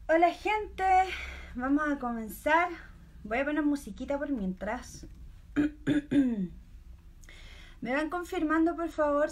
Hola gente, vamos a comenzar. Voy a poner musiquita por mientras. Me van confirmando por favor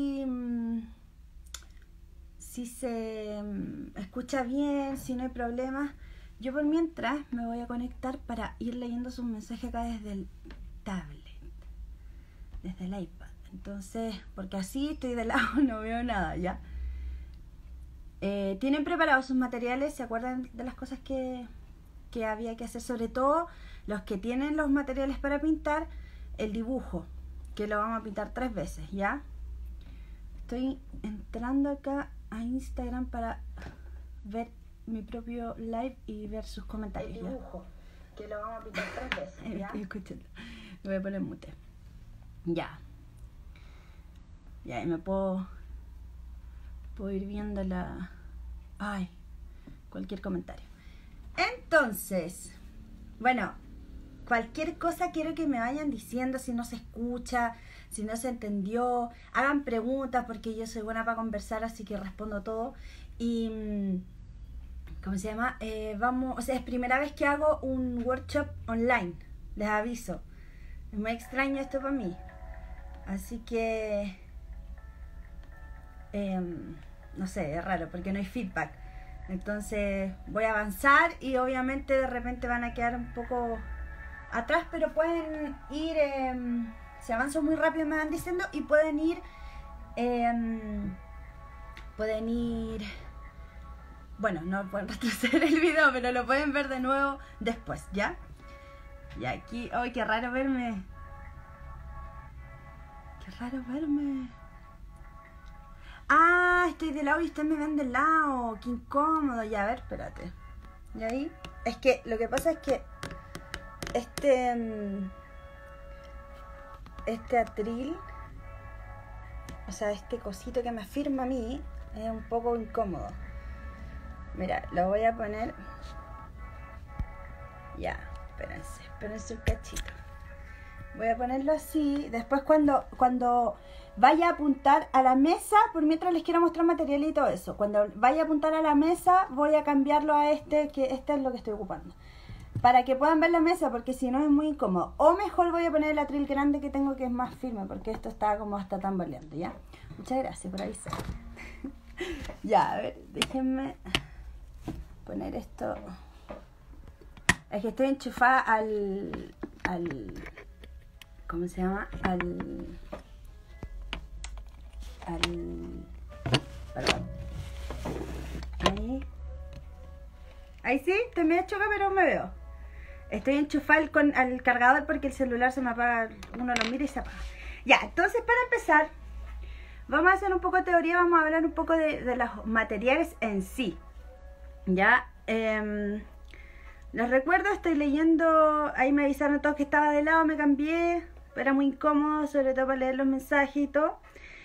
si se escucha bien, si no hay problemas. Yo por mientras me voy a conectar para ir leyendo sus mensajes acá desde el tablet, desde el iPad. Entonces, porque así estoy de lado, no veo nada ya. ¿Tienen preparados sus materiales? ¿Se acuerdan de las cosas que había que hacer? Sobre todo los que tienen los materiales para pintar, el dibujo, que lo vamos a pintar 3 veces, ¿ya? Estoy entrando acá a Instagram para ver mi propio live y ver sus comentarios. El dibujo, ¿ya? Que lo vamos a pintar 3 veces, ¿ya? Escúchenlo. Me voy a poner mute. Ya. Ya, y me puedo ir viendo cualquier comentario. Entonces, bueno, cualquier cosa quiero que me vayan diciendo, si no se escucha, si no se entendió, hagan preguntas porque yo soy buena para conversar, así que respondo todo. Y ¿cómo se llama? O sea, es primera vez que hago un workshop online, les aviso. Es muy extraño esto para mí, así que no sé, es raro porque no hay feedback. Entonces voy a avanzar y obviamente de repente van a quedar un poco atrás, pero pueden ir, si avanzo muy rápido me van diciendo, y pueden ir, bueno, no pueden retroceder el video, pero lo pueden ver de nuevo después, ¿ya? Y aquí, ¡ay, qué raro verme! ¡Qué raro verme! Ah, estoy de lado y ustedes me ven de lado. Qué incómodo. Ya, a ver, espérate. ¿Y ahí? Es que lo que pasa es que este atril, o sea, este cosito que me afirma a mí, es un poco incómodo. Mira, lo voy a poner. Ya, espérense un cachito. Voy a ponerlo así. Después cuando vaya a apuntar a la mesa, por mientras les quiero mostrar material y todo eso. Cuando vaya a apuntar a la mesa, voy a cambiarlo a que este es lo que estoy ocupando. Para que puedan ver la mesa, porque si no es muy incómodo. O mejor voy a poner el atril grande que tengo, que es más firme, porque esto está como hasta tambaleando, ¿ya? Muchas gracias por avisar. Ya, a ver, déjenme poner esto. Es que estoy enchufada al ¿cómo se llama? Perdón. Ahí sí, estoy medio choca, pero me veo. Estoy enchufada al cargador porque el celular se me apaga, uno lo mira y se apaga. Ya, entonces para empezar, vamos a hacer un poco de teoría, vamos a hablar un poco de los materiales en sí. Ya, les recuerdo, estoy leyendo, ahí me avisaron todos que estaba de lado, me cambié, era muy incómodo, sobre todo para leer los mensajes y todo.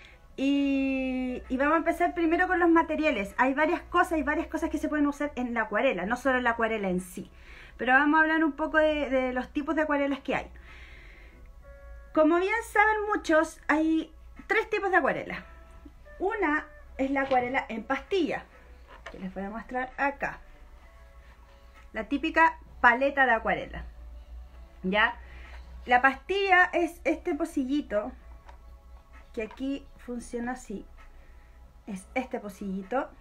Y vamos a empezar primero con los materiales. Hay varias cosas que se pueden usar en la acuarela, no solo en la acuarela en sí. Pero vamos a hablar un poco de los tipos de acuarelas que hay. Como bien saben muchos, hay 3 tipos de acuarela. Una es la acuarela en pastilla, que les voy a mostrar acá. La típica paleta de acuarela, ¿ya? La pastilla es este pocillito, que aquí funciona así. Es este pocillito.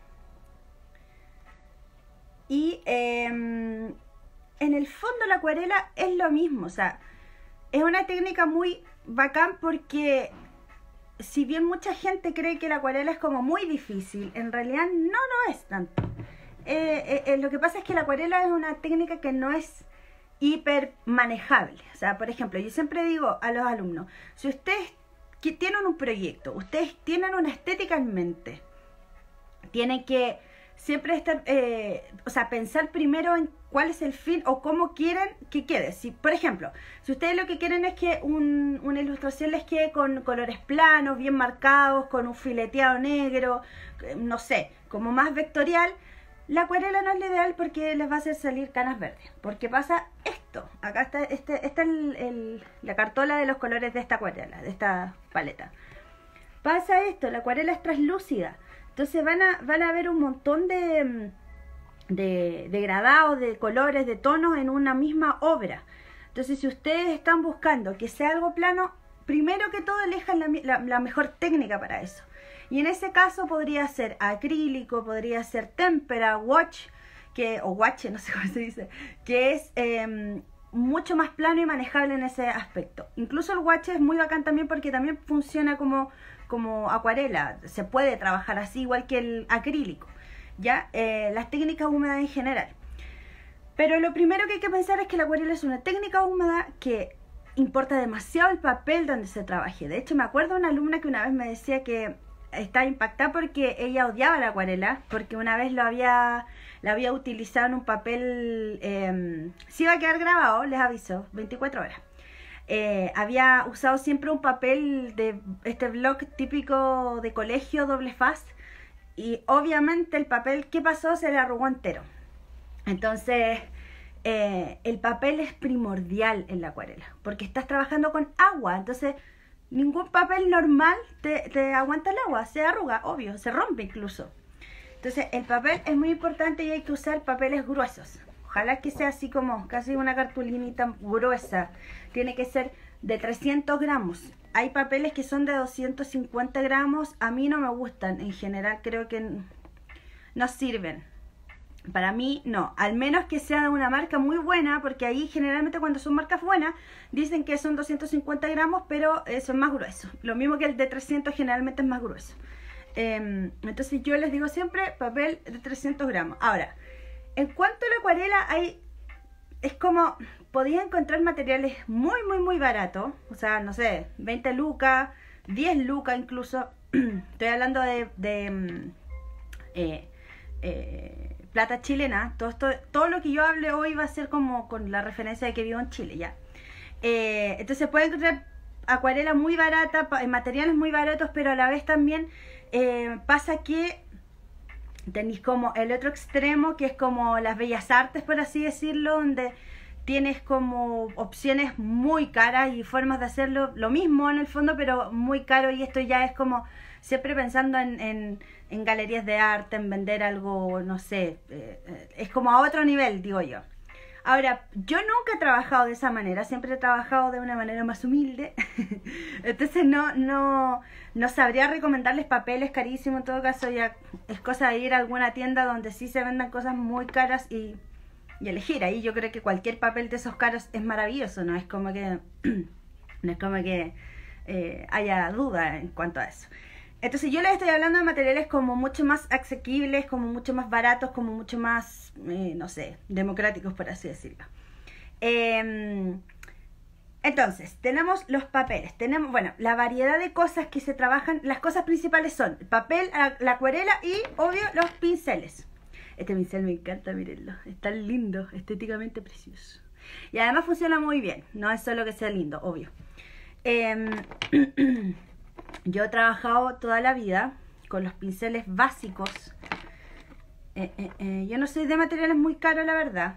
Y en el fondo la acuarela es lo mismo, o sea, es una técnica muy bacán porque si bien mucha gente cree que la acuarela es como muy difícil, en realidad no es tanto. Lo que pasa es que la acuarela es una técnica que no es hiper manejable. O sea, por ejemplo, yo siempre digo a los alumnos, si ustedes tienen un proyecto, ustedes tienen una estética en mente, tienen que siempre estar, o sea, pensar primero en cuál es el fin o cómo quieren que quede. Si, por ejemplo, si ustedes lo que quieren es que una ilustración les quede con colores planos, bien marcados, con un fileteado negro, no sé, como más vectorial, la acuarela no es la ideal porque les va a hacer salir canas verdes. Porque pasa esto. Acá está, esta es la cartola de los colores de esta acuarela, de esta paleta. Pasa esto, la acuarela es translúcida. Entonces van a ver un montón de de gradados, de colores, de tonos en una misma obra. Entonces, si ustedes están buscando que sea algo plano, primero que todo elijan la mejor técnica para eso. Y en ese caso podría ser acrílico, podría ser témpera, wash, o wache, no sé cómo se dice, que es mucho más plano y manejable en ese aspecto. Incluso el wache es muy bacán también porque también funciona como acuarela, se puede trabajar así igual que el acrílico, ya las técnicas húmedas en general. Pero lo primero que hay que pensar es que la acuarela es una técnica húmeda que importa demasiado el papel donde se trabaje. De hecho, me acuerdo de una alumna que una vez me decía que estaba impactada porque ella odiaba la acuarela, porque una vez la había utilizado en un papel, si iba a quedar grabado, les aviso, 24 horas. Había usado siempre un papel de este bloc típico de colegio, doble faz, y obviamente el papel, ¿qué pasó? Se le arrugó entero. Entonces, el papel es primordial en la acuarela, porque estás trabajando con agua, entonces ningún papel normal te aguanta el agua, se arruga, obvio, se rompe incluso. Entonces, el papel es muy importante y hay que usar papeles gruesos. Ojalá que sea así como casi una cartulinita gruesa. Tiene que ser de 300 gramos. Hay papeles que son de 250 gramos. A mí no me gustan. En general creo que no sirven. Para mí no. Al menos que sea de una marca muy buena. Porque ahí generalmente cuando son marcas buenas dicen que son 250 gramos. Pero son más gruesos. Lo mismo que el de 300 generalmente es más grueso. Entonces yo les digo siempre papel de 300 gramos. Ahora, en cuanto a la acuarela, es como, podías encontrar materiales muy, muy, muy baratos. O sea, no sé, 20 lucas, 10 lucas incluso. Estoy hablando de plata chilena. Todo lo que yo hable hoy va a ser como con la referencia de que vivo en Chile, ya. Entonces pueden encontrar acuarela muy barata, materiales muy baratos, pero a la vez también pasa que tenéis como el otro extremo, que es como las bellas artes, por así decirlo, donde tienes como opciones muy caras y formas de hacerlo lo mismo en el fondo, pero muy caro, y esto ya es como siempre pensando en galerías de arte, en vender algo, no sé, es como a otro nivel, digo yo. Ahora, yo nunca he trabajado de esa manera, siempre he trabajado de una manera más humilde, entonces no sabría recomendarles papeles carísimos. En todo caso, ya es cosa de ir a alguna tienda donde sí se vendan cosas muy caras y elegir. Ahí yo creo que cualquier papel de esos caros es maravilloso, no es como que haya duda en cuanto a eso. Entonces yo les estoy hablando de materiales como mucho más asequibles, como mucho más baratos, como mucho más, no sé, democráticos, por así decirlo. Entonces, tenemos los papeles, tenemos, bueno, la variedad de cosas que se trabajan. Las cosas principales son el papel, la acuarela y, obvio, los pinceles. Este pincel me encanta, mírenlo, es tan lindo, estéticamente precioso. Y además funciona muy bien, no es solo que sea lindo, obvio. Yo he trabajado toda la vida con los pinceles básicos. Yo no soy de materiales muy caros, la verdad.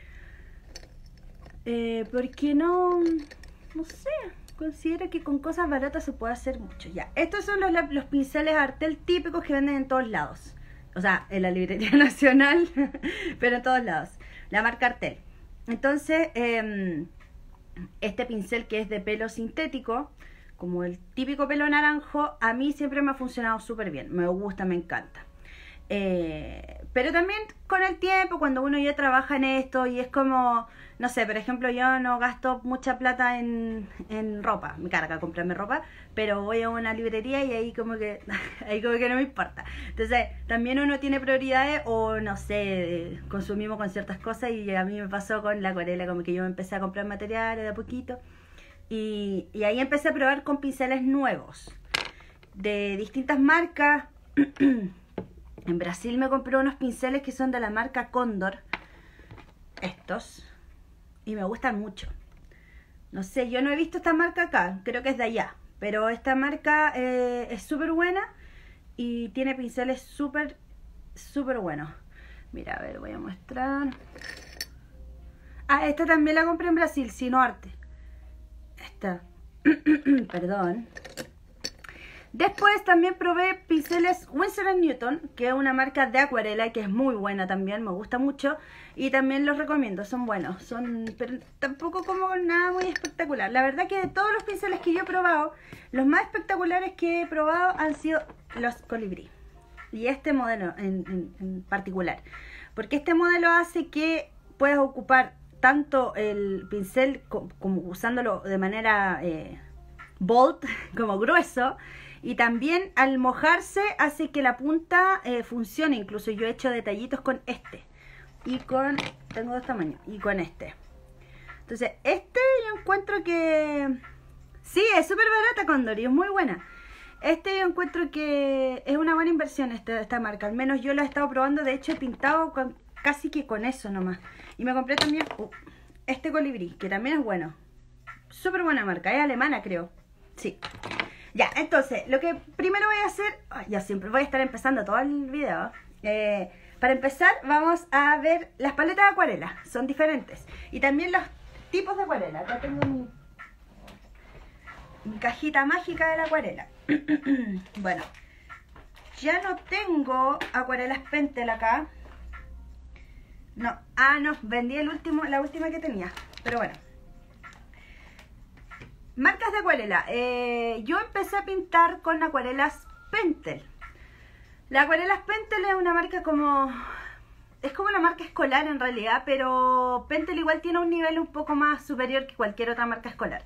Porque no sé, considero que con cosas baratas se puede hacer mucho. Ya, estos son los pinceles Artel típicos que venden en todos lados. O sea, en la librería nacional, pero en todos lados. La marca Artel. Entonces, este pincel que es de pelo sintético, como el típico pelo naranjo, a mí siempre me ha funcionado súper bien. Me gusta, me encanta. Pero también con el tiempo, cuando uno ya trabaja en esto y es como, no sé, por ejemplo, yo no gasto mucha plata en ropa, me carga comprarme ropa, pero voy a una librería y ahí como que no me importa. Entonces también uno tiene prioridades, o no sé, consumimos con ciertas cosas, y a mí me pasó con la acuarela, como que yo me empecé a comprar materiales de a poquito y ahí empecé a probar con pinceles nuevos de distintas marcas. En Brasil me compré unos pinceles que son de la marca Cóndor, estos, y me gustan mucho. No sé, yo no he visto esta marca acá, creo que es de allá, pero esta marca es súper buena y tiene pinceles súper buenos. Mira, a ver, voy a mostrar. Ah, esta también la compré en Brasil, Sino Arte. Esta, perdón. Después también probé pinceles Winsor & Newton, que es una marca de acuarela que es muy buena también, me gusta mucho. Y también los recomiendo, son buenos, pero tampoco como nada muy espectacular. La verdad que de todos los pinceles que yo he probado, los más espectaculares que he probado han sido los colibrí. Y este modelo en particular. Porque este modelo hace que puedas ocupar tanto el pincel como usándolo de manera bold, como grueso. Y también al mojarse hace que la punta funcione. Incluso yo he hecho detallitos con este. Y con... tengo dos tamaños. Y con este. Entonces este yo encuentro que... sí, es súper barata Condori, es muy buena. Este yo encuentro que es una buena inversión esta marca. Al menos yo la he estado probando. De hecho he pintado casi que con eso nomás. Y me compré también este colibrí, que también es bueno. Súper buena marca, es alemana creo. Sí. Ya, entonces, lo que primero voy a hacer... ya siempre voy a estar empezando todo el video. Para empezar, vamos a ver las paletas de acuarela. Son diferentes. Y también los tipos de acuarela. Acá tengo mi cajita mágica de la acuarela. Bueno, ya no tengo acuarelas Pentel acá. No, no, vendí la última que tenía. Pero bueno. Marcas de acuarela. Yo empecé a pintar con acuarelas Pentel. Las acuarelas Pentel es una marca como... es como una marca escolar en realidad, pero Pentel igual tiene un nivel un poco más superior que cualquier otra marca escolar.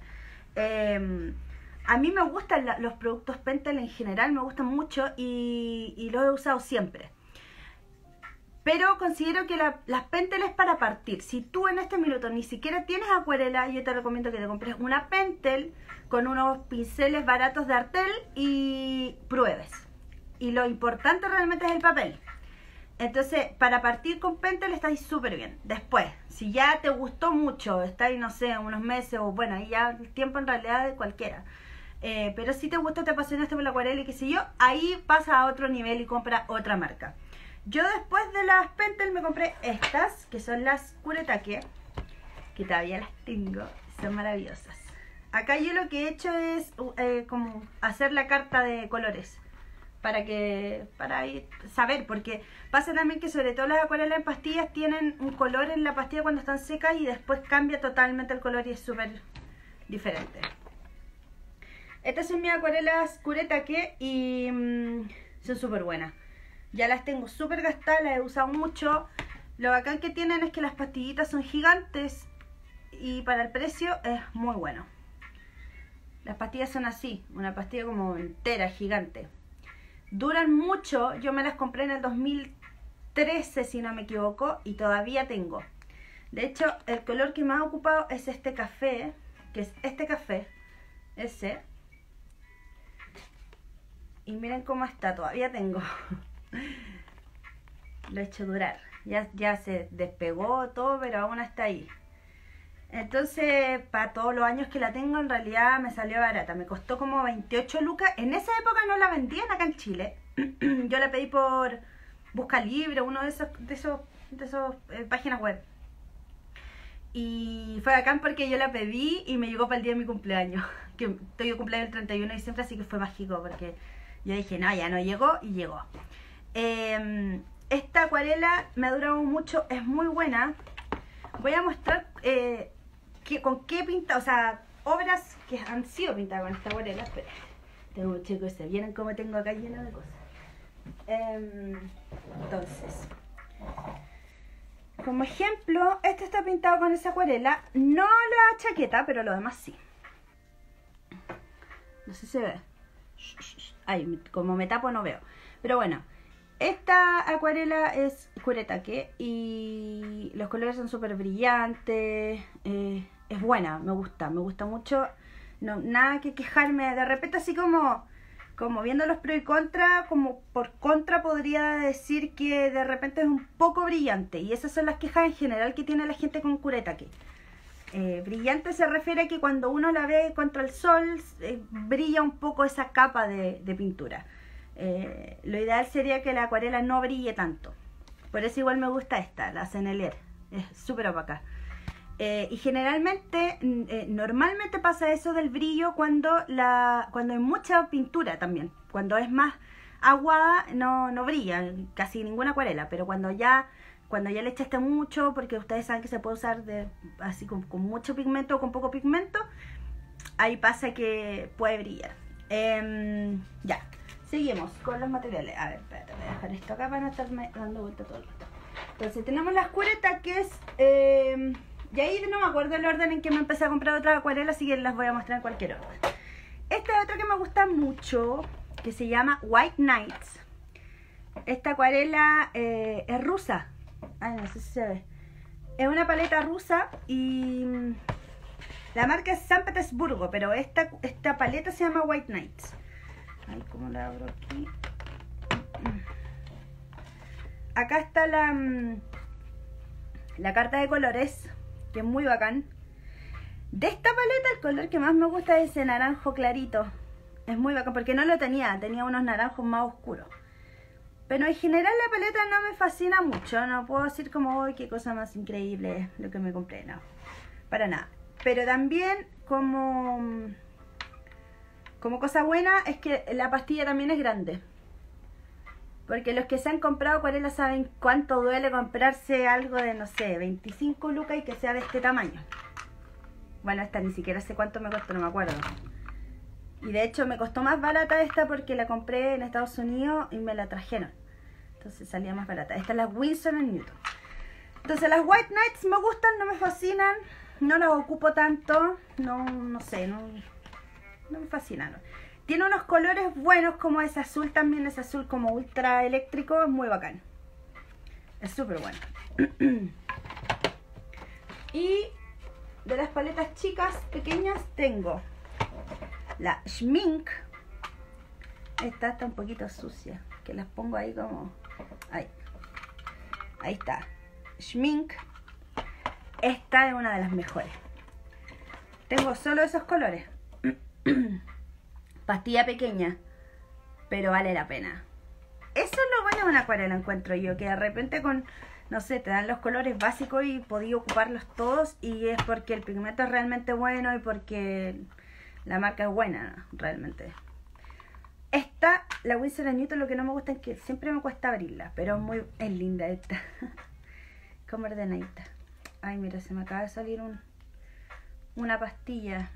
A mí me gustan los productos Pentel en general, me gustan mucho y los he usado siempre. Pero considero que las Pentel es para partir. Si tú en este minuto ni siquiera tienes acuarela, yo te recomiendo que te compres una Pentel con unos pinceles baratos de Artel y pruebes. Y lo importante realmente es el papel. Entonces, para partir con Pentel estáis súper bien. Después, si ya te gustó mucho, estáis, no sé, unos meses o bueno, ahí ya el tiempo en realidad de cualquiera. Pero si te gustó, te apasionaste por la acuarela y qué sé yo, ahí pasa a otro nivel y compra otra marca. Yo después de las Pentel me compré estas, que son las Kuretake, que todavía las tengo, son maravillosas. Acá yo lo que he hecho es como hacer la carta de colores, para saber, porque pasa también que sobre todo las acuarelas en pastillas tienen un color en la pastilla cuando están secas y después cambia totalmente el color y es súper diferente. Estas son mis acuarelas Kuretake y son súper buenas. Ya las tengo súper gastadas, las he usado mucho. Lo bacán que tienen es que las pastillitas son gigantes y para el precio es muy bueno. Las pastillas son así, una pastilla como entera, gigante. Duran mucho, yo me las compré en el 2013 si no me equivoco y todavía tengo. De hecho, el color que más he ocupado es este café, que es este café, ese. Y miren cómo está, todavía tengo. Lo he hecho durar. Ya se despegó todo, pero aún está ahí. Entonces, para todos los años que la tengo, en realidad me salió barata. Me costó como 28 lucas. En esa época no la vendían acá en Chile. Yo la pedí por Busca Libre, uno de esos páginas web. Y fue bacán porque yo la pedí y me llegó para el día de mi cumpleaños. Que estoy de cumpleaños el 31 de diciembre, así que fue mágico porque yo dije, no, ya no llegó y llegó. Esta acuarela me ha durado mucho, es muy buena. Voy a mostrar con qué pinta, o sea, obras que han sido pintadas con esta acuarela. Espera, tengo un chico ese, ¿vieron cómo tengo acá lleno de cosas? Entonces, como ejemplo, este está pintado con esa acuarela, no la chaqueta, pero lo demás sí. No sé si se ve. Ay, como me tapo no veo. Pero bueno, esta acuarela es Kuretake y los colores son súper brillantes. Es buena, me gusta mucho. No, nada que quejarme. De repente así como viendo los pros y contras, como por contra podría decir que de repente es un poco brillante. Y esas son las quejas en general que tiene la gente con Kuretake. Brillante se refiere a que cuando uno la ve contra el sol brilla un poco esa capa de pintura. Lo ideal sería que la acuarela no brille tanto. Por eso igual me gusta esta, la Sennelier. Es súper opaca. Y generalmente, normalmente pasa eso del brillo cuando hay mucha pintura también. Cuando es más aguada no brilla casi ninguna acuarela, pero cuando ya le echaste mucho, porque ustedes saben que se puede usar así con mucho pigmento o con poco pigmento, ahí pasa que puede brillar. Ya, seguimos con los materiales. A ver, espérate, voy a dejar esto acá para no estarme dando vuelta todo el rato. Entonces tenemos la escureta, que es... y ahí no me acuerdo el orden en que me empecé a comprar otras acuarelas, así que las voy a mostrar en cualquier orden. Esta es otra que me gusta mucho, que se llama White Nights. Esta acuarela es rusa. Ay, no sé si se ve. Es una paleta rusa y la marca es San Petersburgo, pero esta paleta se llama White Nights. Ay, ¿cómo la abro aquí? Acá está la carta de colores, que es muy bacán. De esta paleta el color que más me gusta es ese naranjo clarito. Es muy bacán porque no lo tenía unos naranjos más oscuros. Pero en general la paleta no me fascina mucho. No puedo decir como, ¡ay, qué cosa más increíble lo que me compré! No, para nada. Pero también como cosa buena es que la pastilla también es grande. Porque los que se han comprado acuarelas saben cuánto duele comprarse algo de, no sé, 25 lucas y que sea de este tamaño. Bueno, esta ni siquiera sé cuánto me costó, no me acuerdo. Y de hecho me costó más barata esta porque la compré en Estados Unidos y me la trajeron. Entonces salía más barata. Esta es la Winsor & Newton. Entonces las White Nights me gustan, no me fascinan. No las ocupo tanto. No sé, no me fascinan. Tiene unos colores buenos como ese azul también. Ese azul como ultra eléctrico. Es muy bacán. Es súper bueno. Y de las paletas chicas, pequeñas, tengo la Schmink. Esta está un poquito sucia, que las pongo ahí como... Ahí está. Schmink. Esta es una de las mejores. Tengo solo esos colores. Pastilla pequeña, pero vale la pena. Eso es lo bueno de una acuarela, encuentro yo, que de repente no sé, te dan los colores básicos y podí ocuparlos todos, y es porque el pigmento es realmente bueno y porque la marca es buena, realmente. Esta, la Winsor & Newton, lo que no me gusta es que siempre me cuesta abrirla, pero es linda esta. Como ordenadita. Ay, mira, se me acaba de salir una pastilla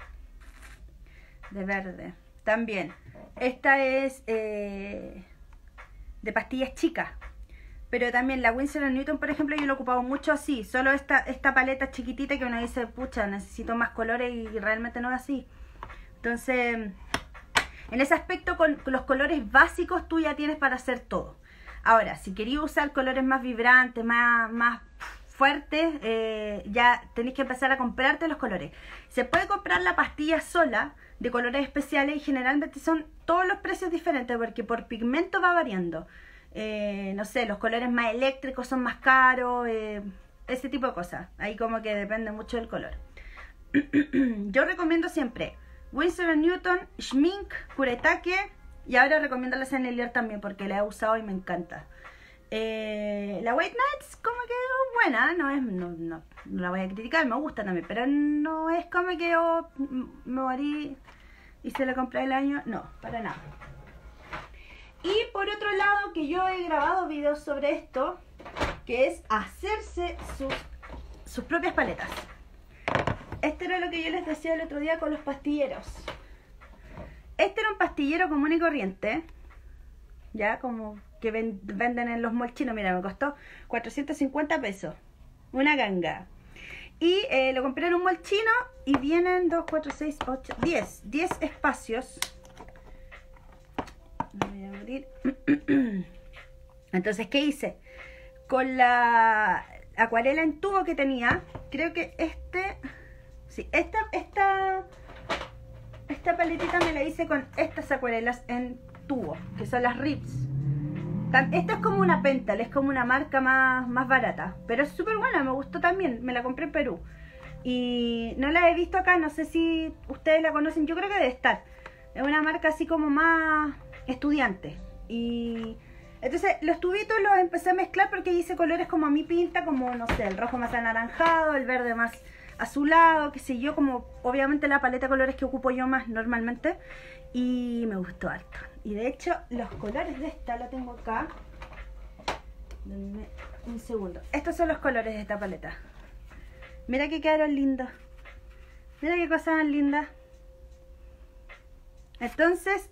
de verde. También, esta es de pastillas chicas. Pero también la Winsor & Newton, por ejemplo, yo lo he ocupado mucho así. Solo esta paleta chiquitita que uno dice, pucha, necesito más colores, y realmente no es así. Entonces, en ese aspecto, con los colores básicos tú ya tienes para hacer todo. Ahora, si querías usar colores más vibrantes, más fuertes, ya tenéis que empezar a comprarte los colores. Se puede comprar la pastilla sola de colores especiales y generalmente son todos los precios diferentes porque por pigmento va variando. No sé, los colores más eléctricos son más caros, ese tipo de cosas. Ahí como que depende mucho del color. Yo recomiendo siempre Winsor & Newton, Schmink, Kuretake, y ahora recomiendo la Sennelier también porque la he usado y me encanta. La White Nights como que es buena, no la voy a criticar, me gusta también, pero no es como que yo me morí y se la compré el año, no, para nada. Y por otro lado, que yo he grabado videos sobre esto, que es hacerse sus propias paletas. Este era lo que yo les decía el otro día con los pastilleros. Este era un pastillero común y corriente, ya como que venden en los malls chinos. Mira, me costó 450 pesos, una ganga. Y lo compré en un mall chino y vienen 2, 4, 6, 8, 10 espacios. Voy a abrir. Entonces, ¿qué hice? Con la acuarela en tubo que tenía, creo que esta paletita me la hice con estas acuarelas en tubo, que son las Rips. Esta es como una Pental, es como una marca más barata, pero es súper buena, me gustó también, me la compré en Perú. Y no la he visto acá, no sé si ustedes la conocen, yo creo que debe estar. Es una marca así como más estudiante. Y entonces los tubitos los empecé a mezclar porque hice colores como a mi pinta, como no sé, el rojo más anaranjado, el verde más azulado, qué sé yo, como obviamente la paleta de colores que ocupo yo más normalmente. Y me gustó harto. Y de hecho, los colores de esta la tengo acá. Denme un segundo. Estos son los colores de esta paleta. Mira que quedaron lindos. Mira qué cosa más linda. Entonces,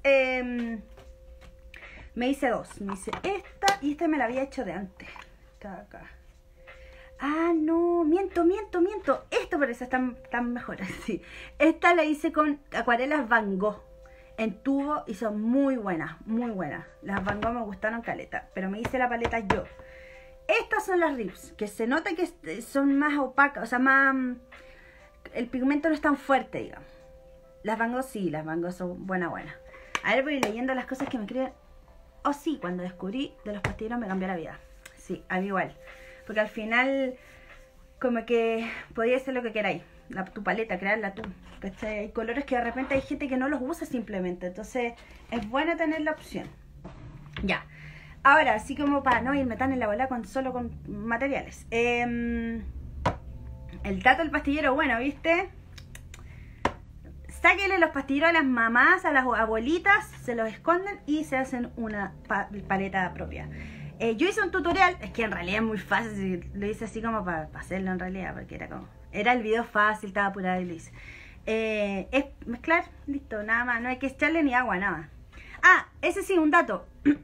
me hice dos. Me hice esta y esta me la había hecho de antes. Está acá. Ah, no, miento. Esto parece tan mejor así. Esta la hice con acuarelas Van Gogh en tubo y son muy buenas, muy buenas. Las Van Gogh me gustaron caleta, pero me hice la paleta yo. Estas son las Rips, que se nota que son más opacas, o sea, más... El pigmento no es tan fuerte, digamos. Las Van Gogh sí, las Van Gogh son buenas. A ver, voy leyendo las cosas que me escriben. Oh sí, cuando descubrí de los pastilleros me cambió la vida. Sí, a mí igual. Porque al final, como que podías hacer lo que queráis. Tu paleta, crearla tú. ¿Cachai? Hay colores que de repente hay gente que no los usa simplemente. Entonces, es bueno tener la opción. Ya. Ahora, así como para no irme tan en la bola solo con materiales. El dato del pastillero, bueno, ¿viste? Sáquenle los pastilleros a las mamás, a las abuelitas, se los esconden y se hacen una paleta propia. Yo hice un tutorial, es que en realidad es muy fácil, lo hice así como para hacerlo en realidad, porque era el video fácil, estaba apurado y lo hice. Es mezclar, listo, nada más, no hay que echarle ni agua, nada. Ah, ese sí, un dato.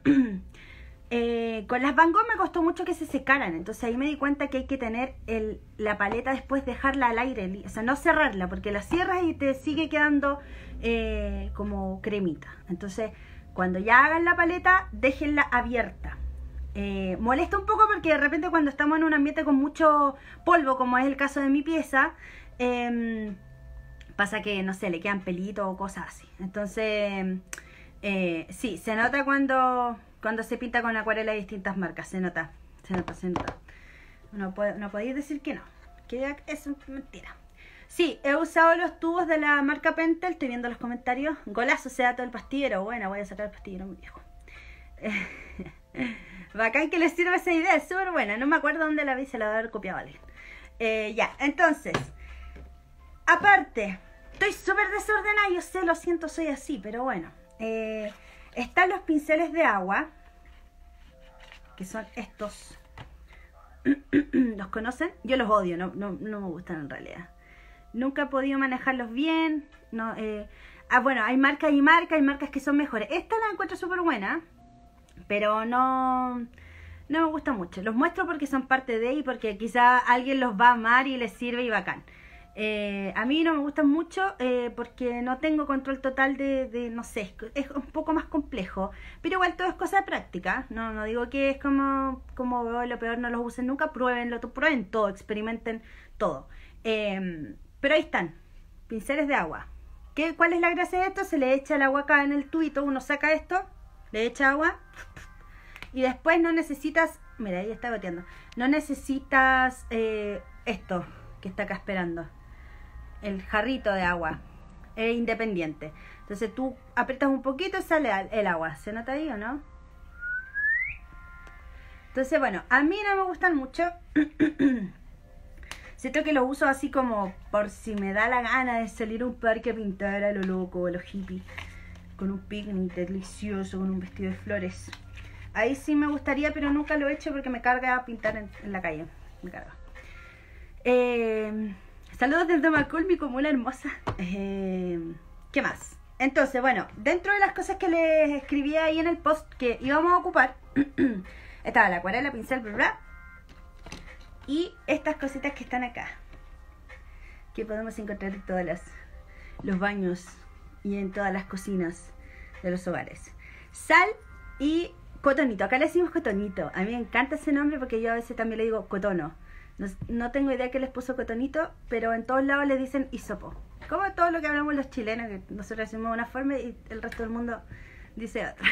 Con las Van Gogh me costó mucho que se secaran, entonces ahí me di cuenta que hay que tener la paleta después dejarla al aire, o sea, no cerrarla, porque la cierras y te sigue quedando como cremita. Entonces, cuando ya hagan la paleta, déjenla abierta. Molesta un poco porque de repente cuando estamos en un ambiente con mucho polvo, como es el caso de mi pieza, pasa que, no sé, le quedan pelitos o cosas así. Entonces, sí, se nota cuando se pinta con acuarela de distintas marcas, se nota. No podéis decir que no, que es mentira. Sí, he usado los tubos de la marca Pentel, estoy viendo los comentarios. Golazo ese dato del pastillero, bueno, voy a sacar el pastillero muy viejo. Bacán que les sirva esa idea, es súper buena, no me acuerdo dónde la vi, se la voy a haber copiado, vale. Ya, entonces, aparte, estoy súper desordenada, yo sé, lo siento, soy así, pero bueno. Están los pinceles de agua, que son estos. ¿Los conocen? Yo los odio, no me gustan en realidad. Nunca he podido manejarlos bien. No, bueno, hay marcas y marcas, hay marcas que son mejores. Esta la encuentro súper buena, pero no me gusta mucho. Los muestro porque son parte de y porque quizá alguien los va a amar y les sirve y bacán. A mí no me gustan mucho porque no tengo control total de no sé, es un poco más complejo, pero igual todo es cosa de práctica. No digo que es como lo peor, no los usen nunca, prueben todo, experimenten todo. Pero ahí están, pinceles de agua. ¿Cuál es la gracia de esto? Se le echa el agua acá en el tubito, uno saca esto, le echa agua y después no necesitas, mira, ahí está goteando, no necesitas esto que está acá esperando. El jarrito de agua es independiente. Entonces tú aprietas un poquito y sale el agua. ¿Se nota ahí o no? Entonces, bueno, a mí no me gustan mucho. Siento que los uso así como por si me da la gana de salir a un parque a pintar a lo loco, a lo hippie, con un picnic delicioso, con un vestido de flores. Ahí sí me gustaría, pero nunca lo he hecho porque me carga pintar en la calle. Me carga. Saludos desde Macul, mi comuna hermosa. ¿Qué más? Entonces, bueno, dentro de las cosas que les escribí ahí en el post que íbamos a ocupar, estaba la acuarela, pincel, bla, bla, y estas cositas que están acá, que podemos encontrar en todos los baños y en todas las cocinas de los hogares. Sal y cotonito. Acá le decimos cotonito. A mí me encanta ese nombre porque yo a veces también le digo cotono. No tengo idea que les puso cotonito, pero en todos lados le dicen hisopo. Como todo lo que hablamos los chilenos, que nosotros decimos de una forma y el resto del mundo dice otra.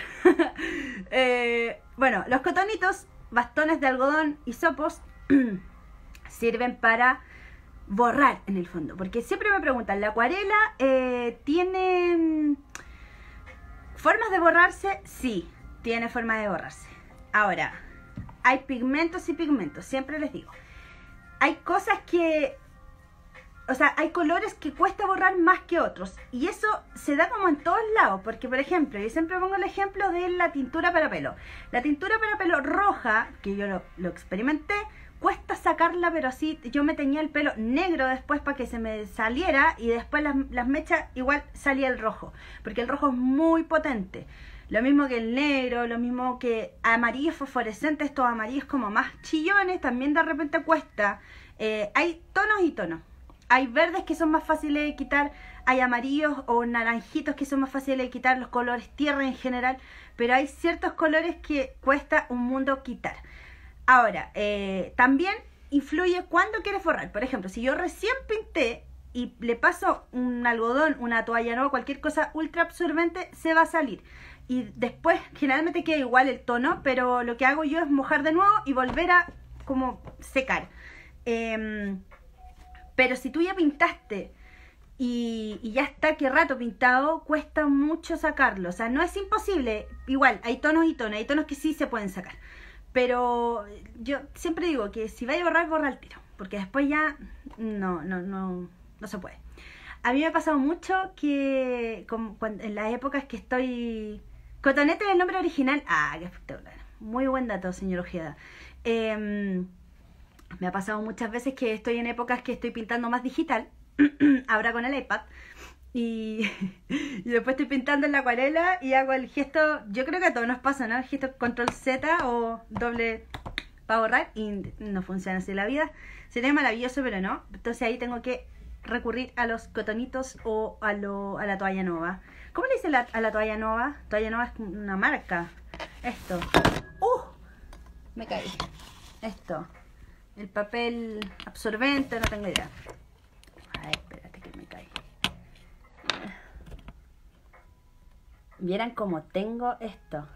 Bueno, los cotonitos, bastones de algodón, hisopos, sirven para borrar en el fondo. Porque siempre me preguntan, ¿la acuarela tiene formas de borrarse? Sí, tiene forma de borrarse. Ahora, hay pigmentos y pigmentos, siempre les digo. Hay cosas que o sea, hay colores que cuesta borrar más que otros. Y eso se da como en todos lados. Porque, por ejemplo, yo siempre pongo el ejemplo de la tintura para pelo. La tintura para pelo roja, que yo lo experimenté, cuesta sacarla, pero así yo me teñía el pelo negro después para que se me saliera. Y después las mechas igual salía el rojo. Porque el rojo es muy potente. Lo mismo que el negro, lo mismo que amarillos fosforescentes, estos amarillos como más chillones, también de repente cuesta. Hay tonos y tonos. Hay verdes que son más fáciles de quitar, hay amarillos o naranjitos que son más fáciles de quitar, los colores tierra en general, pero hay ciertos colores que cuesta un mundo quitar. Ahora, también influye cuando quieres forrar. Por ejemplo, si yo recién pinté y le paso un algodón, una toalla nueva, cualquier cosa ultra absorbente, se va a salir. Y después generalmente queda igual el tono, pero lo que hago yo es mojar de nuevo y volver a como secar. Pero si tú ya pintaste y ya está que rato pintado, cuesta mucho sacarlo. O sea, no es imposible. Igual, hay tonos y tonos. Hay tonos que sí se pueden sacar. Pero yo siempre digo que si vaya a borrar, borra al tiro. Porque después ya no se puede. A mí me ha pasado mucho que en las épocas que estoy... Cotonete es el nombre original. Ah, qué espectacular. Muy buen dato, señor Ojeda. Me ha pasado muchas veces que estoy en épocas que estoy pintando más digital, ahora con el iPad, y después estoy pintando en la acuarela y hago el gesto, yo creo que a todos nos pasa, ¿no? El gesto control Z o doble para borrar y no funciona así la vida. Sería maravilloso, pero no. Entonces ahí tengo que recurrir a los cotonitos o a la toalla nova. ¿Cómo le dice a la toalla nova? Toalla nova es una marca. Esto. Me caí. Esto. El papel absorbente, no tengo idea. Ay, espérate que me caí. Vieran cómo tengo esto.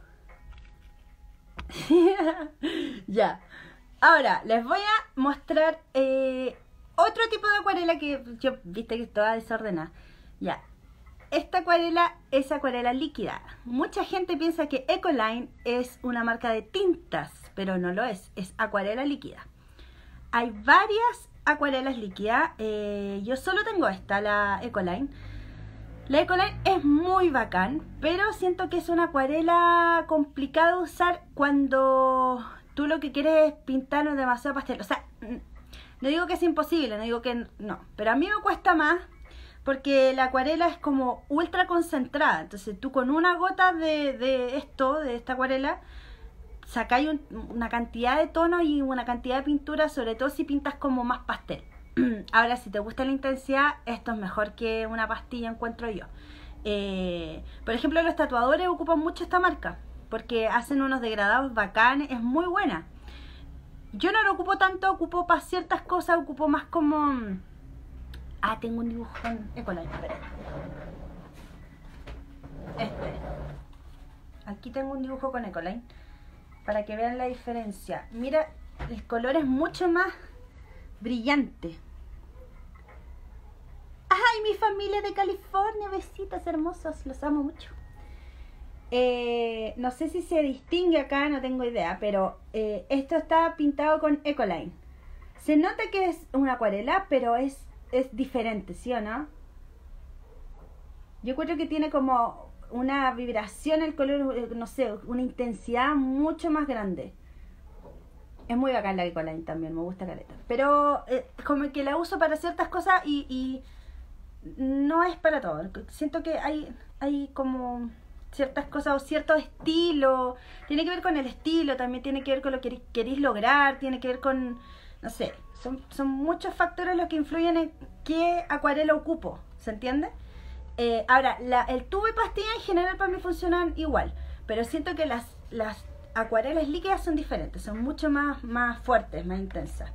Ya. Ahora, les voy a mostrar otro tipo de acuarela que yo, viste que es toda desordenada. Ya. Esta acuarela es acuarela líquida. Mucha gente piensa que Ecoline es una marca de tintas, pero no lo es. Es acuarela líquida. Hay varias acuarelas líquidas. Yo solo tengo esta, la Ecoline. La Ecoline es muy bacán, pero siento que es una acuarela complicada de usar cuando tú lo que quieres es pintar no es demasiado pastel. O sea, no digo que es imposible, no digo que no. Pero a mí me cuesta más porque la acuarela es como ultra concentrada. Entonces tú con una gota de esta acuarela, sacáis una cantidad de tonos y una cantidad de pintura, sobre todo si pintas como más pastel. Ahora, si te gusta la intensidad, esto es mejor que una pastilla, encuentro yo. Por ejemplo, los tatuadores ocupan mucho esta marca, porque hacen unos degradados bacanes, es muy buena. Yo no lo ocupo tanto, ocupo para ciertas cosas, ocupo más como... Ah, tengo un dibujo con Ecoline, espera. Aquí tengo un dibujo con Ecoline, para que vean la diferencia. Mira, el color es mucho más brillante. ¡Ay, mi familia de California! Besitos hermosos, los amo mucho. No sé si se distingue acá, no tengo idea, pero esto está pintado con Ecoline. Se nota que es una acuarela, pero es diferente, ¿sí o no? Yo creo que tiene como una vibración el color, no sé, una intensidad mucho más grande. Es muy bacán la Ecoline también, me gusta caleta. Pero como que la uso para ciertas cosas y no es para todo. Siento que hay como ciertas cosas o cierto estilo. Tiene que ver con el estilo, también tiene que ver con lo que queréis lograr, tiene que ver con, no sé, son muchos factores los que influyen en qué acuarela ocupo, ¿se entiende? Ahora, el tubo y pastilla en general para mí funcionan igual, pero siento que las acuarelas líquidas son diferentes, son mucho más fuertes, más intensas.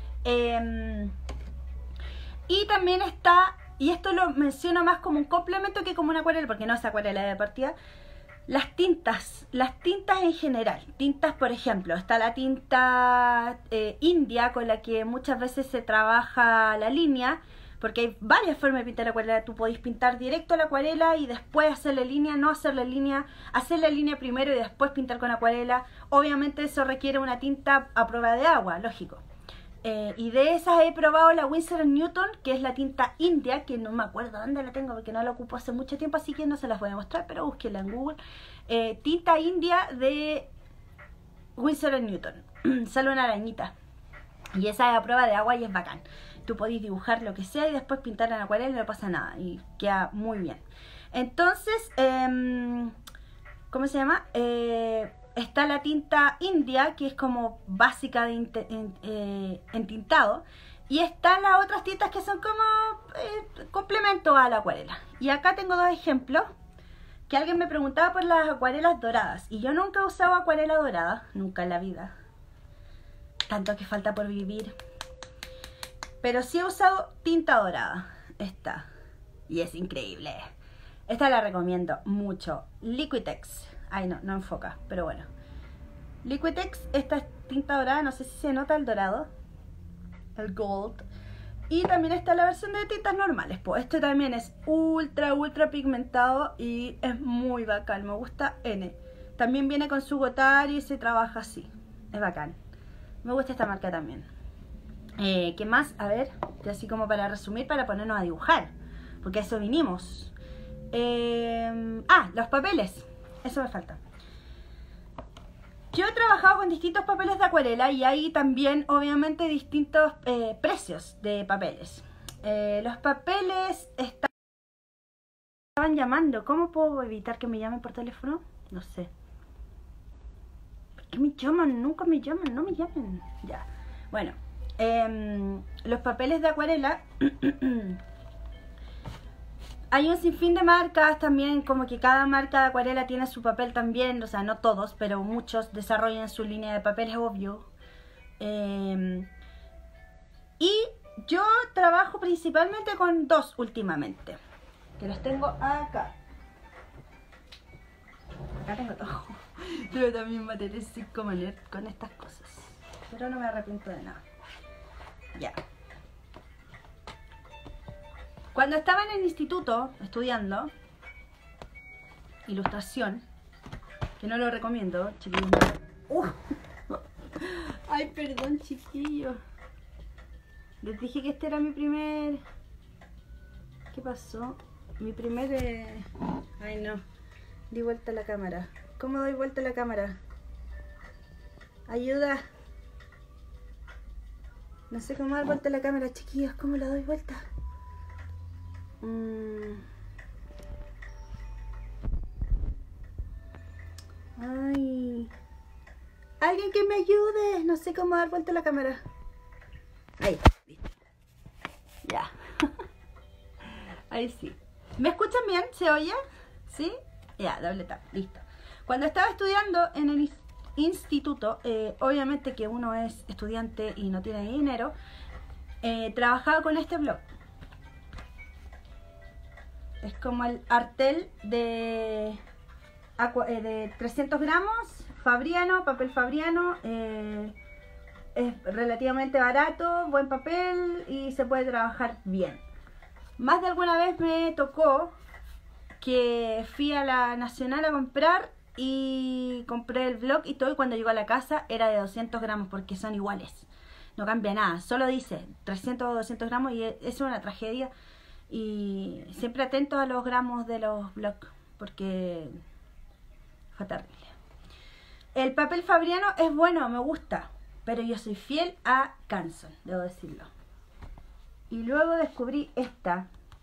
Y también está, y esto lo menciono más como un complemento que como una acuarela, porque no es acuarela de partida, las tintas en general. Tintas, por ejemplo, está la tinta india con la que muchas veces se trabaja la línea, porque hay varias formas de pintar acuarela. Tú podéis pintar directo la acuarela y después hacerle línea, no hacerle línea, hacer la línea primero y después pintar con acuarela. Obviamente eso requiere una tinta a prueba de agua, lógico. Y de esas he probado la Winsor & Newton, que es la tinta india, que no me acuerdo dónde la tengo porque no la ocupo hace mucho tiempo, así que no se las voy a mostrar, pero búsquenla en Google. Tinta india de Winsor & Newton. Sale una arañita. Y esa es a prueba de agua y es bacán. Tú podés dibujar lo que sea y después pintar en acuarela y no pasa nada. Y queda muy bien. Entonces, ¿cómo se llama? Está la tinta india, que es como básica de entintado. Y están las otras tintas que son como complemento a la acuarela. Y acá tengo dos ejemplos. Que alguien me preguntaba por las acuarelas doradas. Y yo nunca he usado acuarela dorada. Nunca en la vida. Tanto que falta por vivir. Pero sí he usado tinta dorada. Esta. Y es increíble. Esta la recomiendo mucho. Liquitex. Ay, no enfoca. Pero bueno. Liquitex, esta es tinta dorada. No sé si se nota el dorado. El gold. Y también está la versión de tintas normales. Pues este también es ultra pigmentado. Y es muy bacán. Me gusta N. También viene con su gotario y se trabaja así. Es bacán. Me gusta esta marca también. ¿Qué más? A ver, así como para resumir, para ponernos a dibujar. Porque a eso vinimos. Los papeles. Eso me falta. Yo he trabajado con distintos papeles de acuarela y hay también, obviamente, distintos precios de papeles. Los papeles estaban llamando. ¿Cómo puedo evitar que me llamen por teléfono? No sé. ¿Por qué me llaman? Nunca me llaman, no me llamen. Ya. Bueno. Los papeles de acuarela hay un sinfín de marcas también, como que cada marca de acuarela tiene su papel también, o sea, no todos, pero muchos desarrollan su línea de papeles, obvio. Y yo trabajo principalmente con dos últimamente, que los tengo acá. Acá tengo todo. Pero también va a tener 5 maneras con estas cosas, pero no me arrepiento de nada. Ya. Cuando estaba en el instituto estudiando ilustración, que no lo recomiendo, chiquillos. Ay, perdón, chiquillos. Les dije que este era mi primer... ¿Qué pasó? Mi primer... Ay, no. Di vuelta a la cámara. ¿Cómo doy vuelta a la cámara? Ayuda. No sé cómo dar vuelta a la cámara, chiquillos. ¿Cómo la doy vuelta? Ay. Alguien que me ayude. No sé cómo dar vuelta a la cámara. Ahí. Listo. Ya. Ahí sí. ¿Me escuchan bien? ¿Se oye? ¿Sí? Ya, doble tap. Listo. Cuando estaba estudiando en el instituto, obviamente que uno es estudiante y no tiene dinero, trabajaba con este blog. Es como el Artel de 300 gramos, Fabriano, papel Fabriano. Es relativamente barato, buen papel y se puede trabajar bien. Más de alguna vez me tocó que fui a la Nacional a comprar y compré el blog y todo, y cuando llegó a la casa era de 200 gramos porque son iguales, no cambia nada, solo dice 300 o 200 gramos y es una tragedia. Y siempre atento a los gramos de los blogs porque fue terrible. El papel Fabriano es bueno, me gusta, pero yo soy fiel a Canson, debo decirlo. Y luego descubrí esta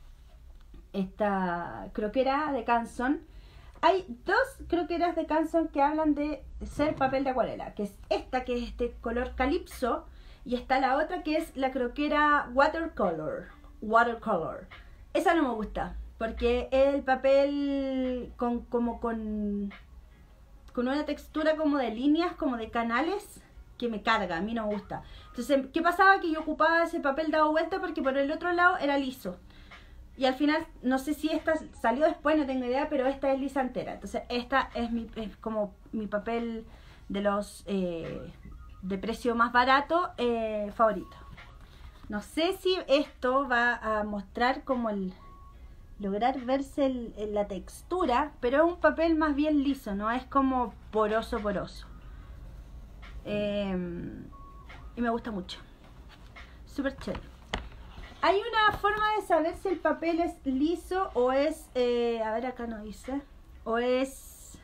croquera de Canson. Hay dos croqueras de Canson que hablan de ser papel de acuarela, que es esta, que es este color calipso, y está la otra que es la croquera watercolor. Esa no me gusta porque el papel con una textura como de líneas, como de canales, que me carga, a mí no me gusta. Entonces, ¿qué pasaba? Que yo ocupaba ese papel dado vuelta porque por el otro lado era liso. Y al final, no sé si esta salió después, no tengo idea, pero esta es lisa entera. Entonces, esta es como mi papel de los de precio más barato favorito. No sé si esto va a mostrar como lograr verse la textura, pero es un papel más bien liso, no es como poroso. Y me gusta mucho. súper chévere. Hay una forma de saber si el papel es liso o es, a ver, acá no dice, o es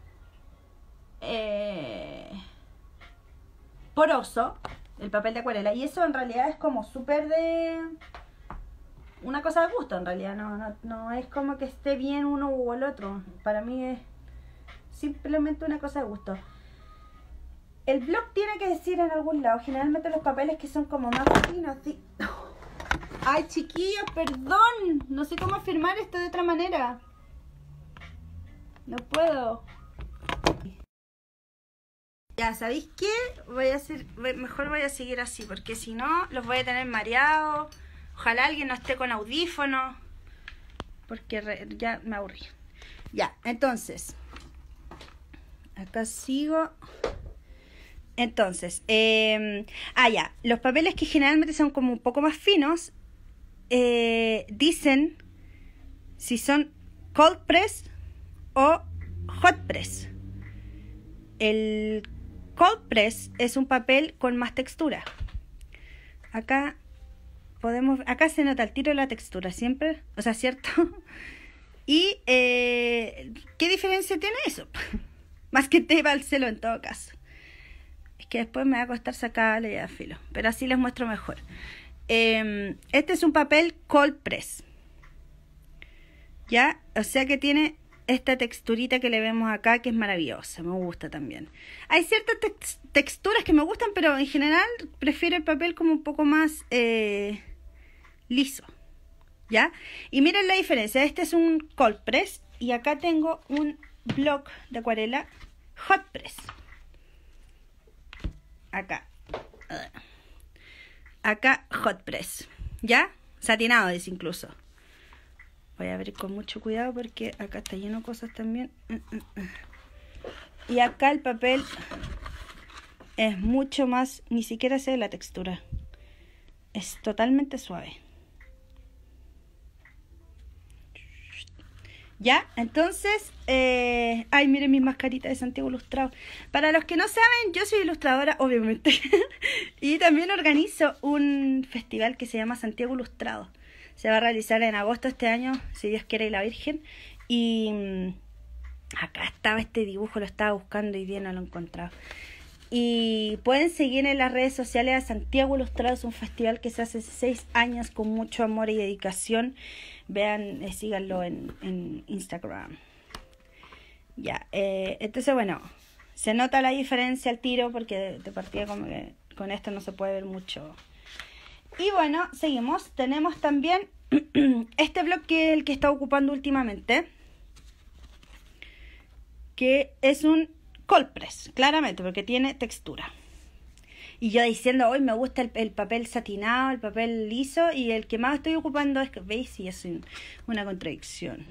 poroso, el papel de acuarela. Y eso en realidad es como súper de una cosa de gusto, en realidad. No es como que esté bien uno u el otro. Para mí es simplemente una cosa de gusto. El blog tiene que decir en algún lado, generalmente los papeles que son como más finos, ¿sí? Ay, chiquillos, perdón. No sé cómo firmar esto de otra manera. No puedo. Ya, ¿sabéis qué? Mejor voy a seguir así, porque si no, los voy a tener mareados. Ojalá alguien no esté con audífonos, porque ya me aburrí. Ya, entonces. Acá sigo. Entonces, ya. Los papeles que generalmente son como un poco más finos, dicen si son cold press o hot press. El cold press es un papel con más textura. Acá se nota el tiro de la textura siempre, o sea, ¿cierto? Y ¿qué diferencia tiene eso? Más que tape al celo en todo caso. Es que después me va a costar sacarle ya filo, pero así les muestro mejor. Este es un papel cold press, ¿ya? O sea que tiene esta texturita que le vemos acá, que es maravillosa, me gusta también. Hay ciertas texturas que me gustan, pero en general prefiero el papel como un poco más liso, ¿ya? Y miren la diferencia, este es un cold press y acá tengo un block de acuarela hot press. Acá hot press, ¿ya? Satinado es incluso. Voy a ver con mucho cuidado porque acá está lleno de cosas también. Y acá el papel es mucho más, ni siquiera se ve la textura. Es totalmente suave. ¿Ya? Entonces, ay, miren mis mascaritas de Santiago Ilustrado. Para los que no saben, yo soy ilustradora, obviamente. Y también organizo un festival que se llama Santiago Ilustrado. Se va a realizar en agosto este año, si Dios quiere y la Virgen. Y acá estaba este dibujo, lo estaba buscando y bien no lo he encontrado. Y pueden seguir en las redes sociales a Santiago Ilustrado. Es un festival que se hace 6 años con mucho amor y dedicación. Vean, síganlo en Instagram. Ya, entonces bueno, se nota la diferencia al tiro porque de partida como que con esto no se puede ver mucho. Y bueno, seguimos. Tenemos también este blog que es el que está ocupando últimamente, que es un cold press, claramente, porque tiene textura. Y yo diciendo, hoy me gusta el papel satinado, el papel liso, y el que más estoy ocupando es, ¿veis? Sí, es una contradicción.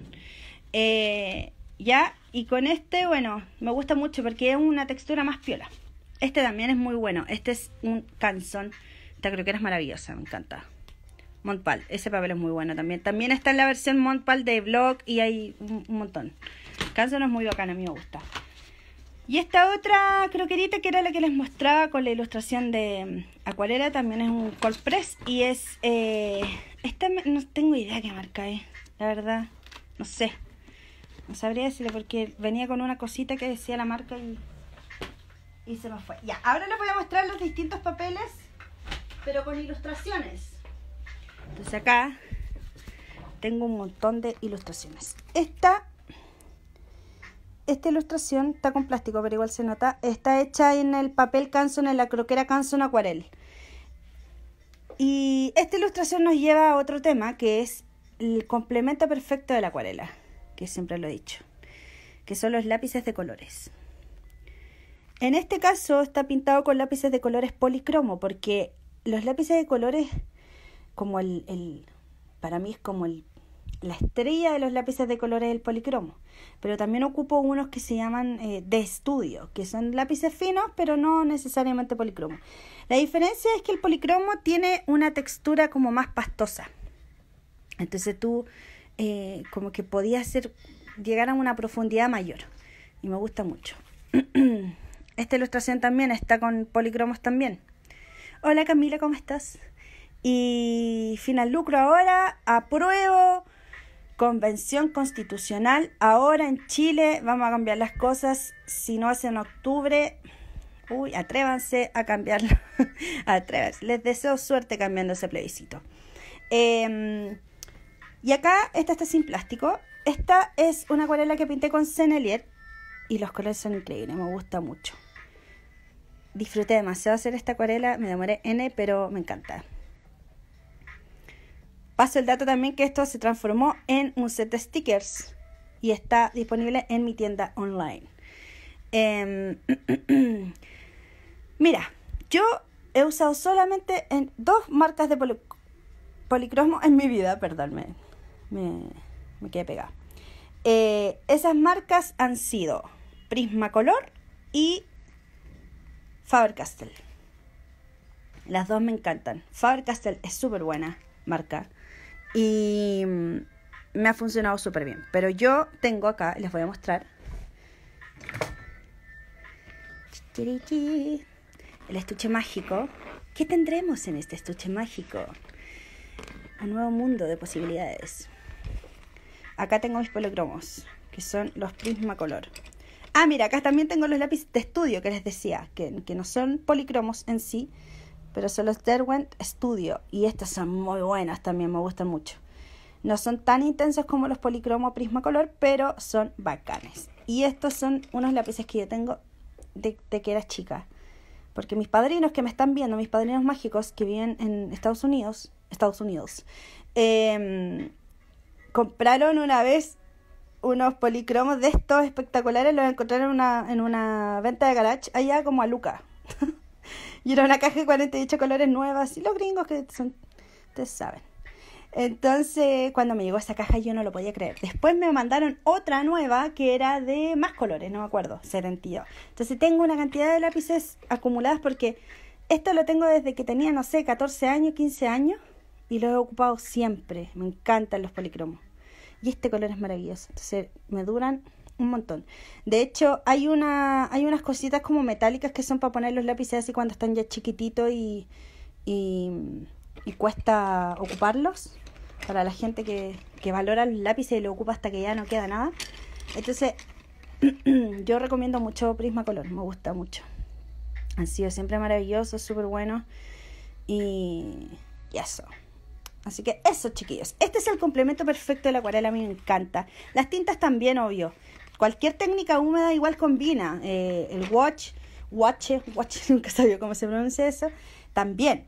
Ya, y con este, bueno, me gusta mucho porque es una textura más piola. Este también es muy bueno. Este es un Canson. Esta croquera es maravillosa, me encanta. Montpal, ese papel es muy bueno también. También está en la versión Montpal de blog y hay un montón. Canson es muy bacana, a mí me gusta. Y esta otra croquerita que era la que les mostraba con la ilustración de acuarela también es un cold press y es esta no tengo idea qué marca es, la verdad, no sé, no sabría decirle porque venía con una cosita que decía la marca y se me fue. Ya, ahora les voy a mostrar los distintos papeles, pero con ilustraciones. Entonces acá tengo un montón de ilustraciones. Esta ilustración está con plástico, pero igual se nota. Está hecha en el papel Canson, en la croquera Canson Acuarel. Y esta ilustración nos lleva a otro tema, que es el complemento perfecto de la acuarela, que siempre lo he dicho, que son los lápices de colores. En este caso está pintado con lápices de colores policromo, porque los lápices de colores, como para mí es como la estrella de los lápices de colores es el policromo, pero también ocupo unos que se llaman de estudio, que son lápices finos, pero no necesariamente policromo. La diferencia es que el policromo tiene una textura como más pastosa, entonces tú como que podías llegar a una profundidad mayor, y me gusta mucho. Esta ilustración también está con policromos también. Hola Camila, ¿cómo estás? Y fin al lucro ahora, apruebo. Convención constitucional ahora en Chile, vamos a cambiar las cosas, si no es en octubre, atrévanse a cambiarlo, atrévanse, les deseo suerte cambiando ese plebiscito. Y acá, esta está sin plástico, esta es una acuarela que pinté con Sennelier y los colores son increíbles, me gusta mucho. Disfruté demasiado hacer esta acuarela, me demoré pero me encanta. Paso el dato también que esto se transformó en un set de stickers y está disponible en mi tienda online. Mira, yo he usado solamente en 2 marcas de policromo en mi vida, perdón, me quedé pegada. Esas marcas han sido Prismacolor y Faber-Castell. Las 2 me encantan. Faber-Castell es súper buena marca y me ha funcionado súper bien. Pero yo tengo acá, les voy a mostrar el estuche mágico. ¿Qué tendremos en este estuche mágico? Un nuevo mundo de posibilidades. Acá tengo mis policromos, que son los Prismacolor. Mira, acá también tengo los lápices de estudio que les decía, que no son policromos en sí, pero son los Derwent Studio. Y estas son muy buenas también, me gustan mucho. No son tan intensos como los policromo Prismacolor, pero son bacanes. Y estos son unos lápices que yo tengo de que era chica. Porque mis padrinos que me están viendo, mis padrinos mágicos que viven en Estados Unidos, compraron una vez unos policromos de estos espectaculares, los encontraron en una venta de garage allá como a Luca. Y era una caja de 48 colores nuevas, y los gringos que son, ustedes saben. Entonces, cuando me llegó esa caja yo no lo podía creer. Después me mandaron otra nueva que era de más colores, no me acuerdo, 72. Entonces tengo una cantidad de lápices acumuladas porque esto lo tengo desde que tenía, 14 años, 15 años. Y lo he ocupado siempre. Me encantan los policromos. Y este color es maravilloso. Entonces me duran un montón. De hecho, hay unas cositas como metálicas que son para poner los lápices así cuando están ya chiquititos y cuesta ocuparlos. Para la gente que valora los lápices y lo ocupa hasta que ya no queda nada. Entonces, yo recomiendo mucho Prismacolor. Me gusta mucho. Han sido siempre maravillosos, súper buenos. Y eso. Así que eso, chiquillos. Este es el complemento perfecto de la acuarela. A mí me encanta. Las tintas también, obvio. Cualquier técnica húmeda igual combina. El watch, nunca sabía cómo se pronuncia eso. También.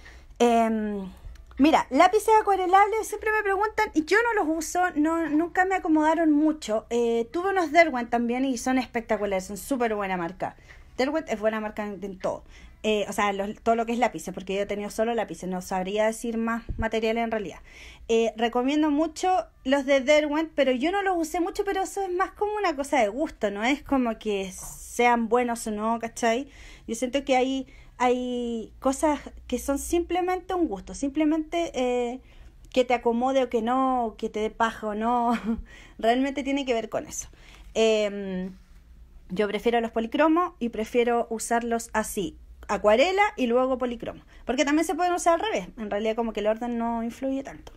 Mira, lápices acuarelables siempre me preguntan y yo no los uso, nunca me acomodaron mucho. Tuve unos Derwent también y son espectaculares, son súper buena marca. Derwent es buena marca en todo. Todo lo que es lápices, porque yo he tenido solo lápices, no sabría decir más materiales en realidad. Recomiendo mucho los de Derwent, pero yo no los usé mucho, pero eso es más como una cosa de gusto, no es como que sean buenos o no, ¿cachai? Yo siento que hay cosas que son simplemente un gusto, simplemente que te acomode o que no, que te dé paja o no, realmente tiene que ver con eso. Yo prefiero los policromos y prefiero usarlos así, acuarela y luego policromo, porque también se pueden usar al revés, en realidad como que el orden no influye tanto.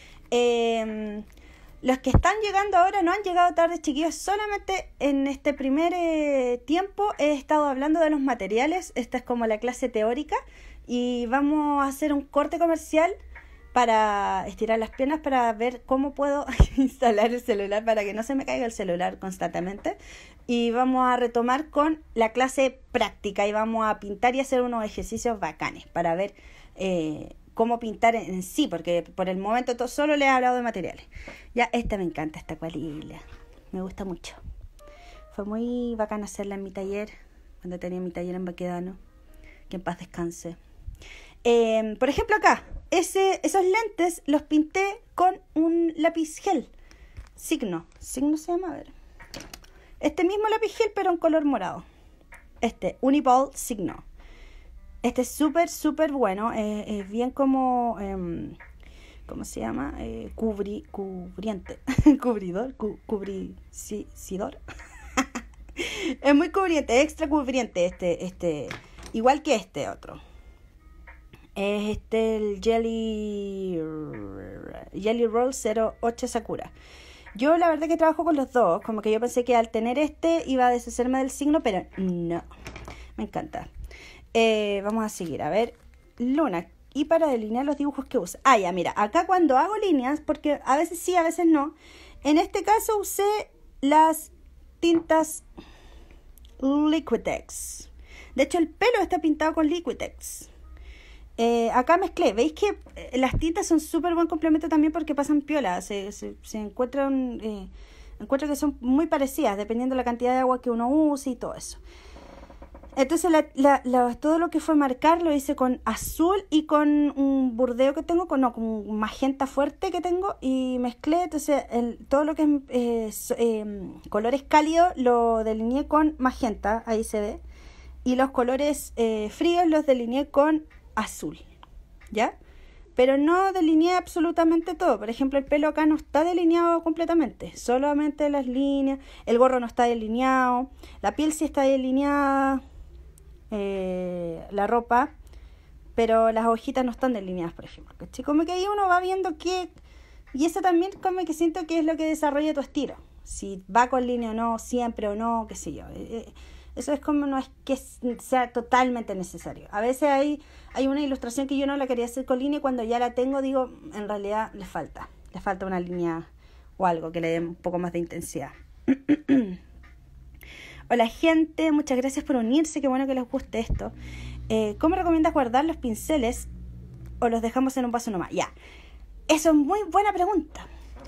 Los que están llegando ahora no han llegado tarde, chiquillos, solamente en este primer tiempo he estado hablando de los materiales. Esta es como la clase teórica y vamos a hacer un corte comercial para estirar las piernas para ver cómo puedo instalar el celular para que no se me caiga el celular constantemente. Y vamos a retomar con la clase práctica y vamos a pintar y hacer unos ejercicios bacanes para ver cómo pintar en sí, porque por el momento solo les he hablado de materiales. Ya, esta me encanta, esta acuarela, me gusta mucho. Fue muy bacana hacerla en mi taller, cuando tenía mi taller en Baquedano, que en paz descanse. Por ejemplo acá, esos lentes los pinté con un lápiz gel, Signo se llama, a ver. Este mismo lápiz gel pero en color morado. Uniball Signo. Este es súper bueno, es bien como, ¿cómo se llama? Cubriente, cubricidor. Es muy cubriente, extra cubriente igual que este otro. Es el Jelly Roll 08 Sakura. Yo la verdad que trabajo con los dos, como que yo pensé que al tener este iba a deshacerme del signo, pero no, me encanta. Vamos a seguir, a ver, Luna, y para delinear los dibujos que usa. Ah, ya, mira, acá cuando hago líneas, porque a veces sí, a veces no, en este caso usé las tintas Liquitex. De hecho, el pelo está pintado con Liquitex. Acá mezclé, veis que las tintas son súper buen complemento también porque pasan piola, se encuentran, encuentro que son muy parecidas dependiendo de la cantidad de agua que uno use y todo eso. Entonces todo lo que fue marcar lo hice con azul y con un burdeo que tengo, con un magenta fuerte que tengo, y mezclé. Entonces todo lo que es colores cálidos lo delineé con magenta, ahí se ve, y los colores fríos los delineé con azul, ¿ya? Pero no delineé absolutamente todo. Por ejemplo, el pelo acá no está delineado completamente, solamente las líneas. El gorro no está delineado, la piel sí está delineada, la ropa, pero las hojitas no están delineadas, por ejemplo, ¿cachai? Como que ahí uno va viendo qué, y eso también como que siento que es lo que desarrolla tu estilo, si va con línea o no, siempre o no, qué sé yo. Eso es como, no es que sea totalmente necesario. A veces hay una ilustración que yo no la quería hacer con línea y cuando ya la tengo digo, en realidad le falta una línea o algo que le dé un poco más de intensidad. Hola gente, muchas gracias por unirse, qué bueno que les guste esto. ¿Cómo recomiendas guardar los pinceles o los dejamos en un vaso nomás? Ya, eso es muy buena pregunta.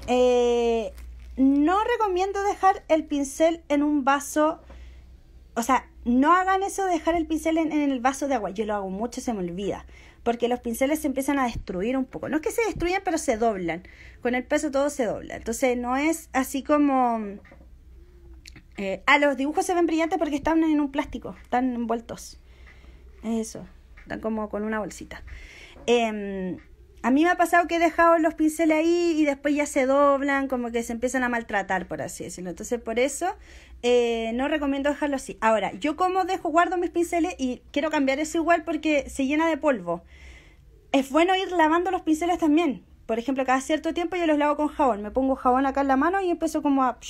No recomiendo dejar el pincel en un vaso. O sea, no hagan eso de dejar el pincel en el vaso de agua. Yo lo hago mucho, se me olvida. Porque los pinceles se empiezan a destruir un poco. No es que se destruyan, pero se doblan. Con el peso todo se dobla. Entonces no es así como... los dibujos se ven brillantes porque están en un plástico. Están envueltos. Eso. Están como con una bolsita. A mí me ha pasado que he dejado los pinceles ahí y después ya se doblan, como que se empiezan a maltratar, por así decirlo. Entonces, por eso no recomiendo dejarlo así. Ahora, yo como guardo mis pinceles y quiero cambiar eso igual porque se llena de polvo. Es bueno ir lavando los pinceles también. Por ejemplo, cada cierto tiempo yo los lavo con jabón. Me pongo jabón acá en la mano y empiezo como a...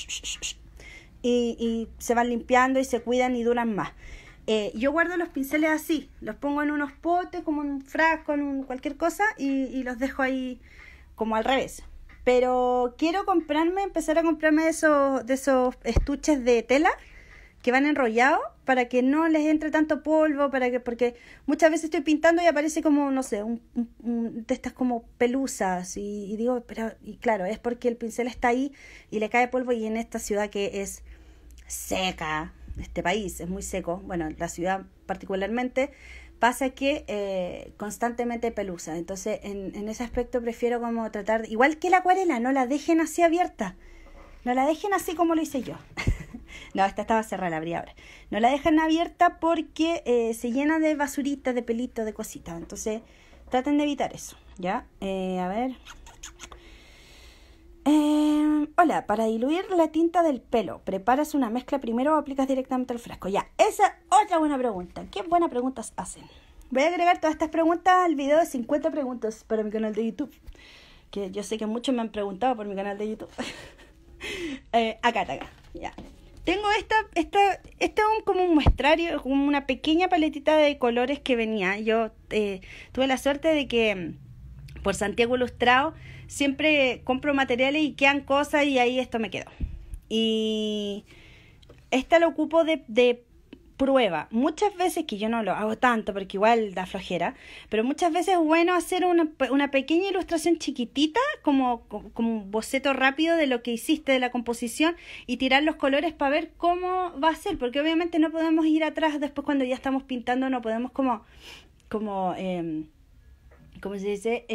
Y se van limpiando y se cuidan y duran más. Yo guardo los pinceles así, los pongo en unos potes, como en un frasco, en cualquier cosa, y los dejo ahí como al revés. Pero quiero empezar a comprarme de esos estuches de tela que van enrollados para que no les entre tanto polvo, porque muchas veces estoy pintando y aparece como, no sé, de estas como pelusas, y digo, y claro, es porque el pincel está ahí y le cae polvo, y en esta ciudad que es seca, este país es muy seco, bueno, la ciudad particularmente, pasa que constantemente pelusa. Entonces en ese aspecto prefiero como tratar, igual que la acuarela, no la dejen así abierta, no la dejen así como lo hice yo. No, esta estaba cerrada, la abrí ahora. No la dejan abierta porque se llena de basuritas, de pelitos, de cositas. Entonces traten de evitar eso, ¿ya? A ver... hola, para diluir la tinta del pelo, ¿preparas una mezcla primero o aplicas directamente al frasco? Ya, esa es otra buena pregunta. ¿Qué buenas preguntas hacen? Voy a agregar todas estas preguntas al video de 50 preguntas para mi canal de YouTube, que yo sé que muchos me han preguntado por mi canal de YouTube. Acá, ya. Tengo esto es como un muestrario, como una pequeña paletita de colores que venía. Yo tuve la suerte de que por Santiago Ilustrado siempre compro materiales y quedan cosas, y ahí esto me quedó. Y esta lo ocupo de prueba. Muchas veces, que yo no lo hago tanto porque igual da flojera, pero muchas veces es bueno hacer una pequeña ilustración chiquitita, como un boceto rápido de lo que hiciste, de la composición, y tirar los colores para ver cómo va a ser, porque obviamente no podemos ir atrás después cuando ya estamos pintando, no podemos ¿cómo se dice?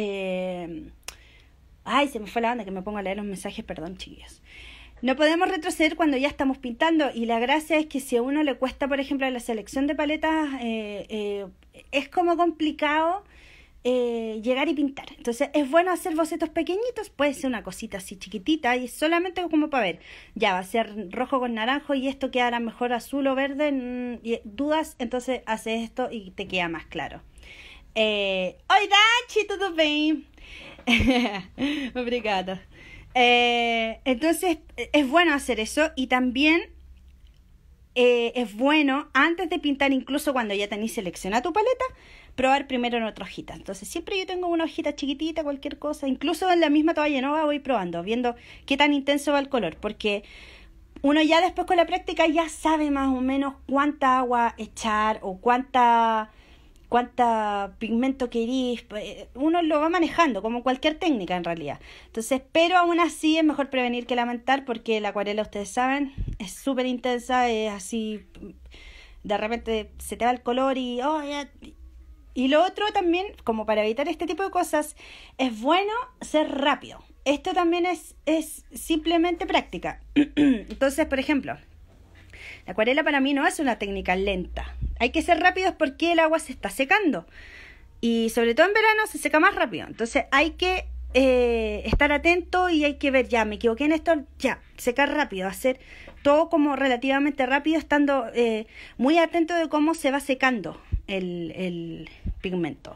Ay, se me fue la onda que me pongo a leer los mensajes, perdón, chiquillos. No podemos retroceder cuando ya estamos pintando, y la gracia es que si a uno le cuesta, por ejemplo, la selección de paletas, es como complicado llegar y pintar. Entonces es bueno hacer bocetos pequeñitos, puede ser una cosita así chiquitita y solamente como para ver, ya va a ser rojo con naranjo y esto quedará mejor azul o verde, y dudas, entonces haces esto y te queda más claro. Oi, Dati, tudo bem? Obrigada. Entonces, es bueno hacer eso y también es bueno, antes de pintar, incluso cuando ya tenéis seleccionada tu paleta, probar primero en otra hojita. Entonces, siempre yo tengo una hojita chiquitita, cualquier cosa, incluso en la misma toalla nova voy probando, viendo qué tan intenso va el color, porque uno ya después con la práctica ya sabe más o menos cuánta agua echar o cuánta pigmento querís. Uno lo va manejando como cualquier técnica en realidad. Entonces, pero aún así es mejor prevenir que lamentar, porque la acuarela, ustedes saben, es súper intensa, es así, de repente se te va el color y y lo otro también, como para evitar este tipo de cosas, es bueno ser rápido. Esto también es simplemente práctica. Entonces, por ejemplo, la acuarela para mí no es una técnica lenta. Hay que ser rápidos porque el agua se está secando. Y sobre todo en verano se seca más rápido. Entonces hay que estar atento y hay que ver, ya, me equivoqué en esto, ya, secar rápido, hacer todo como relativamente rápido, estando muy atento de cómo se va secando el pigmento.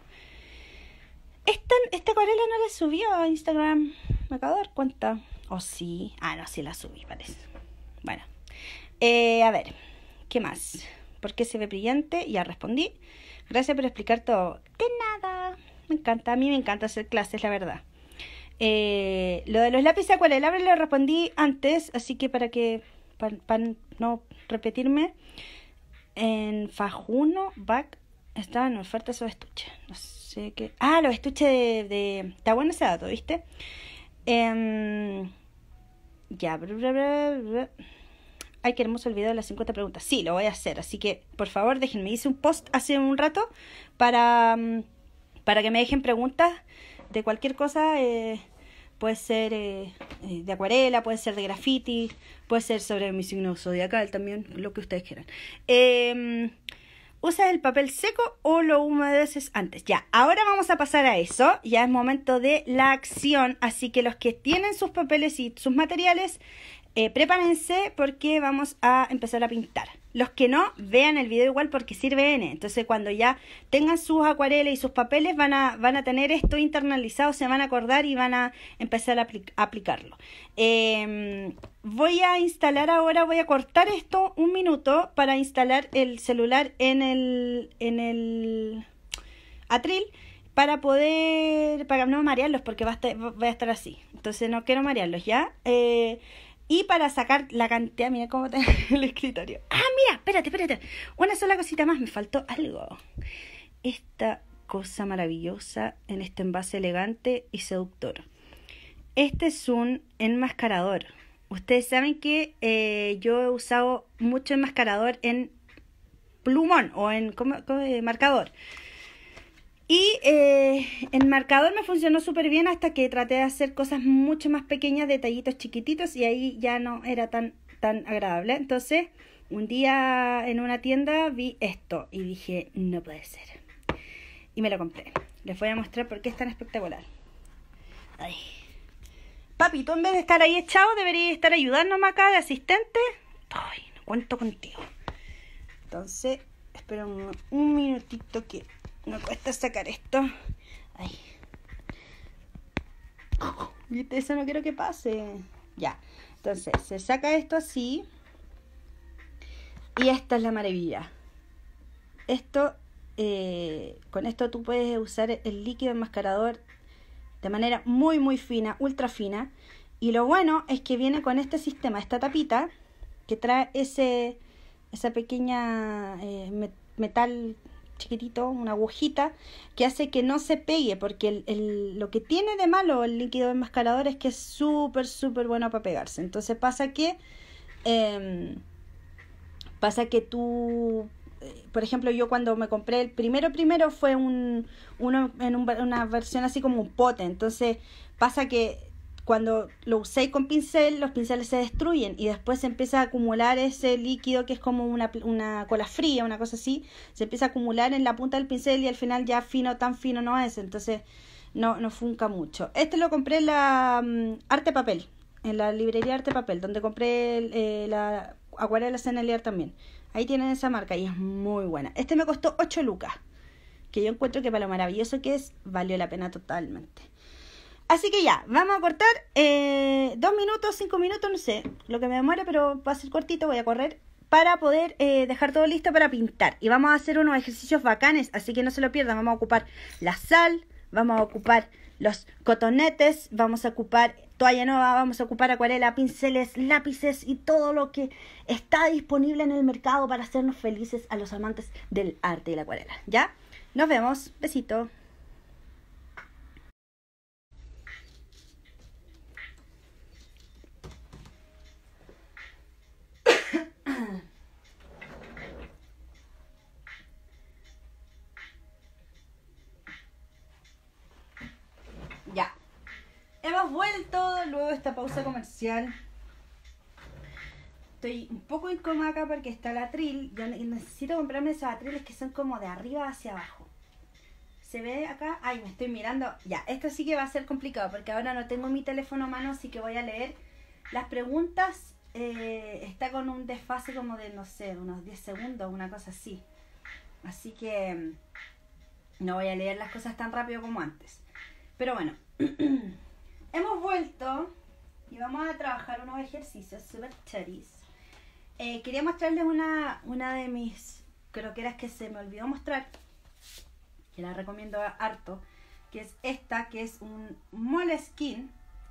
Esta acuarela no la subió a Instagram. Me acabo de dar cuenta. ¿O sí? Ah, no, sí la subí, parece. Bueno. A ver, ¿qué más? ¿Por qué se ve brillante? Ya respondí. Gracias por explicar todo. De nada. Me encanta. A mí me encanta hacer clases, la verdad. Lo de los lápices acuarela lo respondí antes, así que para no repetirme, en Fajuno Back estaban en oferta esos estuches. No sé qué. Ah, los estuches de... Está bueno ese dato, ¿viste? Ya. Ay, qué hermoso el video de las 50 preguntas. Sí, lo voy a hacer. Así que, por favor, déjenme. Hice un post hace un rato para que me dejen preguntas de cualquier cosa. Puede ser de acuarela, puede ser de graffiti, puede ser sobre mi signo zodiacal también, lo que ustedes quieran. ¿Usas el papel seco o lo humedeces antes? Ya, ahora vamos a pasar a eso. Ya es momento de la acción. Así que los que tienen sus papeles y sus materiales, prepárense porque vamos a empezar a pintar. Los que no, vean el video igual porque sirve N. Entonces, cuando ya tengan sus acuarelas y sus papeles, van a tener esto internalizado, se van a acordar y van a empezar a aplicarlo. Voy a instalar ahora, voy a cortar esto un minuto para instalar el celular en el atril para no marearlos, porque voy a estar así. Entonces, no quiero marearlos, ¿ya? Y para sacar la cantidad, mira cómo tengo el escritorio. Ah, mira, espérate. Una sola cosita más, me faltó algo. Esta cosa maravillosa en este envase elegante y seductor. Este es un enmascarador. Ustedes saben que yo he usado mucho enmascarador en plumón o en marcador. Y el marcador me funcionó súper bien hasta que traté de hacer cosas mucho más pequeñas, detallitos chiquititos, y ahí ya no era tan agradable. Entonces, un día en una tienda vi esto y dije, no puede ser. Y me lo compré. Les voy a mostrar por qué es tan espectacular. Ay. Papi, tú en vez de estar ahí echado, deberías estar ayudándome acá de asistente. Ay, no cuento contigo. Entonces, espera un minutito que... me cuesta sacar esto. Ay. ¿Viste? Eso no quiero que pase. Ya. Entonces, se saca esto así. Y esta es la maravilla. Esto, con esto tú puedes usar el líquido enmascarador de manera muy, muy fina, ultra fina. Y lo bueno es que viene con este sistema, esta tapita, que trae esa pequeña metal chiquitito, una agujita que hace que no se pegue, porque lo que tiene de malo el líquido enmascarador es que es súper bueno para pegarse. Entonces pasa que tú, por ejemplo, yo cuando me compré el primero fue uno en una versión así como un pote. Entonces pasa que cuando lo uséis con pincel, los pinceles se destruyen y después se empieza a acumular ese líquido que es como una cola fría, una cosa así. Se empieza a acumular en la punta del pincel y al final ya tan fino no es. Entonces no funca mucho. Este lo compré en la Arte Papel, en la librería Arte Papel, donde compré la acuarela Sennelier también. Ahí tienen esa marca y es muy buena. Este me costó 8 lucas. que yo encuentro que para lo maravilloso que es, valió la pena totalmente. Así que ya, vamos a cortar 2 minutos, 5 minutos, no sé lo que me demore, pero va a ser cortito, voy a correr para poder dejar todo listo para pintar. Y vamos a hacer unos ejercicios bacanes, así que no se lo pierdan. Vamos a ocupar la sal, vamos a ocupar los cotonetes, vamos a ocupar toalla nueva, vamos a ocupar acuarela, pinceles, lápices y todo lo que está disponible en el mercado para hacernos felices a los amantes del arte y la acuarela. ¿Ya? Nos vemos. Besito. Ya. Hemos vuelto luego de esta pausa comercial. Estoy un poco incómoda acá porque está el atril. Yo necesito comprarme esos atriles que son como de arriba hacia abajo. ¿Se ve acá? Ay, me estoy mirando. Ya, esto sí que va a ser complicado porque ahora no tengo mi teléfono a mano, así que voy a leer las preguntas. Está con un desfase como de, no sé, unos 10 segundos, una cosa así. Así que no voy a leer las cosas tan rápido como antes. Pero bueno, hemos vuelto y vamos a trabajar unos ejercicios super charis. Quería mostrarles una de mis croqueras que se me olvidó mostrar, que la recomiendo harto, que es esta, que es un Moleskine.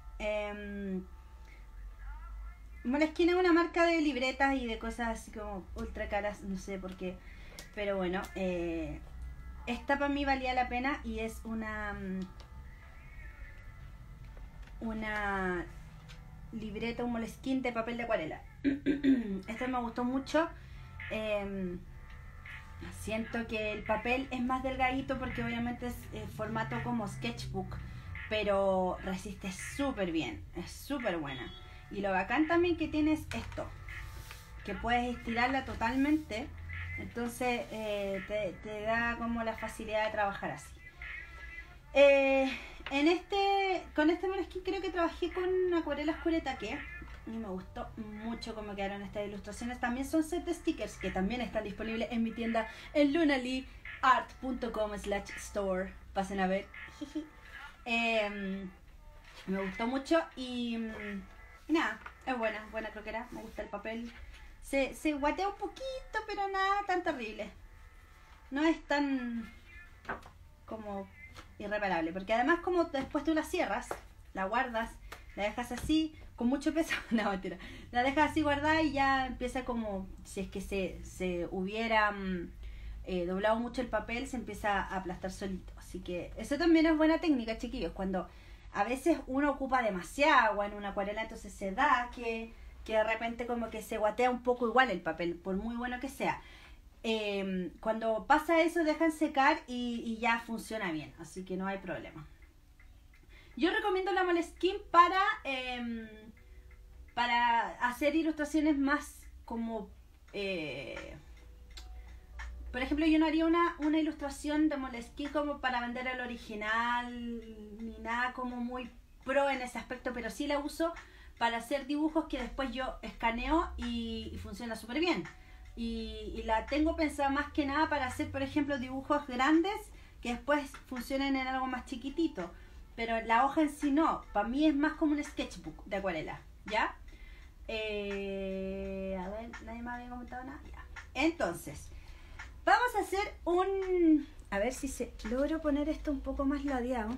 Moleskine es una marca de libretas y de cosas así como ultra caras, no sé por qué, pero bueno, esta para mí valía la pena y es una libreta, un Moleskine de papel de acuarela. Esta me gustó mucho. Siento que el papel es más delgadito porque obviamente es formato como sketchbook, pero resiste súper bien, es súper buena. Y lo bacán también que tiene es esto, que puedes estirarla totalmente, entonces te da como la facilidad de trabajar así. Con este Moleskine creo que trabajé con acuarela oscuretaque y me gustó mucho cómo quedaron estas ilustraciones. También son set de stickers que también están disponibles en mi tienda en lunaleeart.com/store. Pasen a ver. Me gustó mucho y nada, es buena croquera, me gusta el papel. Se guatea un poquito, pero nada tan terrible. No es tan como irreparable, porque además como después tú la cierras, la guardas, la dejas así con mucho peso, no mentira, la dejas así guardada y ya empieza como, si es que se hubiera doblado mucho el papel, se empieza a aplastar solito. Así que eso también es buena técnica, chiquillos, cuando a veces uno ocupa demasiada agua en una acuarela, entonces se da que de repente como que se guatea un poco igual el papel, por muy bueno que sea. Cuando pasa eso, dejan secar y ya funciona bien, así que no hay problema. Yo recomiendo la Moleskine para hacer ilustraciones más como por ejemplo, yo no haría una ilustración de Moleskine como para vender el original ni nada como muy pro en ese aspecto, pero sí la uso para hacer dibujos que después yo escaneo y funciona súper bien. Y la tengo pensada más que nada para hacer, por ejemplo, dibujos grandes que después funcionen en algo más chiquitito. Pero la hoja en sí no, para mí es más como un sketchbook de acuarela, ¿ya? A ver, nadie me había comentado nada, ya. Entonces, vamos a hacer a ver si logro poner esto un poco más ladeado.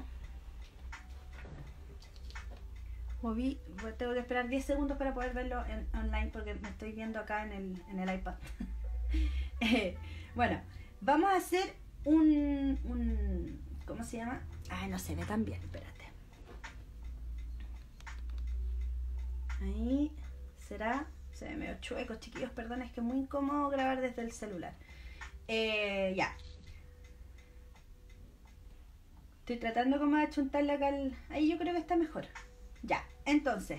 Tengo que esperar 10 segundos para poder verlo online porque me estoy viendo acá en el iPad. Bueno, vamos a hacer ¿cómo se llama? Ay, no se ve tan bien, espérate. Ahí, ¿será? Se ve medio chueco, chiquillos, perdón, es que es muy incómodo grabar desde el celular. Ya. Estoy tratando como de achuntarle acá ahí yo creo que está mejor. Ya, entonces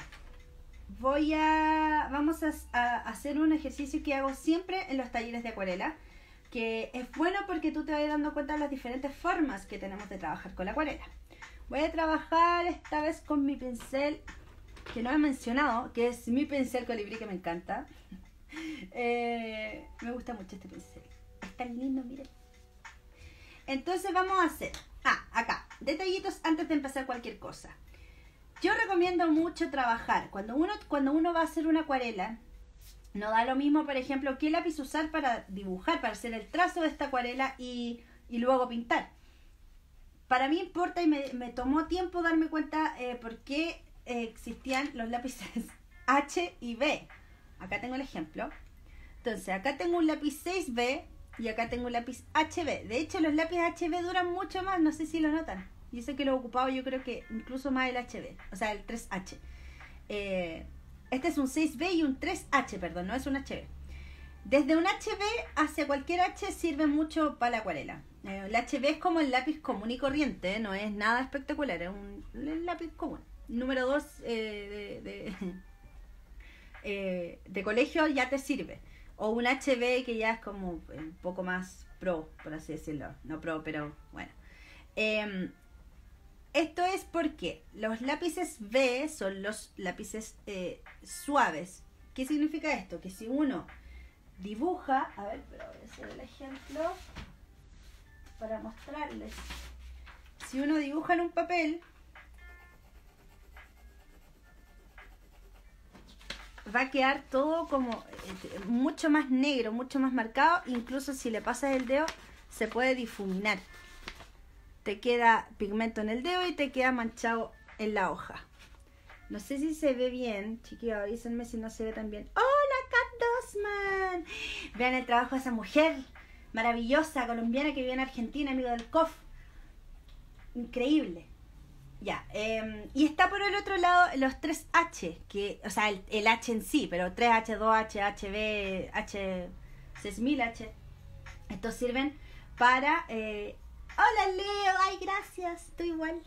vamos a hacer un ejercicio que hago siempre en los talleres de acuarela, que es bueno porque tú te vas dando cuenta de las diferentes formas que tenemos de trabajar con la acuarela. Voy a trabajar esta vez con mi pincel que no he mencionado, que es mi pincel colibrí, que me encanta. Me gusta mucho este pincel, es tan lindo, miren. Entonces vamos a hacer, acá, detallitos antes de empezar cualquier cosa. Yo recomiendo mucho trabajar, cuando uno va a hacer una acuarela, no da lo mismo, por ejemplo, qué lápiz usar para dibujar, para hacer el trazo de esta acuarela y luego pintar. Para mí importa y me tomó tiempo darme cuenta por qué existían los lápices H y B. Acá tengo el ejemplo. Entonces, acá tengo un lápiz 6B y acá tengo un lápiz HB. De hecho, los lápices HB duran mucho más, no sé si lo notan. Yo sé que lo he ocupado, yo creo que incluso más el HB, o sea, el 3H. Este es un 6B y un 3H, perdón, no es un HB. Desde un HB hacia cualquier H sirve mucho para la acuarela. El HB es como el lápiz común y corriente, no es nada espectacular, es un lápiz común. Número 2 de colegio ya te sirve. O un HB que ya es como un poco más pro, por así decirlo. No pro, pero bueno. Esto es porque los lápices B son los lápices suaves. ¿Qué significa esto? Que si uno dibuja, a ver, pero voy a hacer el ejemplo para mostrarles. Si uno dibuja en un papel, va a quedar todo como mucho más negro, mucho más marcado. Incluso si le pasas el dedo, se puede difuminar. Te queda pigmento en el dedo y te queda manchado en la hoja. No sé si se ve bien, chiquillos, avísenme si no se ve tan bien. ¡Hola, Kat Dosman! Vean el trabajo de esa mujer maravillosa, colombiana que vive en Argentina, amigo del COF. Increíble. Ya, y está por el otro lado los 3H, que, o sea, el H en sí, pero 3H, 2H, HB, H, 6000H. Estos sirven para... Hola, Leo, ay, gracias, estoy igual.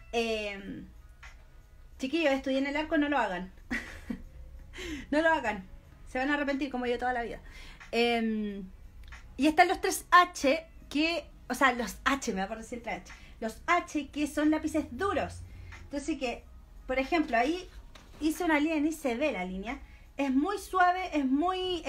Chiquillos, estudien el arco, no lo hagan. No lo hagan, se van a arrepentir como yo toda la vida. Y están los 3H, que, o sea, los H, me va a parecer 3H. Los H, que son lápices duros. Entonces que, por ejemplo, ahí hice una línea, ni se ve la línea. Es muy suave, es muy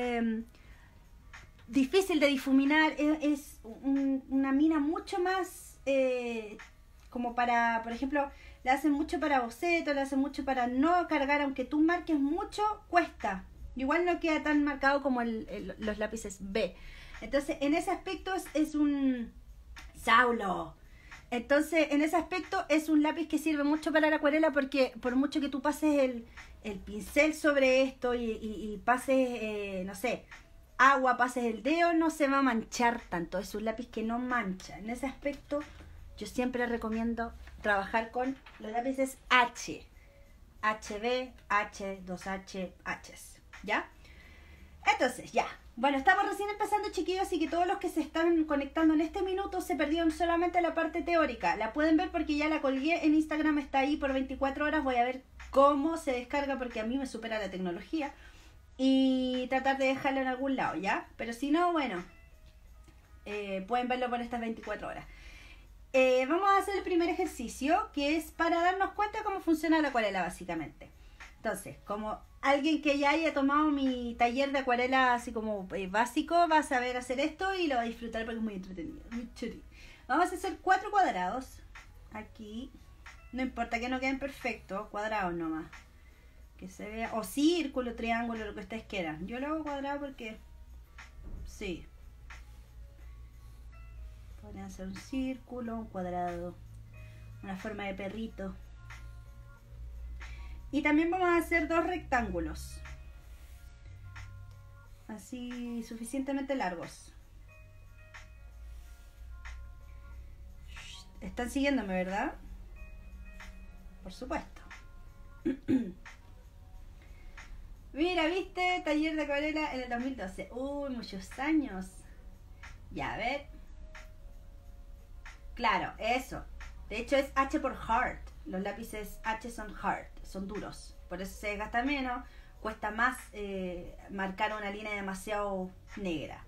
difícil de difuminar. Es una mina mucho más como para, por ejemplo, la hacen mucho para boceto, la hacen mucho para no cargar. Aunque tú marques mucho, cuesta. Igual no queda tan marcado como los lápices B. Entonces, en ese aspecto es un... Saulo. Entonces, en ese aspecto es un lápiz que sirve mucho para la acuarela, porque por mucho que tú pases el pincel sobre esto y pases, no sé, agua, pases el dedo, no se va a manchar tanto. Es un lápiz que no mancha. En ese aspecto, yo siempre recomiendo trabajar con los lápices H. HB, H, 2H, Hs. ¿Ya? Entonces, ya. Bueno, estamos recién empezando, chiquillos, así que todos los que se están conectando en este minuto se perdieron solamente la parte teórica. La pueden ver porque ya la colgué en Instagram, está ahí por 24 horas. Voy a ver cómo se descarga porque a mí me supera la tecnología. Y tratar de dejarlo en algún lado, ¿ya? Pero si no, bueno, pueden verlo por estas 24 horas. Vamos a hacer el primer ejercicio, que es para darnos cuenta cómo funciona la acuarela, básicamente. Entonces, como alguien que ya haya tomado mi taller de acuarela así como básico, va a saber hacer esto y lo va a disfrutar porque es muy entretenido, muy chulo. Vamos a hacer 4 cuadrados. Aquí, no importa que no queden perfectos, cuadrados nomás. Que se vea, o círculo, triángulo, lo que ustedes quieran. Yo lo hago cuadrado porque, sí. Pueden hacer un círculo, un cuadrado, una forma de perrito. Y también vamos a hacer 2 rectángulos. Así suficientemente largos. Están siguiéndome, ¿verdad? Por supuesto. Mira, ¿viste? Taller de acuarela en el 2012. Uy, muchos años. Ya, a ver. Claro, eso. De hecho es H por hard. Los lápices H son hard, son duros. Por eso se desgasta menos. Cuesta más marcar una línea demasiado negra.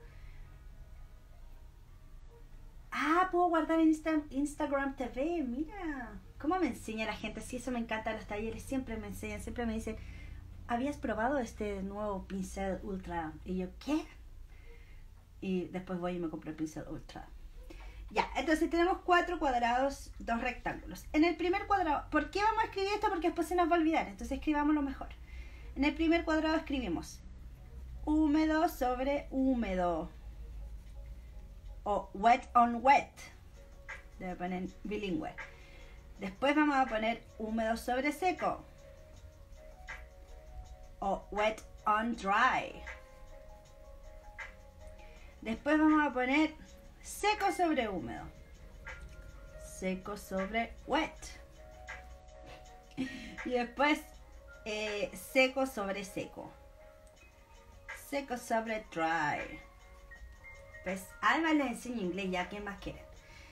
Ah, puedo guardar en Instagram TV. Mira, cómo me enseña la gente. Sí, eso me encanta en los talleres. Siempre me enseñan, siempre me dicen, ¿habías probado este nuevo pincel ultra? Y yo, ¿qué? Y después voy y me compro el pincel ultra. Ya, entonces tenemos 4 cuadrados, 2 rectángulos. En el primer cuadrado, ¿por qué vamos a escribir esto? Porque después se nos va a olvidar, entonces escribámoslo mejor. En el primer cuadrado escribimos húmedo sobre húmedo, o wet on wet, debe poner bilingüe. Después vamos a poner húmedo sobre seco, o wet on dry. Después vamos a poner seco sobre húmedo, seco sobre wet. Y después seco sobre seco, seco sobre dry. Pues además les enseño inglés ya, ¿qué más quieren?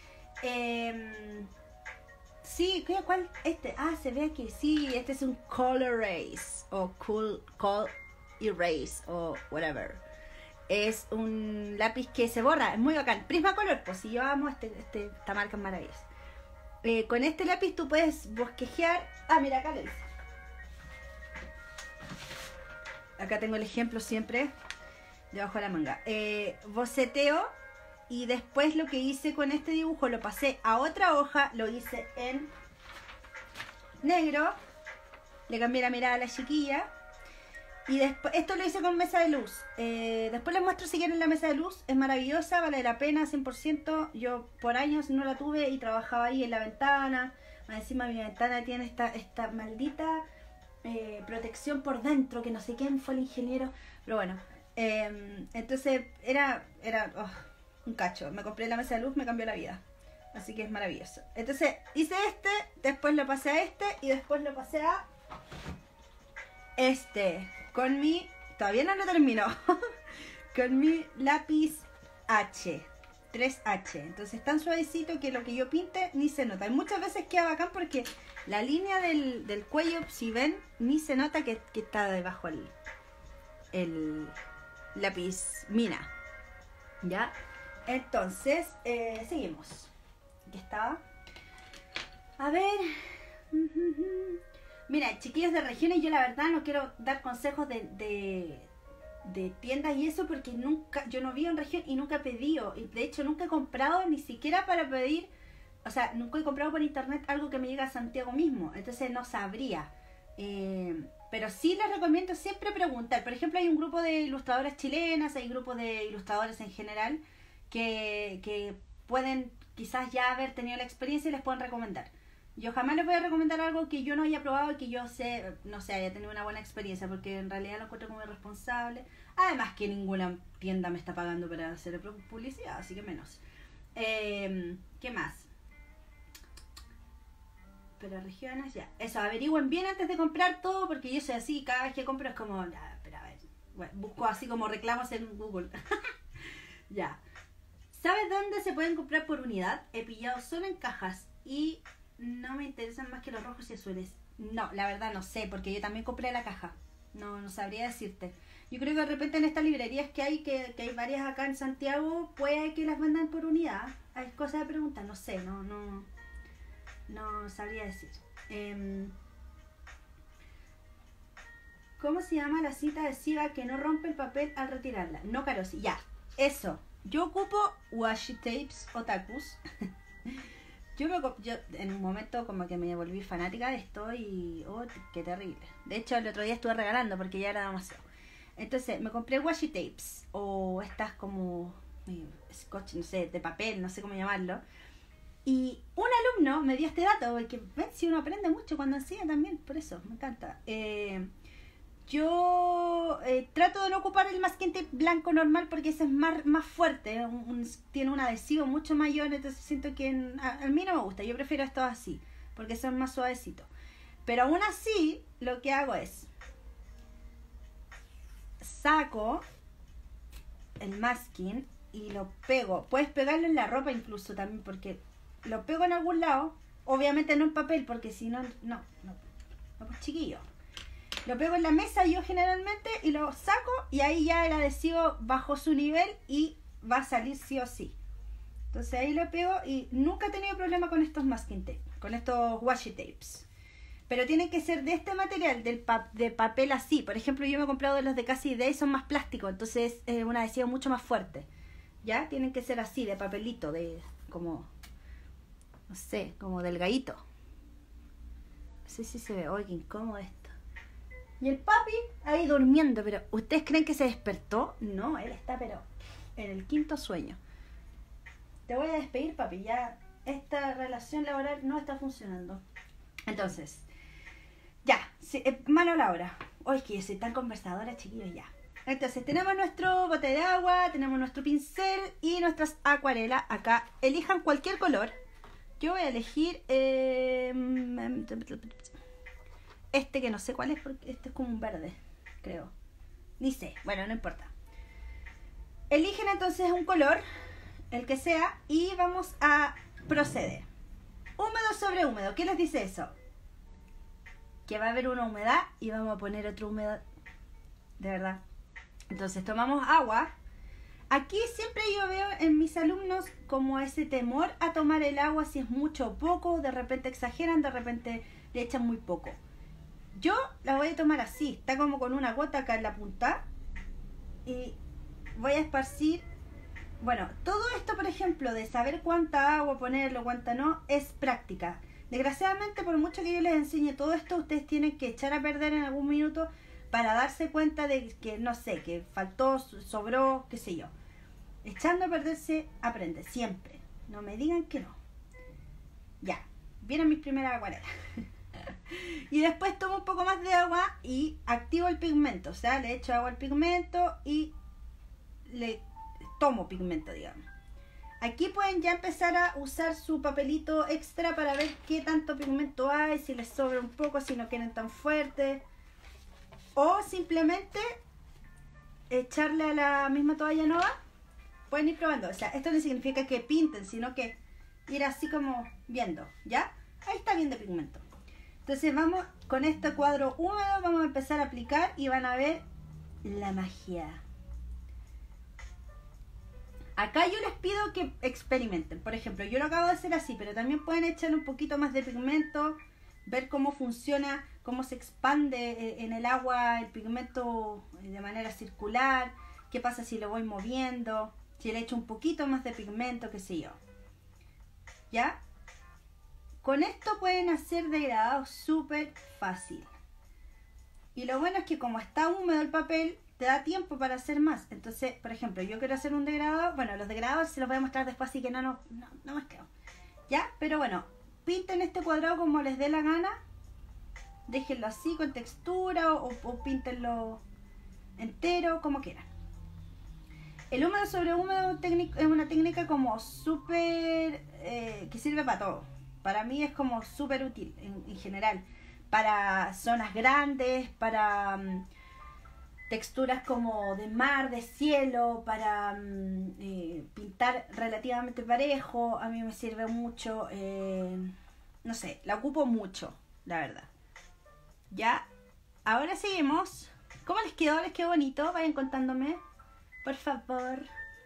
Sí, ¿cuál? Se ve aquí, sí, este es un color erase, o color erase, o whatever. Es un lápiz que se borra, es muy bacán. Prismacolor, pues si yo amo esta marca es maravillosa. Con este lápiz tú puedes bosquejear. Mira, acá lo hice. Acá tengo el ejemplo siempre debajo de la manga. Boceteo, y después lo que hice con este dibujo lo pasé a otra hoja, lo hice en negro, le cambié la mirada a la chiquilla. Y después, esto lo hice con mesa de luz. Después les muestro si quieren la mesa de luz. Es maravillosa, vale la pena 100%. Yo por años no la tuve y trabajaba ahí en la ventana. Encima mi ventana tiene esta maldita protección por dentro, que no sé quién fue el ingeniero. Pero bueno, entonces era un cacho. Me compré la mesa de luz, me cambió la vida. Así que es maravilloso. Entonces hice después lo pasé a y después lo pasé a con mi, todavía no lo termino, con mi lápiz H, 3H. Entonces es tan suavecito que lo que yo pinte ni se nota. Y muchas veces queda bacán porque la línea del cuello, si ven, ni se nota que está debajo el lápiz mina. ¿Ya? Entonces, seguimos. Aquí estaba. A ver. Mira, chiquillos de regiones, yo la verdad no quiero dar consejos de tiendas y eso porque yo no vivo en región y nunca he pedido. Y de hecho nunca he comprado ni siquiera para pedir, o sea, nunca he comprado por internet algo que me llegue a Santiago mismo. Entonces no sabría. Pero sí les recomiendo siempre preguntar. Por ejemplo, hay un grupo de ilustradoras chilenas, hay grupos de ilustradores en general que pueden quizás ya haber tenido la experiencia y les pueden recomendar. Yo jamás les voy a recomendar algo que yo no haya probado y que yo haya tenido una buena experiencia, porque en realidad lo encuentro como irresponsable. Además que ninguna tienda me está pagando para hacer publicidad, así que menos. ¿Qué más? Pero regiones, ya. Eso, averigüen bien antes de comprar todo, porque yo soy así, cada vez que compro es como, pero a ver, bueno, busco así como reclamos en Google. Ya. ¿Sabes dónde se pueden comprar por unidad? He pillado solo en cajas y no me interesan más que los rojos y azules. No, la verdad no sé, porque yo también compré la caja. No sabría decirte. Yo creo que de repente en estas librerías que hay varias acá en Santiago, puede que las vendan por unidad. Hay cosas de preguntar, no sé, no sabría decir. ¿Cómo se llama la cinta adhesiva que no rompe el papel al retirarla? No, Carosi, ya, eso. Yo ocupo washi tapes otakus. Yo en un momento como que me volví fanática de esto y qué terrible. De hecho el otro día estuve regalando porque ya era demasiado. Entonces me compré washi tapes o estas como scotch, no sé, de papel, no sé cómo llamarlo. Y un alumno me dio este dato, porque ven si uno aprende mucho cuando enseña también, por eso, me encanta. Yo trato de no ocupar el masking tape blanco normal porque ese es más fuerte, tiene un adhesivo mucho mayor, entonces siento que a mí no me gusta, yo prefiero estos así, porque son más suavecitos. Pero aún así, lo que hago es, saco el masking y lo pego, puedes pegarlo en la ropa incluso también, porque lo pego en algún lado, obviamente no en papel, porque si no, pues chiquillo. Lo pego en la mesa yo generalmente y lo saco y ahí ya el adhesivo bajó su nivel y va a salir sí o sí. Entonces ahí lo pego y nunca he tenido problema con estos masking tape, con estos washi tapes. Pero tienen que ser de este material, de papel así. Por ejemplo, yo me he comprado de los de Cassie Day, son más plásticos, entonces es un adhesivo mucho más fuerte. ¿Ya? Tienen que ser así, de papelito, como, no sé, como delgadito. No sé si se ve, oye, qué incómodo esto. Y el papi ahí durmiendo, pero ¿ustedes creen que se despertó? No, él está pero en el quinto sueño. Te voy a despedir, papi, ya esta relación laboral no está funcionando. Entonces, ya, sí, mano a la hora. Oye, que yo soy tan conversadora, chiquillos, ya. Entonces, tenemos nuestro bote de agua, tenemos nuestro pincel y nuestras acuarelas. Acá, elijan cualquier color. Yo voy a elegir este que no sé cuál es, porque este es como un verde, creo. Ni sé, bueno, no importa. Eligen entonces un color, el que sea, y vamos a proceder. Húmedo sobre húmedo, ¿qué les dice eso? Que va a haber una humedad y vamos a poner otra humedad, de verdad. Entonces tomamos agua. Aquí siempre yo veo en mis alumnos como ese temor a tomar el agua, si es mucho o poco, de repente exageran, de repente le echan muy poco. Yo la voy a tomar así, está como con una gota acá en la punta y voy a esparcir. Bueno, todo esto, por ejemplo, de saber cuánta agua ponerlo, cuánta no, es práctica. Desgraciadamente, por mucho que yo les enseñe todo esto, ustedes tienen que echar a perder en algún minuto para darse cuenta de que, no sé, que faltó, sobró, qué sé yo. Echando a perderse, aprende, siempre. No me digan que no. Ya, vienen mis primeras acuarelas. Y después tomo un poco más de agua y activo el pigmento. O sea, le echo agua al pigmento y le tomo pigmento, digamos. Aquí pueden ya empezar a usar su papelito extra para ver qué tanto pigmento hay, si les sobra un poco, si no quieren tan fuerte. O simplemente echarle a la misma toalla nueva. Pueden ir probando. O sea, esto no significa que pinten, sino que ir así como viendo, ¿ya? Ahí está bien de pigmento. Entonces vamos con este cuadro húmedo, vamos a empezar a aplicar y van a ver la magia. Acá yo les pido que experimenten. Por ejemplo, yo lo acabo de hacer así, pero también pueden echarle un poquito más de pigmento, ver cómo funciona, cómo se expande en el agua el pigmento de manera circular, qué pasa si lo voy moviendo, si le echo un poquito más de pigmento, qué sé yo. ¿Ya? Con esto pueden hacer degradados súper fácil. Y lo bueno es que como está húmedo el papel, te da tiempo para hacer más. Entonces, por ejemplo, yo quiero hacer un degradado. Bueno, los degradados se los voy a mostrar después, así que no más creo. ¿Ya? Pero bueno, pinten este cuadrado como les dé la gana. Déjenlo así con textura o píntenlo entero, como quieran. El húmedo sobre húmedo es una técnica como súper que sirve para todo. Para mí es como súper útil en general. Para zonas grandes, para texturas como de mar, de cielo, para pintar relativamente parejo. A mí me sirve mucho. No sé, la ocupo mucho, la verdad. Ya, ahora seguimos. ¿Cómo les quedó? ¿Les quedó bonito? Vayan contándome, por favor.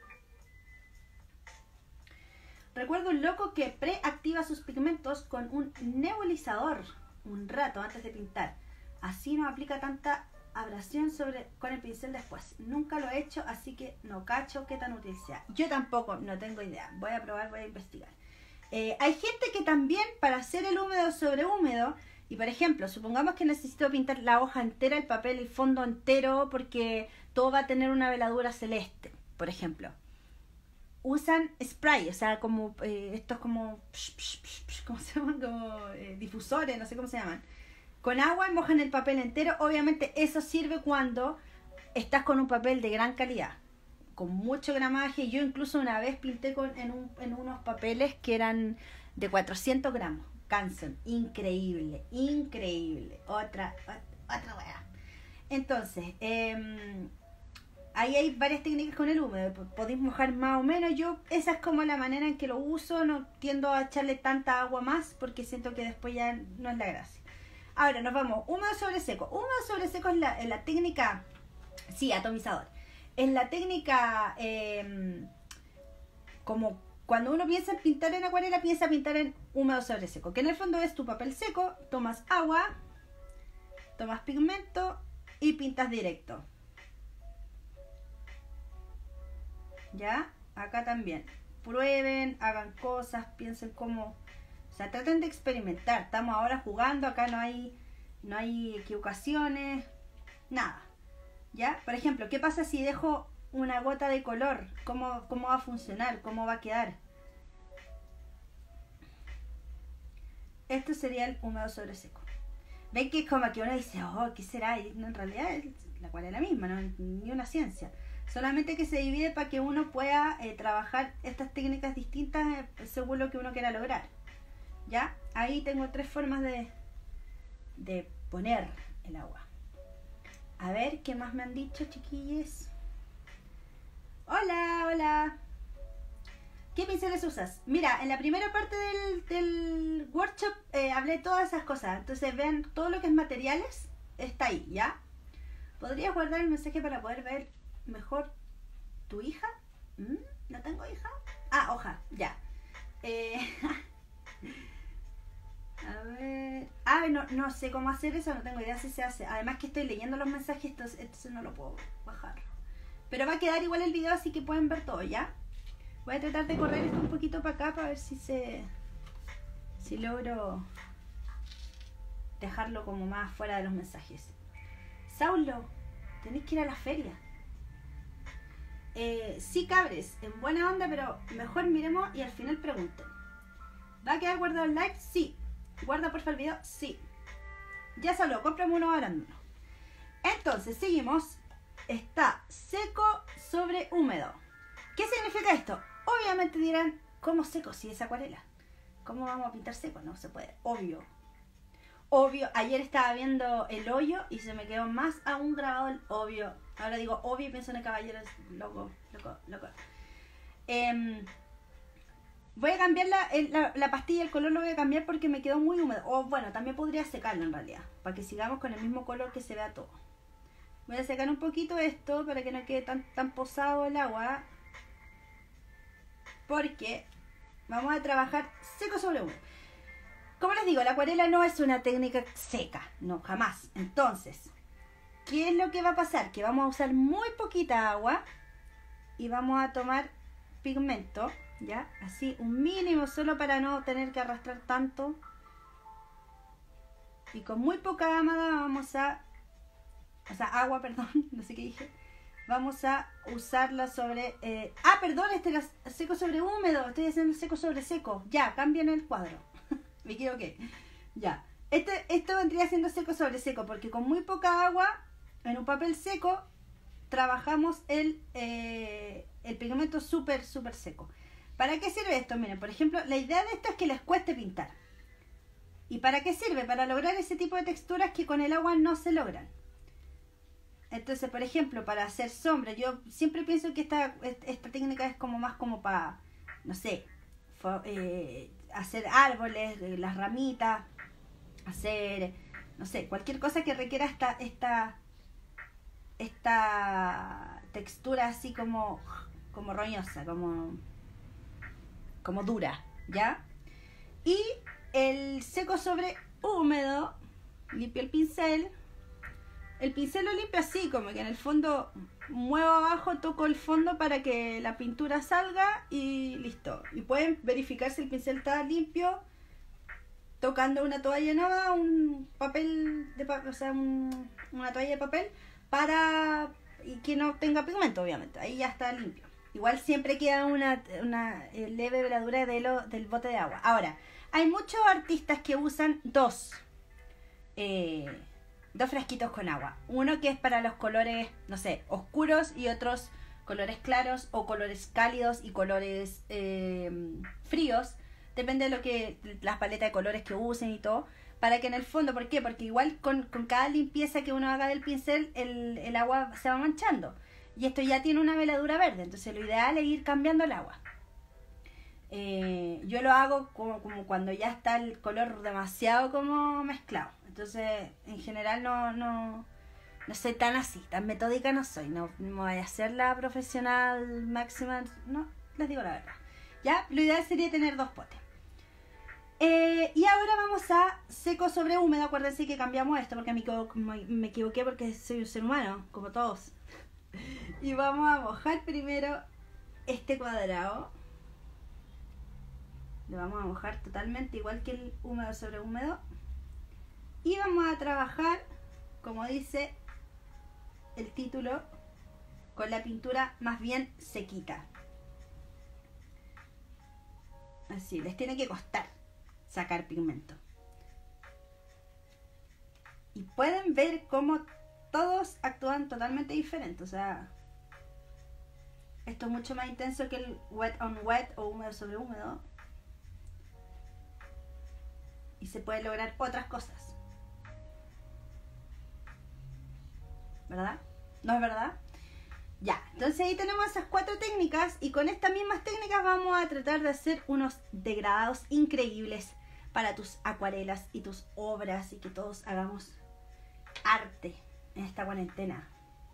Recuerdo un loco que preactiva sus pigmentos con un nebulizador un rato antes de pintar. Así no aplica tanta abrasión con el pincel después. Nunca lo he hecho, así que no cacho qué tan útil sea. Yo tampoco, no tengo idea. Voy a probar, voy a investigar. Hay gente que también para hacer el húmedo sobre húmedo, y por ejemplo, supongamos que necesito pintar la hoja entera, el papel, el fondo entero, porque todo va a tener una veladura celeste, por ejemplo. Usan spray, o sea, como estos como, ¿cómo se llaman? Como difusores, no sé cómo se llaman. Con agua mojan el papel entero. Obviamente eso sirve cuando estás con un papel de gran calidad, con mucho gramaje. Yo incluso una vez pinté en unos papeles que eran de 400 gramos. Canson, increíble, increíble. Otra weá. Entonces, ahí hay varias técnicas con el húmedo. Podéis mojar más o menos. Yo, esa es como la manera en que lo uso. No tiendo a echarle tanta agua más porque siento que después ya no es la gracia. Ahora nos vamos, húmedo sobre seco. Húmedo sobre seco es la técnica, sí, atomizador. Es la técnica como cuando uno piensa en pintar en acuarela, piensa pintar en húmedo sobre seco. Que en el fondo es tu papel seco, tomas agua, tomas pigmento y pintas directo. ¿Ya? Acá también. prueben, hagan cosas, piensen cómo, o sea, traten de experimentar. Estamos ahora jugando, acá no hay equivocaciones, nada. ¿Ya? Por ejemplo, ¿qué pasa si dejo una gota de color? ¿Cómo va a funcionar? ¿Cómo va a quedar? Esto sería el húmedo sobre seco. ¿Ven que es como que uno dice, oh, ¿qué será? Y no, en realidad es la cual es la misma, no es ni una ciencia. Solamente que se divide para que uno pueda trabajar estas técnicas distintas según lo que uno quiera lograr. ¿Ya? Ahí tengo 3 formas de poner el agua. A ver, ¿qué más me han dicho, chiquillos? Hola, hola. ¿Qué pinceles usas? Mira, en la primera parte del workshop hablé todas esas cosas. Entonces vean, todo lo que es materiales está ahí, ¿ya? ¿Podrías guardar el mensaje para poder ver mejor tu hija? ¿No tengo hija? Ah, hoja, ya. A ver... Ah, no sé cómo hacer eso, no tengo idea si se hace. Además que estoy leyendo los mensajes, entonces no lo puedo bajar. Pero va a quedar igual el video, así que pueden ver todo, ¿ya? Voy a tratar de correr esto un poquito para acá para ver si logro dejarlo como más fuera de los mensajes. Saulo, tenés que ir a la feria. Sí, cabres, en buena onda, pero mejor miremos y al final pregunten. ¿Va a quedar guardado el live? Sí. ¿Guarda porfa el video? Sí. Ya salió, cómprame uno arándano. Entonces, seguimos. Está seco sobre húmedo. ¿Qué significa esto? Obviamente dirán, ¿cómo seco si es acuarela? ¿Cómo vamos a pintar seco? No se puede, obvio. Obvio, ayer estaba viendo El Hoyo y se me quedó más aún grabado el obvio. Ahora digo obvio y pienso en el caballero, loco. Voy a cambiar la pastilla, el color lo voy a cambiar porque me quedó muy húmedo. O bueno, también podría secarlo en realidad, para que sigamos con el mismo color que se vea todo. Voy a secar un poquito esto para que no quede tan posado el agua. Porque vamos a trabajar seco sobre húmedo. Como les digo, la acuarela no es una técnica seca, no, jamás. Entonces, ¿qué es lo que va a pasar? Que vamos a usar muy poquita agua y vamos a tomar pigmento, ¿ya? Así, un mínimo, solo para no tener que arrastrar tanto. Y con muy poca agua, perdón, no sé qué dije. Vamos a usarla sobre... perdón, este era seco sobre húmedo. Estoy haciendo seco sobre seco. Ya, cambien el cuadro. Me equivoqué. Ya. Esto vendría siendo seco sobre seco, porque con muy poca agua, en un papel seco, trabajamos el pigmento súper seco. ¿Para qué sirve esto? Miren, por ejemplo, la idea de esto es que les cueste pintar. ¿Y para qué sirve? Para lograr ese tipo de texturas que con el agua no se logran. Entonces, por ejemplo, para hacer sombra, yo siempre pienso que esta técnica es como más como para, no sé, hacer árboles, las ramitas, hacer, no sé, cualquier cosa que requiera esta textura así como roñosa, como dura, ¿ya? Y el seco sobre húmedo, limpio el pincel. El pincel lo limpio así, como que en el fondo muevo abajo, toco el fondo para que la pintura salga y listo. Y pueden verificar si el pincel está limpio tocando una toalla nueva, un papel de papel, o sea, una toalla de papel y que no tenga pigmento, obviamente. Ahí ya está limpio. Igual siempre queda una leve veladura del bote de agua. Ahora, hay muchos artistas que usan dos frasquitos con agua. Uno que es para los colores, no sé, oscuros, y otros colores claros o colores cálidos y colores fríos. Depende de las paletas de colores que usen y todo. Para que en el fondo, ¿por qué? Porque igual con cada limpieza que uno haga del pincel, el agua se va manchando. Y esto ya tiene una veladura verde, entonces lo ideal es ir cambiando el agua. Yo lo hago como cuando ya está el color demasiado como mezclado. Entonces, en general no soy tan así, tan metódica no soy. No voy a ser la profesional máxima, no, les digo la verdad. Ya, lo ideal sería tener 2 potes. Y ahora vamos a seco sobre húmedo. Acuérdense que cambiamos esto porque me equivoqué porque soy un ser humano, como todos. Y vamos a mojar primero este cuadrado. Lo vamos a mojar totalmente igual que el húmedo sobre húmedo. Y vamos a trabajar, como dice el título, con la pintura más bien sequita. Así, les tiene que costar sacar pigmento. Y pueden ver cómo todos actúan totalmente diferente. O sea, esto es mucho más intenso que el wet on wet o húmedo sobre húmedo. Y se pueden lograr otras cosas. ¿Verdad? ¿No es verdad? Ya, entonces ahí tenemos esas 4 técnicas y con estas mismas técnicas vamos a tratar de hacer unos degradados increíbles para tus acuarelas y tus obras y que todos hagamos arte en esta cuarentena.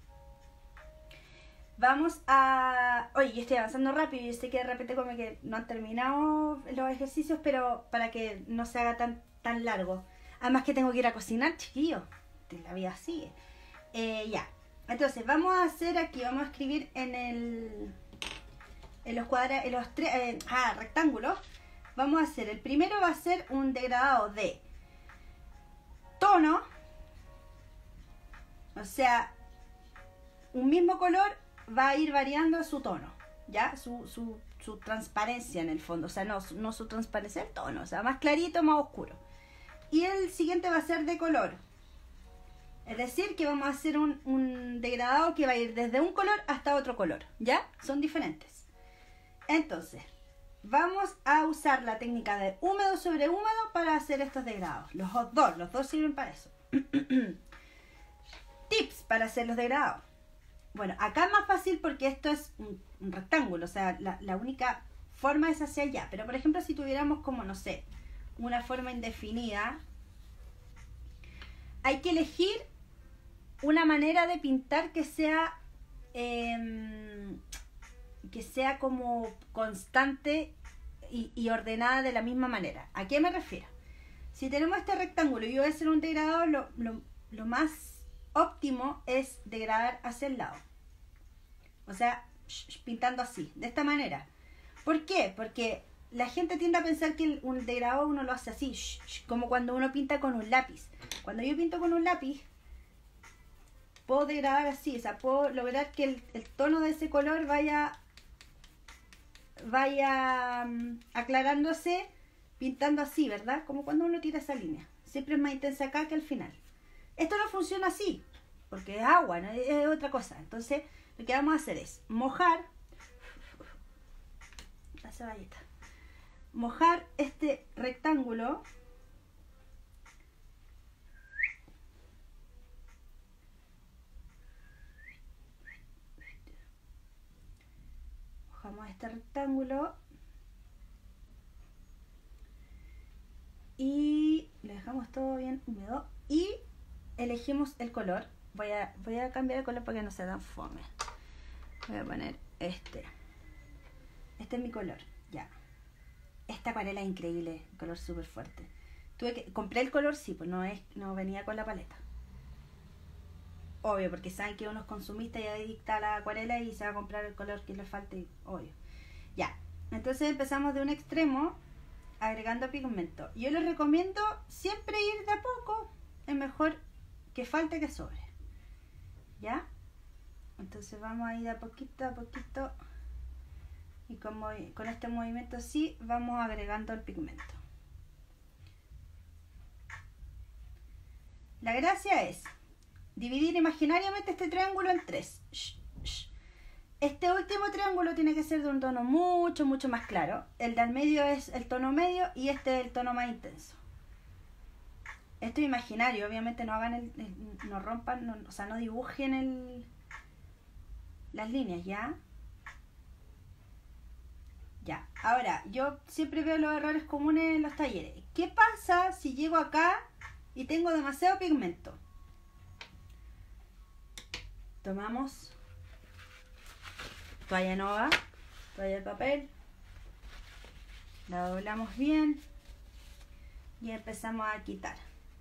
Vamos a... Oye, yo estoy avanzando rápido y sé que de repente como que no han terminado los ejercicios, pero para que no se haga tan largo. Además que tengo que ir a cocinar, chiquillos. La vida sigue. Ya. Entonces vamos a hacer aquí, vamos a escribir en los cuadrados, en los rectángulos. Vamos a hacer, el primero va a ser un degradado de tono. O sea, un mismo color va a ir variando su tono, ¿ya? Su transparencia en el fondo, o sea, no su transparencia, el tono, o sea, más clarito, más oscuro. Y el siguiente va a ser de color. Es decir, que vamos a hacer un degradado que va a ir desde un color hasta otro color, ¿ya? Son diferentes. Entonces, vamos a usar la técnica de húmedo sobre húmedo para hacer estos degradados. Los dos sirven para eso. Tips para hacer los degradados. Bueno, acá es más fácil porque esto es un rectángulo, o sea, la única forma es hacia allá. Pero, por ejemplo, si tuviéramos como, no sé, una forma indefinida, hay que elegir una manera de pintar que sea como constante y ordenada de la misma manera. ¿A qué me refiero? Si tenemos este rectángulo y yo voy a hacer un degradado, lo más óptimo es degradar hacia el lado. O sea, pintando así, de esta manera. ¿Por qué? Porque la gente tiende a pensar que un degradado uno lo hace así, como cuando uno pinta con un lápiz. Cuando yo pinto con un lápiz, puedo degradar así, o sea, puedo lograr que el tono de ese color vaya aclarándose pintando así, ¿verdad? Como cuando uno tira esa línea. Siempre es más intensa acá que al final. Esto no funciona así, porque es agua, ¿no? Es otra cosa. Entonces, lo que vamos a hacer es mojar la cebolleta. Mojar este rectángulo y le dejamos todo bien húmedo y elegimos el color. Voy a cambiar el color para que no sea tan fome. Voy a poner este es mi color, ya. Esta acuarela es increíble, color súper fuerte. Compré el color, sí, pues no venía con la paleta. Obvio, porque saben que uno es consumista y adicta a la acuarela y se va a comprar el color que le falte, obvio. Ya, entonces empezamos de un extremo agregando pigmento. Yo les recomiendo siempre ir de a poco, es mejor que falte que sobre. ¿Ya? Entonces vamos a ir a poquito a poquito y con este movimiento así vamos agregando el pigmento. La gracia es dividir imaginariamente este triángulo en 3. Este último triángulo tiene que ser de un tono mucho más claro. El del medio es el tono medio y este es el tono más intenso. Esto es imaginario, obviamente no hagan no rompan, o sea, no dibujen las líneas, ¿ya? Ya, ahora, yo siempre veo los errores comunes en los talleres. ¿Qué pasa si llego acá y tengo demasiado pigmento? Tomamos toalla nova, toalla de papel, la doblamos bien y empezamos a quitar,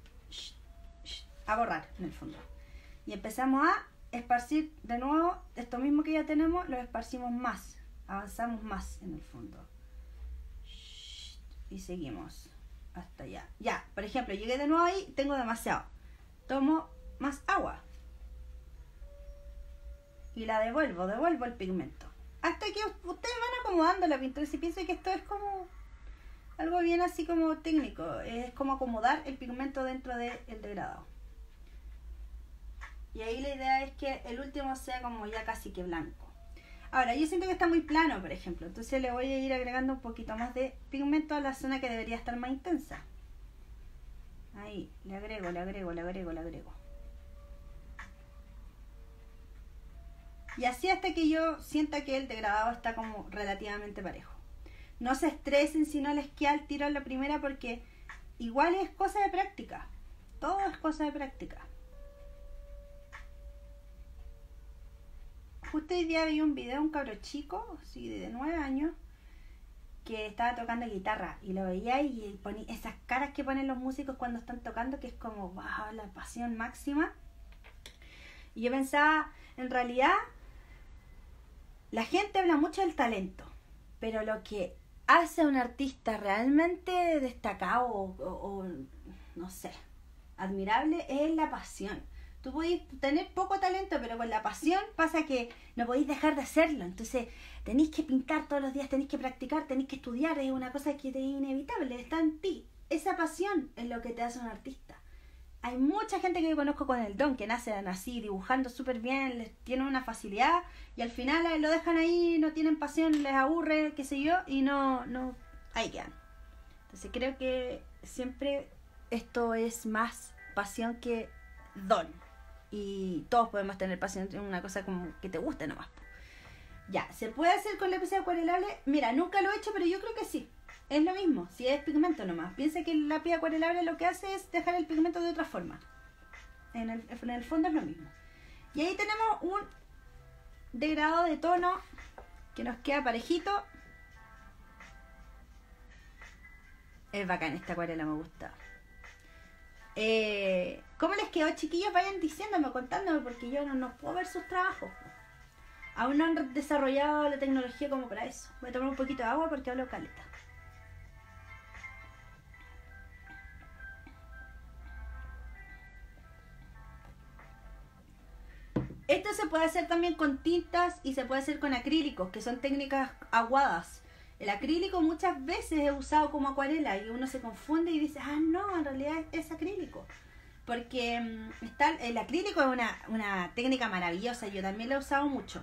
a borrar en el fondo. Y empezamos a esparcir de nuevo esto mismo que ya tenemos, lo esparcimos más, avanzamos más en el fondo. y seguimos hasta allá. Ya, por ejemplo, llegué de nuevo ahí, tengo demasiado. Tomo más agua y la devuelvo el pigmento. Hasta que ustedes van acomodando la pintura. Si piensan que esto es como algo bien así como técnico, es como acomodar el pigmento dentro del degradado. Y ahí la idea es que el último sea como ya casi que blanco. Ahora, yo siento que está muy plano, por ejemplo. Entonces le voy a ir agregando un poquito más de pigmento a la zona que debería estar más intensa. Ahí, le agrego. Y así hasta que yo sienta que el degradado está como relativamente parejo. No se estresen si no les queda el tiro en la primera, porque igual es cosa de práctica. Todo es cosa de práctica. Justo hoy día vi un video de un cabro chico, sí, de 9 años, que estaba tocando guitarra y lo veía y ponía esas caras que ponen los músicos cuando están tocando, que es como, wow, la pasión máxima. Y yo pensaba, en realidad, la gente habla mucho del talento, pero lo que hace a un artista realmente destacado o no sé, admirable es la pasión. Tú podés tener poco talento, pero con la pasión pasa que no podéis dejar de hacerlo. Entonces tenéis que pintar todos los días, tenéis que practicar, tenéis que estudiar. Es una cosa que es inevitable, está en ti. Esa pasión es lo que te hace un artista. Hay mucha gente que yo conozco con el don, que nacen así, dibujando súper bien, les tienen una facilidad y al final lo dejan ahí, no tienen pasión, les aburre, qué sé yo, y no, ahí quedan. Entonces creo que siempre esto es más pasión que don. Y todos podemos tener pasión en una cosa como que te guste nomás. Ya, ¿se puede hacer con lápiz acuarelable? Mira, nunca lo he hecho, pero yo creo que sí. Es lo mismo, si es pigmento nomás. Piensa que el lápiz acuarelable lo que hace es dejar el pigmento de otra forma. En el fondo es lo mismo. Y ahí tenemos un degradado de tono que nos queda parejito. Es bacán esta acuarela, me gusta. ¿Cómo les quedó, chiquillos? Vayan diciéndome, contándome, porque yo no puedo ver sus trabajos. Aún no han desarrollado la tecnología como para eso. Voy a tomar un poquito de agua porque hablo caleta. Esto se puede hacer también con tintas y se puede hacer con acrílicos, que son técnicas aguadas. El acrílico muchas veces es usado como acuarela y uno se confunde y dice, ah, no, en realidad es acrílico. Porque el acrílico es una técnica maravillosa, yo también la he usado mucho.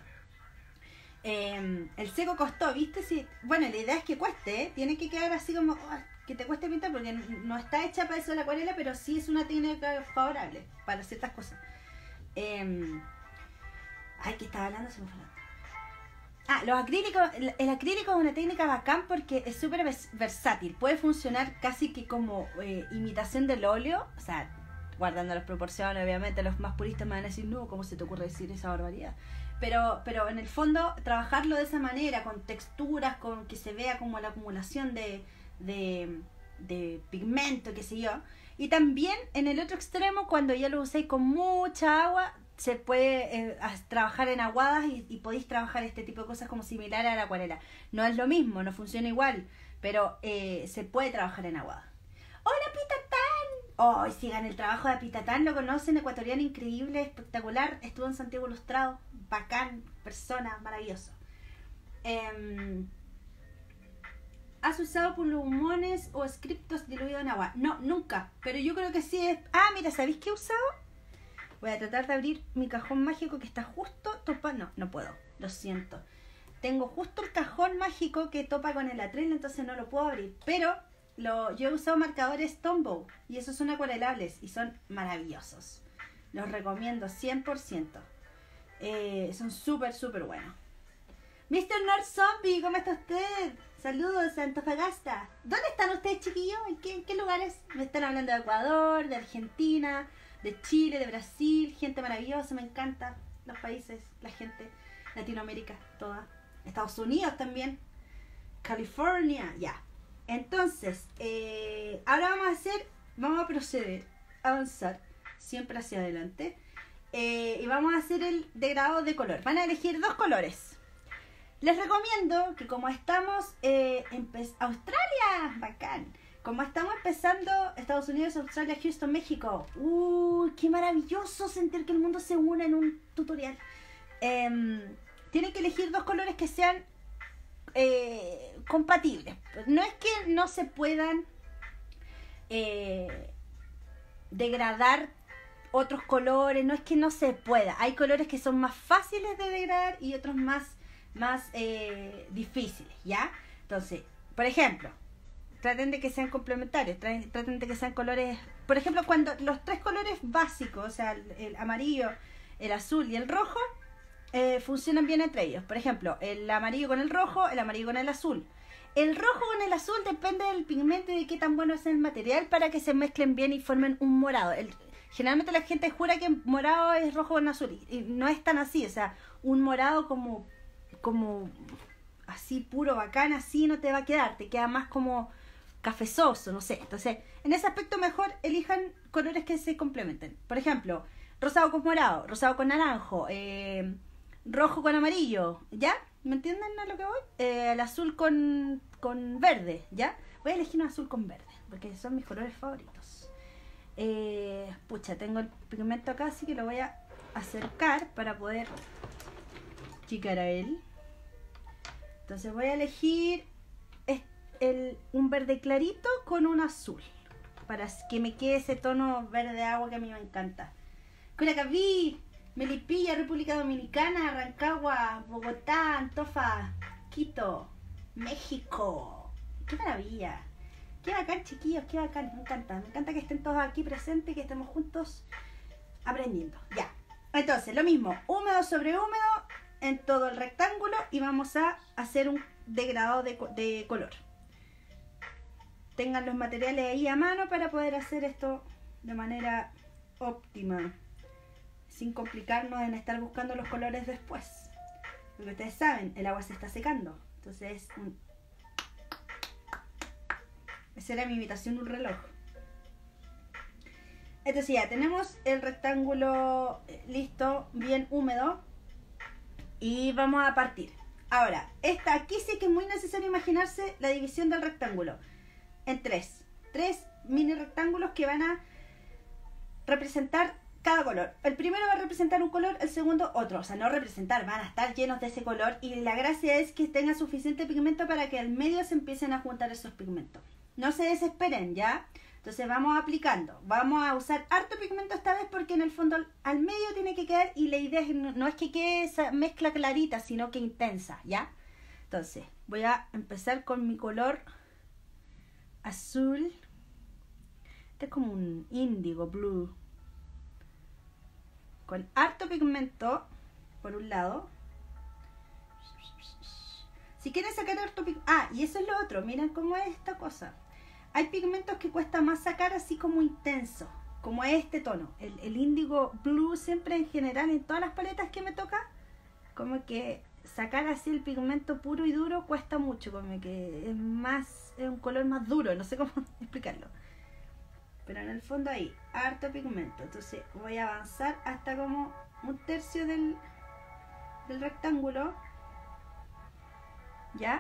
El seco costó, ¿viste? Sí, bueno, la idea es que cueste, ¿eh? Tiene que quedar así como, que te cueste pintar, porque no está hecha para eso la acuarela, pero sí es una técnica favorable para ciertas cosas. Ay, ¿qué estaba hablando? Se me fue. Los acrílicos. El acrílico es una técnica bacán porque es súper versátil. Puede funcionar casi que como imitación del óleo. O sea, guardando las proporciones, obviamente. Los más puristas me van a decir, no, ¿cómo se te ocurre decir esa barbaridad? Pero en el fondo, trabajarlo de esa manera, con texturas, con que se vea como la acumulación de pigmento, qué sé yo. Y también en el otro extremo, cuando ya lo uséis con mucha agua, se puede trabajar en aguadas y podéis trabajar este tipo de cosas como similar a la acuarela. No es lo mismo, no funciona igual, pero se puede trabajar en aguadas. ¡Hola, Pitatán! Oh, sigan el trabajo de Pitatán, lo conocen, ecuatoriano increíble, espectacular. Estuvo en Santiago Ilustrado, bacán, persona, maravilloso. ¿Has usado plumones o scriptos diluidos en agua? No, nunca, pero yo creo que sí es... Ah, mira, ¿sabéis qué he usado? Voy a tratar de abrir mi cajón mágico que está justo topando. No puedo, lo siento. Tengo justo el cajón mágico que topa con el atril, entonces no lo puedo abrir. Pero yo he usado marcadores Tombow y esos son acuarelables y son maravillosos. Los recomiendo 100%. Son súper, súper buenos. Mr. North Zombie, ¿cómo está usted? Saludos a Antofagasta. ¿Dónde están ustedes, chiquillos? ¿En qué lugares? Me están hablando de Ecuador, de Argentina, de Chile, de Brasil. Gente maravillosa, me encanta. Los países, la gente, Latinoamérica, toda. Estados Unidos también. California, ya. Entonces, ahora vamos a proceder, avanzar siempre hacia adelante. Y vamos a hacer el degradado de color. Van a elegir 2 colores. Les recomiendo que como estamos Australia, bacán. Como estamos empezando Estados Unidos, Australia, Houston, México. Qué maravilloso sentir que el mundo se une en un tutorial. Tienen que elegir 2 colores que sean compatibles. No es que no se puedan degradar otros colores, no es que no se pueda. Hay colores que son más fáciles de degradar y otros más difíciles, ¿ya? Entonces, por ejemplo, traten de que sean complementarios, traten de que sean colores, por ejemplo, cuando los 3 colores básicos, o sea, el amarillo, el azul y el rojo, funcionan bien entre ellos. Por ejemplo, el amarillo con el rojo, el amarillo con el azul. El rojo con el azul depende del pigmento y de qué tan bueno es el material para que se mezclen bien y formen un morado. Generalmente la gente jura que morado es rojo con azul y no es tan así, o sea, un morado como así puro, bacán, así no te va a quedar, te queda más como cafezoso, no sé. Entonces, en ese aspecto mejor elijan colores que se complementen. Por ejemplo, rosado con morado, rosado con naranjo, rojo con amarillo, ¿ya? ¿Me entienden a lo que voy? El azul con verde, ¿ya? Voy a elegir un azul con verde, porque son mis colores favoritos. Pucha, tengo el pigmento acá, así que lo voy a acercar para poder chicar a él. Entonces voy a elegir un verde clarito con un azul, para que me quede ese tono verde agua que a mí me encanta. Curacaví, Melipilla, República Dominicana, Rancagua, Bogotá, Antofa, Quito, México. ¡Qué maravilla! ¡Qué bacán, chiquillos! ¡Qué bacán! Me encanta que estén todos aquí presentes y que estemos juntos aprendiendo. Ya. Entonces, lo mismo, húmedo sobre húmedo en todo el rectángulo y vamos a hacer un degradado de color. Tengan los materiales ahí a mano para poder hacer esto de manera óptima, sin complicarnos en estar buscando los colores después. Porque ustedes saben, el agua se está secando. Entonces, esa era mi imitación de un reloj. Entonces ya, tenemos el rectángulo listo, bien húmedo. Y vamos a partir. Ahora, aquí sí que es muy necesario imaginarse la división del rectángulo en 3 mini rectángulos que van a representar cada color. El primero va a representar un color, el segundo otro. O sea, no representar, van a estar llenos de ese color. Y la gracia es que tenga suficiente pigmento para que al medio se empiecen a juntar esos pigmentos. No se desesperen, ¿ya? Entonces vamos aplicando. Vamos a usar harto pigmento esta vez porque en el fondo al medio tiene que quedar. Y la idea es, no es que quede esa mezcla clarita, sino que intensa, ¿ya? Entonces voy a empezar con mi color azul. Este es como un índigo blue, con harto pigmento por un lado. Si quieren sacar harto pigmento, y eso es lo otro, miren cómo es esta cosa. Hay pigmentos que cuesta más sacar así como intenso, como este tono, el índigo blue. Siempre en general en todas las paletas que me toca, como que sacar así el pigmento puro y duro cuesta mucho, como que es un color más duro, no sé cómo explicarlo. Pero en el fondo ahí, harto pigmento. Entonces voy a avanzar hasta como 1/3 del rectángulo. ¿Ya?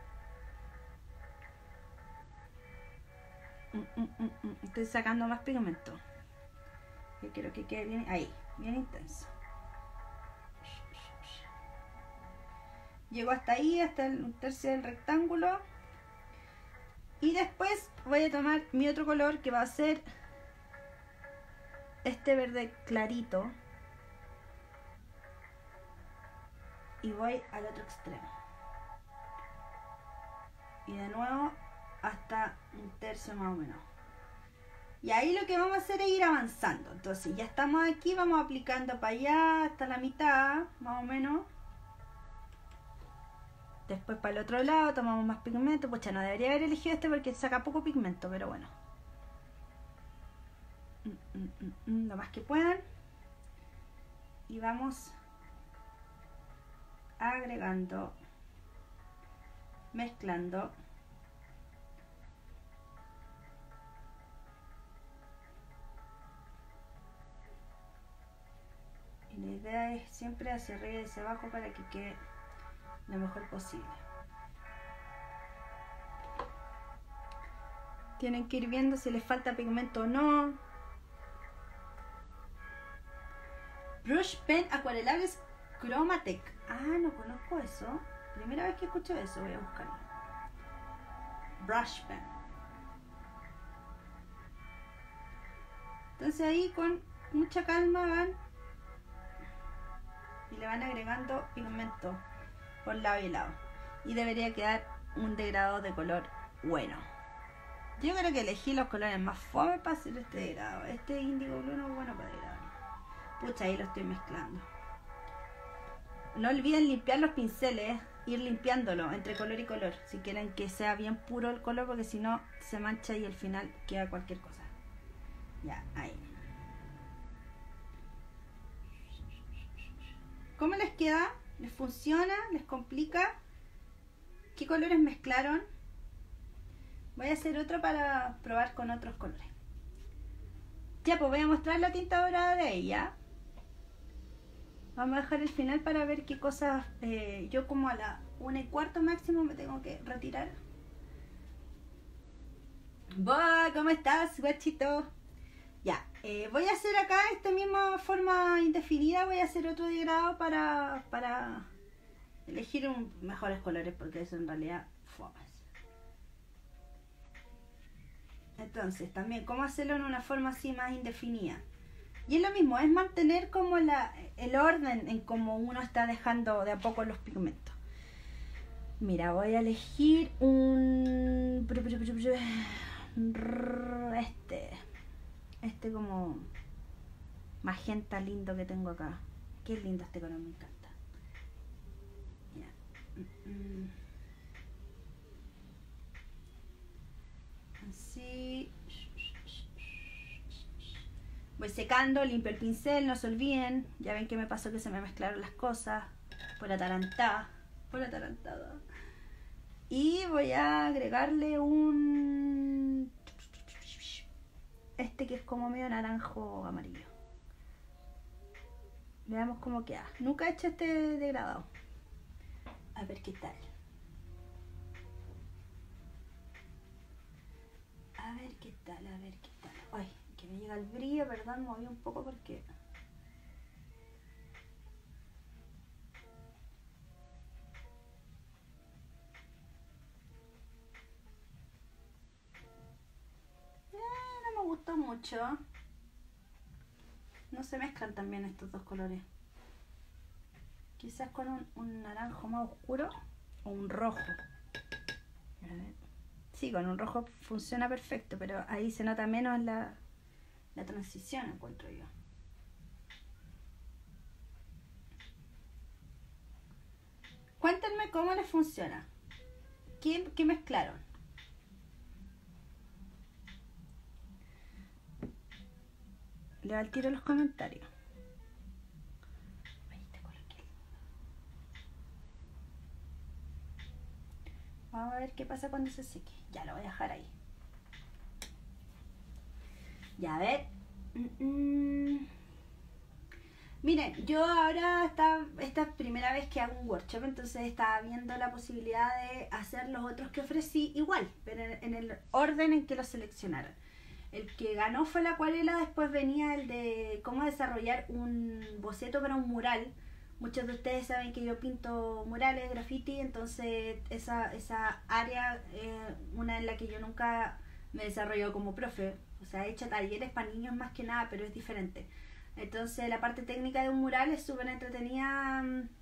Estoy sacando más pigmento. Yo quiero que quede bien ahí, bien intenso. Llego hasta ahí, hasta el 1/3 del rectángulo. Y después voy a tomar mi otro color, que va a ser este verde clarito. Y voy al otro extremo. Y de nuevo hasta 1/3 más o menos. Y ahí lo que vamos a hacer es ir avanzando. Entonces ya estamos aquí, vamos aplicando para allá hasta la mitad, más o menos. Después para el otro lado tomamos más pigmento. Pucha, no debería haber elegido este porque saca poco pigmento, pero bueno. Lo más que puedan. Y vamos agregando, mezclando. Y la idea es siempre hacia arriba y hacia abajo para que quede lo mejor posible. Tienen que ir viendo si les falta pigmento o no. Brush Pen Acuarelables Chromatec. Ah, no conozco eso. Primera vez que escucho eso, voy a buscarlo. Brush Pen. Entonces ahí con mucha calma van y le van agregando pigmento por lado y lado. Y debería quedar un degradado de color bueno. Yo creo que elegí los colores más fome para hacer este degradado. Este índigo blue no es bueno para degradar. Pucha, ahí lo estoy mezclando. No olviden limpiar los pinceles, ir limpiándolo entre color y color, si quieren que sea bien puro el color, porque si no se mancha y al final queda cualquier cosa. Ya, ahí. ¿Cómo les queda? ¿Les funciona? ¿Les complica? ¿Qué colores mezclaron? Voy a hacer otro para probar con otros colores. Ya, pues voy a mostrar la tinta dorada de ella. Vamos a dejar el final para ver qué cosas... yo como a la 1:15 máximo me tengo que retirar. Boa, ¿cómo estás, guachito? Ya, voy a hacer acá esta misma forma indefinida. Voy a hacer otro degradado para elegir mejores colores, porque eso en realidad fomas. Entonces, también, ¿cómo hacerlo en una forma así más indefinida? Y es lo mismo, es mantener como el orden en cómo uno está dejando de a poco los pigmentos. Mira, voy a elegir este como magenta lindo que tengo acá. Qué lindo este color, me encanta. Ya. Así. Voy secando, limpio el pincel, no se olviden. Ya ven que me pasó que se me mezclaron las cosas por atarantada. Y voy a agregarle este que es como medio naranjo amarillo. Veamos cómo queda. Nunca he hecho este degradado. A ver qué tal. A ver qué tal. Ay, que me llega el brillo, perdón, moví un poco porque... no me gustó mucho. No se mezclan también estos dos colores. Quizás con un naranjo más oscuro o un rojo. A ver. Sí, con un rojo funciona perfecto, pero ahí se nota menos la transición, encuentro yo. Cuéntenme cómo les funciona. ¿Qué mezclaron? Leo al tiro los comentarios. Vamos a ver qué pasa cuando se seque. Ya lo voy a dejar ahí. Ya, a ver. Miren, yo ahora esta primera vez que hago un workshop, entonces estaba viendo la posibilidad de hacer los otros que ofrecí igual, pero en el orden en que los seleccionaron. El que ganó fue la acuarela, después venía el de cómo desarrollar un boceto para un mural. Muchos de ustedes saben que yo pinto murales, graffiti, entonces esa área una en la que yo nunca me desarrollo como profe. O sea, he hecho talleres para niños más que nada, pero es diferente. Entonces la parte técnica de un mural es súper entretenida,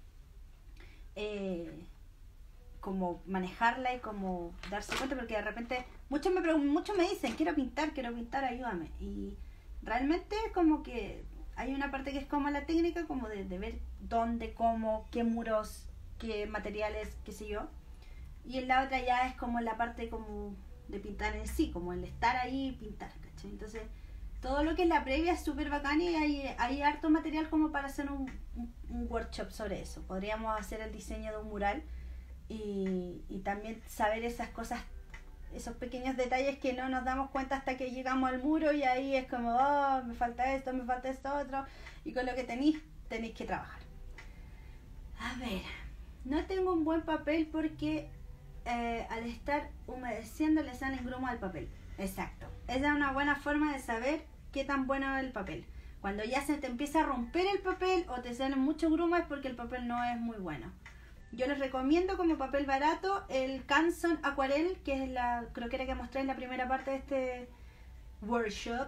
como manejarla y como darse cuenta, porque de repente muchos me dicen, quiero pintar, ayúdame. Y realmente como que hay una parte que es como la técnica, como de ver dónde, cómo, qué muros, qué materiales, qué sé yo. Y en la otra ya es como la parte como de pintar en sí, como el estar ahí y pintar, ¿cachai? Entonces todo lo que es la previa es súper bacán y hay harto material como para hacer un workshop sobre eso. Podríamos hacer el diseño de un mural y también saber esas cosas, esos pequeños detalles que no nos damos cuenta hasta que llegamos al muro y ahí es como, oh, me falta esto otro, y con lo que tenéis que trabajar. A ver, No tengo un buen papel porque al estar humedeciendo le salen grumos al papel. Exacto. Esa es una buena forma de saber qué tan bueno es el papel. Cuando ya se te empieza a romper el papel o te salen muchos grumos es porque el papel no es muy bueno. Yo les recomiendo como papel barato el Canson Aquarel, que es la croquera que mostré en la primera parte de este workshop.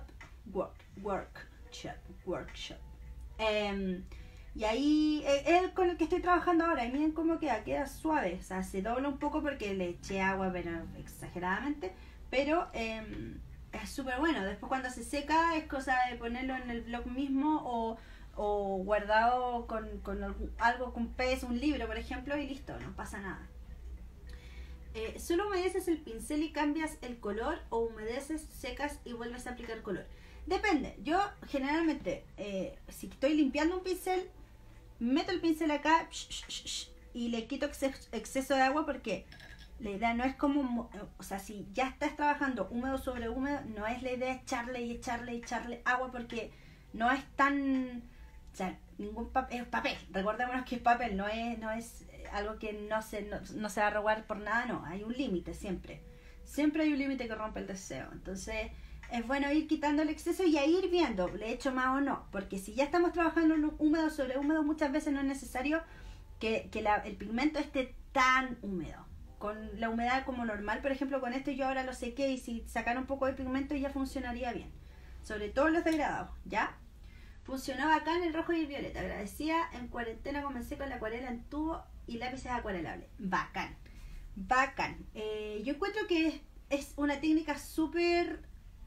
Y ahí es el con el que estoy trabajando ahora. Y miren cómo queda suave. O sea, se dobla un poco porque le eché agua, pero exageradamente. Pero es súper bueno. Después cuando se seca es cosa de ponerlo en el blog mismo o guardado con algo con peso, un libro por ejemplo, y listo, no pasa nada. Solo humedeces el pincel y cambias el color, o humedeces, secas y vuelves a aplicar color. Depende. Yo generalmente si estoy limpiando un pincel, meto el pincel acá y le quito exceso de agua, porque la idea no es como, o sea, si ya estás trabajando húmedo sobre húmedo, no es la idea echarle agua, porque no es tan, o sea, ningún papel, es papel, recordémonos que es papel, no es algo que no se va a robar por nada, no, hay un límite siempre hay un límite que rompe el deseo. Entonces es bueno ir quitando el exceso y ahí ir viendo, le echo más o no, porque si ya estamos trabajando en húmedo sobre húmedo, muchas veces no es necesario que el pigmento esté tan húmedo. Con la humedad como normal, por ejemplo, con esto yo ahora lo sequé, y si sacara un poco de pigmento ya funcionaría bien, sobre todo los degradados, ¿ya? Funcionó bacán el rojo y el violeta. Agradecía, en cuarentena comencé con la acuarela en tubo y lápices acuarelables. Bacán. Yo encuentro que es una técnica súper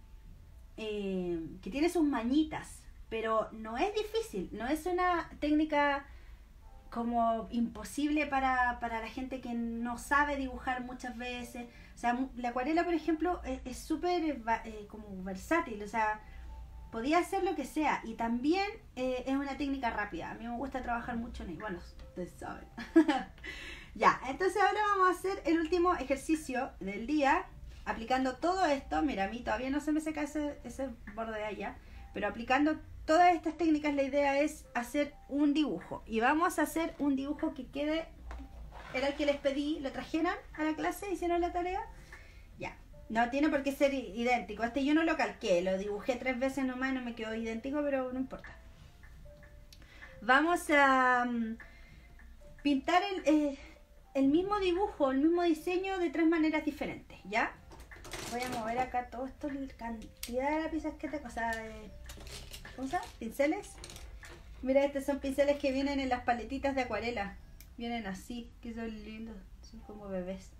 que tiene sus mañitas, pero no es difícil, no es una técnica como imposible para la gente que no sabe dibujar muchas veces. O sea, la acuarela, por ejemplo, es súper como versátil, o sea, podía hacer lo que sea, y también es una técnica rápida. A mí me gusta trabajar mucho en ello. Bueno, ustedes saben. Ya, entonces ahora vamos a hacer el último ejercicio del día, aplicando todo esto. Mira, a mí todavía no se me seca ese borde de allá, pero aplicando todas estas técnicas, la idea es hacer un dibujo. Y vamos a hacer un dibujo que quede, era el que les pedí, lo trajeran a la clase, hicieron la tarea. Ya, no tiene por qué ser idéntico. Este yo no lo calqué, lo dibujé 3 veces nomás y no me quedó idéntico, pero no importa. Vamos a pintar el mismo dibujo, el mismo diseño de 3 maneras diferentes, ¿ya? Voy a mover acá todo esto, la cantidad de lápices que tengo, o sea, ¿cómo se llama? Pinceles. Mira, estos son pinceles que vienen en las paletitas de acuarela. Vienen así, que son lindos, son como bebés.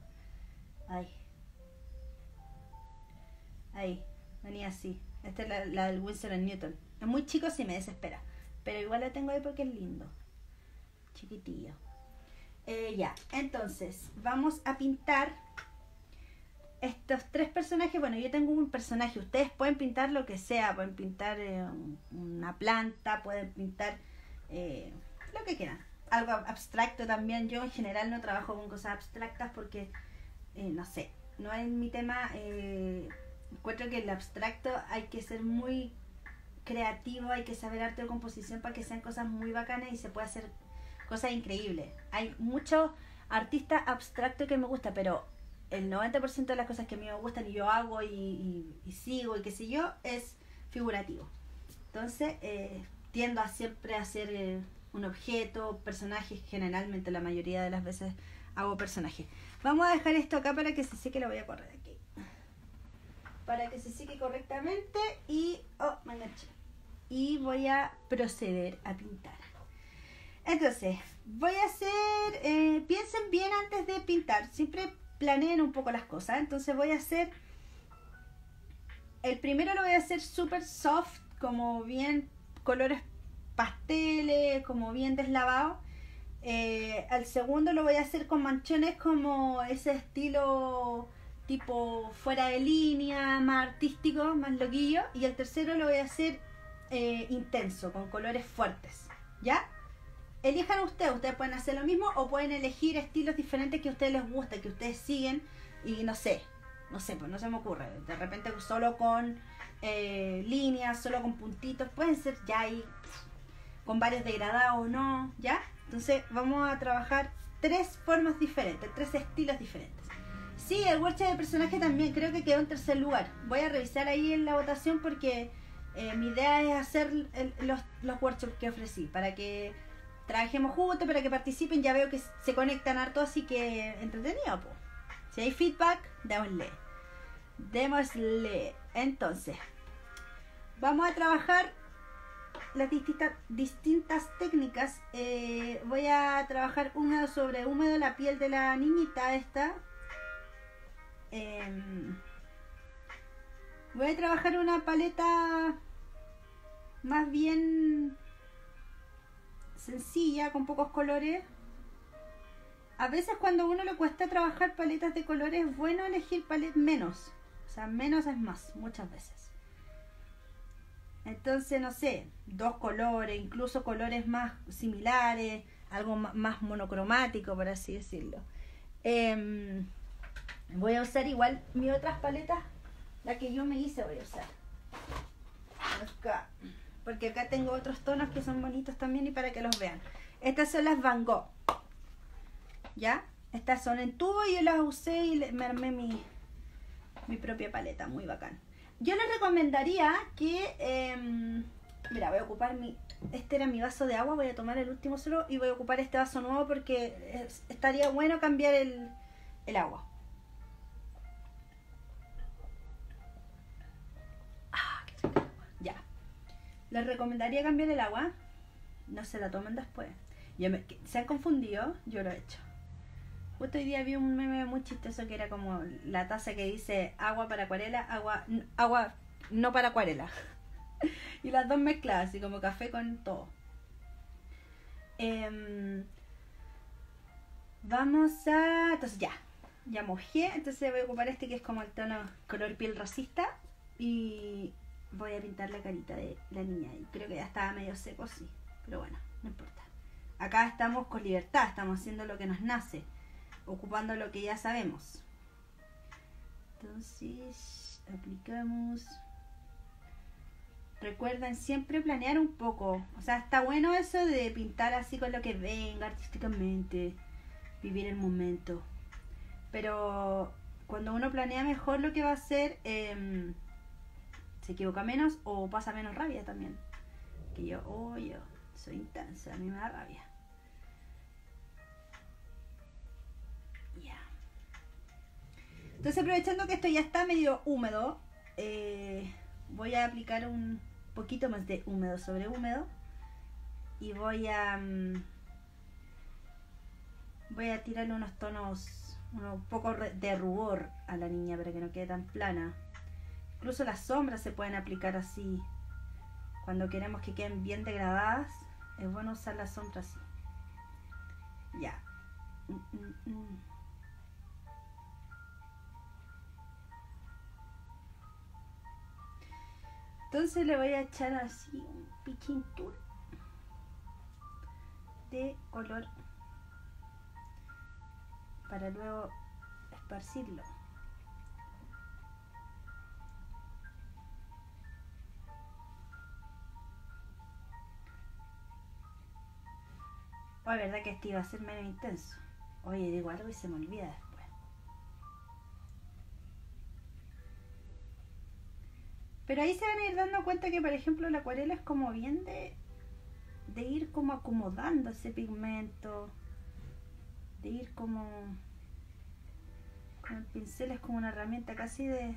Ahí, venía así. Esta es la del Winsor & Newton. Es muy chico, si me desespera, pero igual la tengo ahí porque es lindo, chiquitillo. Ya, entonces vamos a pintar estos 3 personajes. Bueno, yo tengo un personaje, ustedes pueden pintar lo que sea, pueden pintar una planta, pueden pintar lo que quieran, algo abstracto también. Yo en general no trabajo con cosas abstractas porque no sé, no es mi tema. Encuentro que el abstracto hay que ser muy creativo, hay que saber arte de composición para que sean cosas muy bacanas y se puede hacer cosas increíbles. Hay muchos artistas abstractos que me gusta, pero el 90% de las cosas que a mí me gustan y yo hago y sigo y qué sé yo, es figurativo. Entonces tiendo a siempre a hacer un objeto, personajes. Generalmente la mayoría de las veces hago personajes. Vamos a dejar esto acá para que se seque. Lo voy a correr aquí para que se seque correctamente y me enganché. Y voy a proceder a pintar. Entonces voy a hacer, piensen bien antes de pintar, siempre planeen un poco las cosas. Entonces voy a hacer, el primero lo voy a hacer súper soft, como bien colores pasteles, como bien deslavado. Al segundo lo voy a hacer con manchones, como ese estilo tipo fuera de línea, más artístico, más loquillo. Y el tercero lo voy a hacer intenso, con colores fuertes, ¿ya? Elijan ustedes pueden hacer lo mismo o pueden elegir estilos diferentes que a ustedes les gusta, que ustedes siguen. Y no sé, pues no se me ocurre. De repente solo con líneas, solo con puntitos, pueden ser ya ahí con varios degradados o no, ¿ya? Entonces vamos a trabajar 3 formas diferentes, 3 estilos diferentes. Sí, el workshop de personaje también creo que quedó en tercer lugar. Voy a revisar ahí en la votación porque mi idea es hacer los workshops que ofrecí para que trabajemos juntos, para que participen. Ya veo que se conectan harto, así que entretenido, po. Si hay feedback, démosle. Entonces, vamos a trabajar las distintas técnicas. Voy a trabajar húmedo sobre húmedo la piel de la niñita esta. Voy a trabajar una paleta más bien sencilla, con pocos colores. A veces cuando a uno le cuesta trabajar paletas de colores es bueno elegir paletas menos. O sea, menos es más, muchas veces. Entonces, no sé, 2 colores, incluso colores más similares, algo más monocromático, por así decirlo. Voy a usar igual mis otras paletas, la que yo me hice voy a usar. Acá. Porque acá tengo otros tonos que son bonitos también y para que los vean. Estas son las Van Gogh. ¿Ya? Estas son en tubo y yo las usé y me armé mi propia paleta. Muy bacán. Yo les recomendaría que... mira, voy a ocupar este era mi vaso de agua. Voy a tomar el último solo y voy a ocupar este vaso nuevo porque estaría bueno cambiar el agua. Ya. Les recomendaría cambiar el agua. No se la tomen después. ¿Se han confundido? Yo lo he hecho. Justo hoy día vi un meme muy chistoso que era como la taza que dice agua para acuarela, agua no para acuarela. Y las dos mezcladas, así como café con todo. Vamos a... Entonces ya mojé. Entonces voy a ocupar este que es como el tono color piel rosista. Y voy a pintar la carita de la niña. Y creo que ya estaba medio seco, sí. Pero bueno, no importa. Acá estamos con libertad, estamos haciendo lo que nos nace, ocupando lo que ya sabemos. Entonces, aplicamos. Recuerden siempre planear un poco. O sea, está bueno eso de pintar así con lo que venga artísticamente, vivir el momento. Pero cuando uno planea mejor lo que va a hacer, se equivoca menos o pasa menos rabia también. Que yo soy intensa, a mí me da rabia. Ya. Entonces, aprovechando que esto ya está medio húmedo, voy a aplicar un poquito más de húmedo sobre húmedo y voy a tirarle unos tonos, un poco de rubor a la niña para que no quede tan plana. Incluso las sombras se pueden aplicar así. Cuando queremos que queden bien degradadas, es bueno usar la sombra así. Ya. Entonces le voy a echar así un picking tool de color para luego esparcirlo. Oh, es verdad que este iba a ser medio intenso. Oye, digo algo y se me olvida después. Pero ahí se van a ir dando cuenta que, por ejemplo, la acuarela es como bien de ir como acomodando ese pigmento. De ir como... Con el pincel es como una herramienta casi de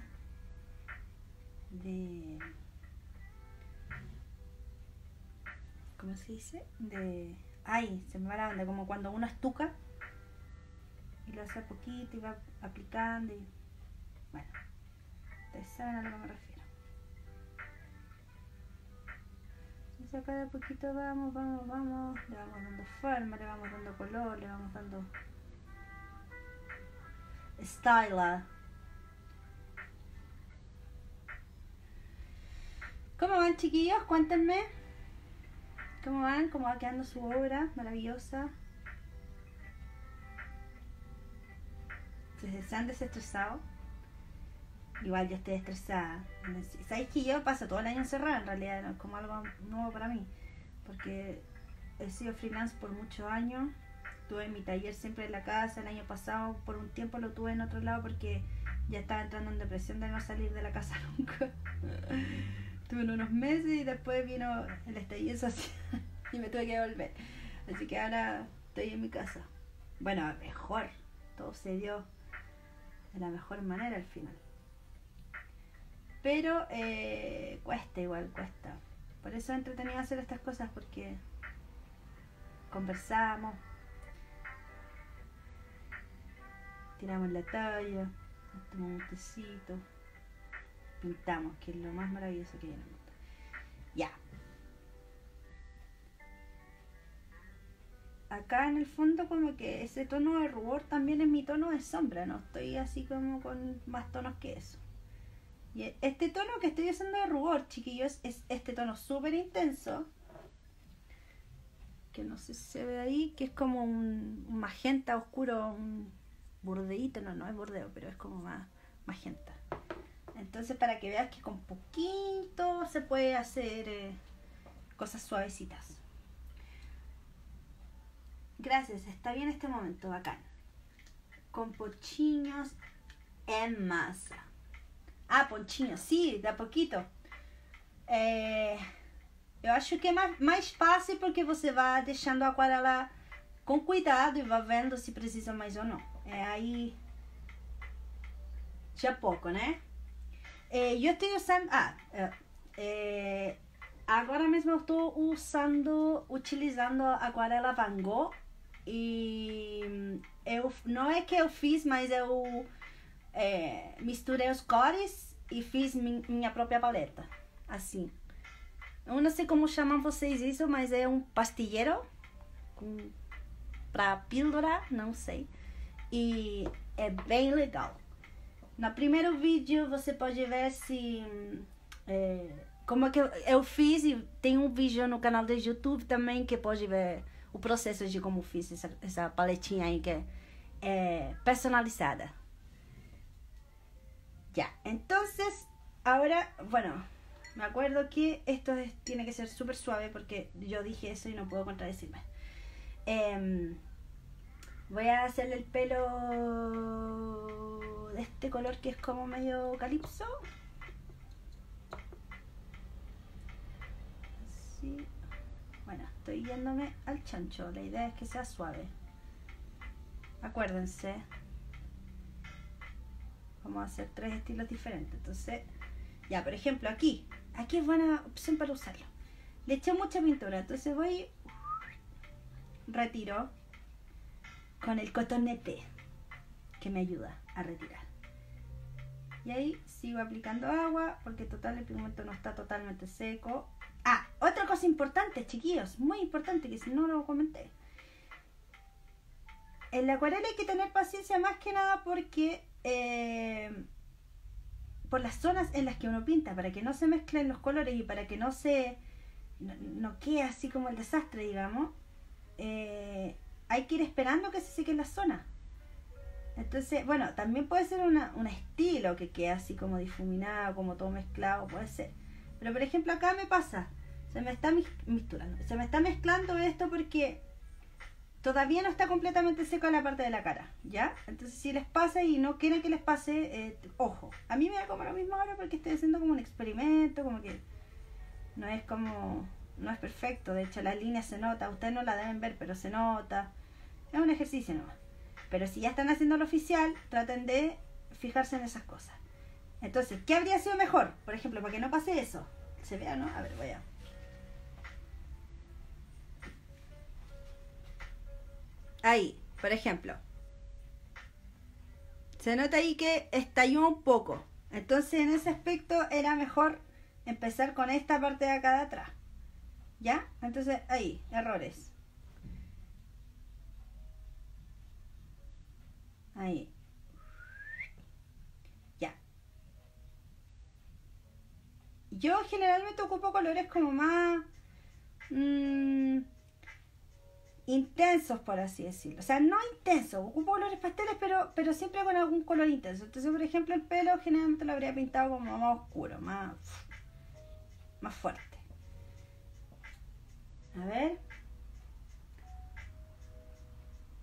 ¿cómo se dice? Ay, se me va la onda, como cuando uno estuca y lo hace a poquito y va aplicando y... Bueno, ustedes saben a lo que me refiero. Entonces acá de a poquito vamos, le vamos dando forma, le vamos dando color, le vamos dando style. ¿Cómo van, chiquillos? Cuéntenme. ¿Cómo van? ¿Cómo va quedando su obra maravillosa? ¿Se han desestresado? Igual yo estoy estresada. ¿Sabéis que yo paso todo el año encerrada? En realidad es como algo nuevo para mí. Porque he sido freelance por muchos años tuve mi taller siempre en la casa. El año pasado por un tiempo lo tuve en otro lado porque ya estaba entrando en depresión de no salir de la casa nunca. Tuve unos meses y después vino el estallido social y me tuve que volver. Así que ahora estoy en mi casa. Bueno, mejor. Todo se dio de la mejor manera al final. Pero cuesta igual, cuesta. Por eso es entretenido hacer estas cosas, porque conversamos, tiramos la talla, nos tomamos un tecito, pintamos, que es lo más maravilloso que hay en el mundo. Ya. Acá en el fondo como que ese tono de rubor también es mi tono de sombra, no estoy así como con más tonos que eso. Y este tono que estoy usando de rubor, chiquillos, es este tono súper intenso, que no sé si se ve ahí, que es como un magenta oscuro, un burdeíto, no es burdeo, pero es como más magenta. Entonces, para que veas que con poquito se puede hacer cosas suavecitas. Gracias, está bien este momento, bacán. Con ponchinhos en masa. Ah, ponchinhos, sim, dá pouquito. Eu acho que é mais fácil porque você vai deixando a aquarela com cuidado e vai vendo se precisa mais ou não. Aí de a pouco, né? Eu estou usando... agora mesmo eu estou utilizando a aquarela Van Gogh e não é que eu fiz, mas eu misturei os cores e fiz minha própria paleta, assim. Eu não sei como chamam vocês isso, mas é um pastilheiro para pílula, não sei. E é bem legal. No primeiro vídeo você pode ver se como é que eu fiz, e tem um vídeo no canal do YouTube também que pode ver o processo de como fiz essa paletinha aí que é personalizada. Ya, entonces, ahora, bueno, me acuerdo que esto tiene que ser súper suave porque yo dije eso y no puedo contradecirme. Voy a hacerle el pelo de este color que es como medio calipso. Así. Bueno, estoy yéndome al chancho, la idea es que sea suave. Acuérdense. Vamos a hacer 3 estilos diferentes. Entonces, ya, por ejemplo, aquí es buena opción para usarlo. Le eché mucha pintura, entonces voy, retiro con el cotonete que me ayuda a retirar. Y ahí sigo aplicando agua porque total el pigmento no está totalmente seco. Ah, otra cosa importante, chiquillos, muy importante, que si no lo comenté. En la acuarela hay que tener paciencia más que nada porque por las zonas en las que uno pinta, para que no se mezclen los colores y para que no quede así como el desastre, digamos, hay que ir esperando que se sequen las zonas. Entonces, bueno, también puede ser un estilo que quede así como difuminado, como todo mezclado, puede ser. Pero por ejemplo acá me pasa, se me está mezclando esto porque todavía no está completamente seca la parte de la cara, ¿ya? Entonces si les pasa y no quieren que les pase, ojo. A mí me da como lo mismo ahora porque estoy haciendo como un experimento, como que no es perfecto. De hecho, las líneas se nota, ustedes no la deben ver, pero se nota. Es un ejercicio nomás. Pero si ya están haciendo lo oficial, traten de fijarse en esas cosas. Entonces, ¿qué habría sido mejor? Por ejemplo, para que no pase eso. ¿Se vea, no? A ver, voy a... Ahí, por ejemplo. Se nota ahí que estalló un poco. Entonces, en ese aspecto era mejor empezar con esta parte de acá de atrás. ¿Ya? Entonces, ahí, errores. Ahí. Ya. Yo generalmente ocupo colores como más intensos, por así decirlo. O sea, no intensos, ocupo colores pasteles, pero siempre con algún color intenso. Entonces, por ejemplo, el pelo generalmente lo habría pintado como más oscuro, más fuerte. A ver.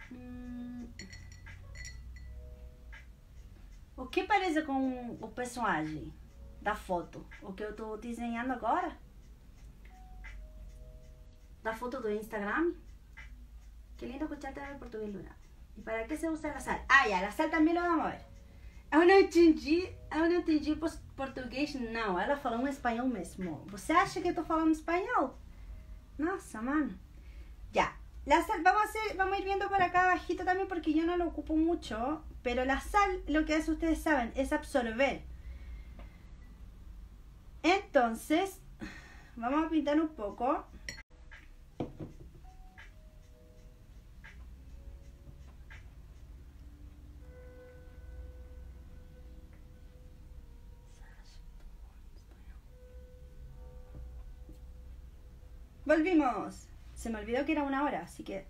parece com o personagem da foto, o que eu tô desenhando agora? Da foto do Instagram. Qué lindo escucharte hablar portugués, Luna. ¿Y para qué se usa la sal? Ah, ya, la sal também lo vamos a ver. Eu não entendi português, não. Ela falou em espanhol mesmo. Você acha que eu tô falando espanhol? Nossa, mano. Ya. La sal, vamos a ir viendo por acá abajito también porque yo no lo ocupo mucho. Pero la sal, lo que hace, ustedes saben, es absorber. Entonces, vamos a pintar un poco. Volvimos. Se me olvidó que era 1 hora, así que...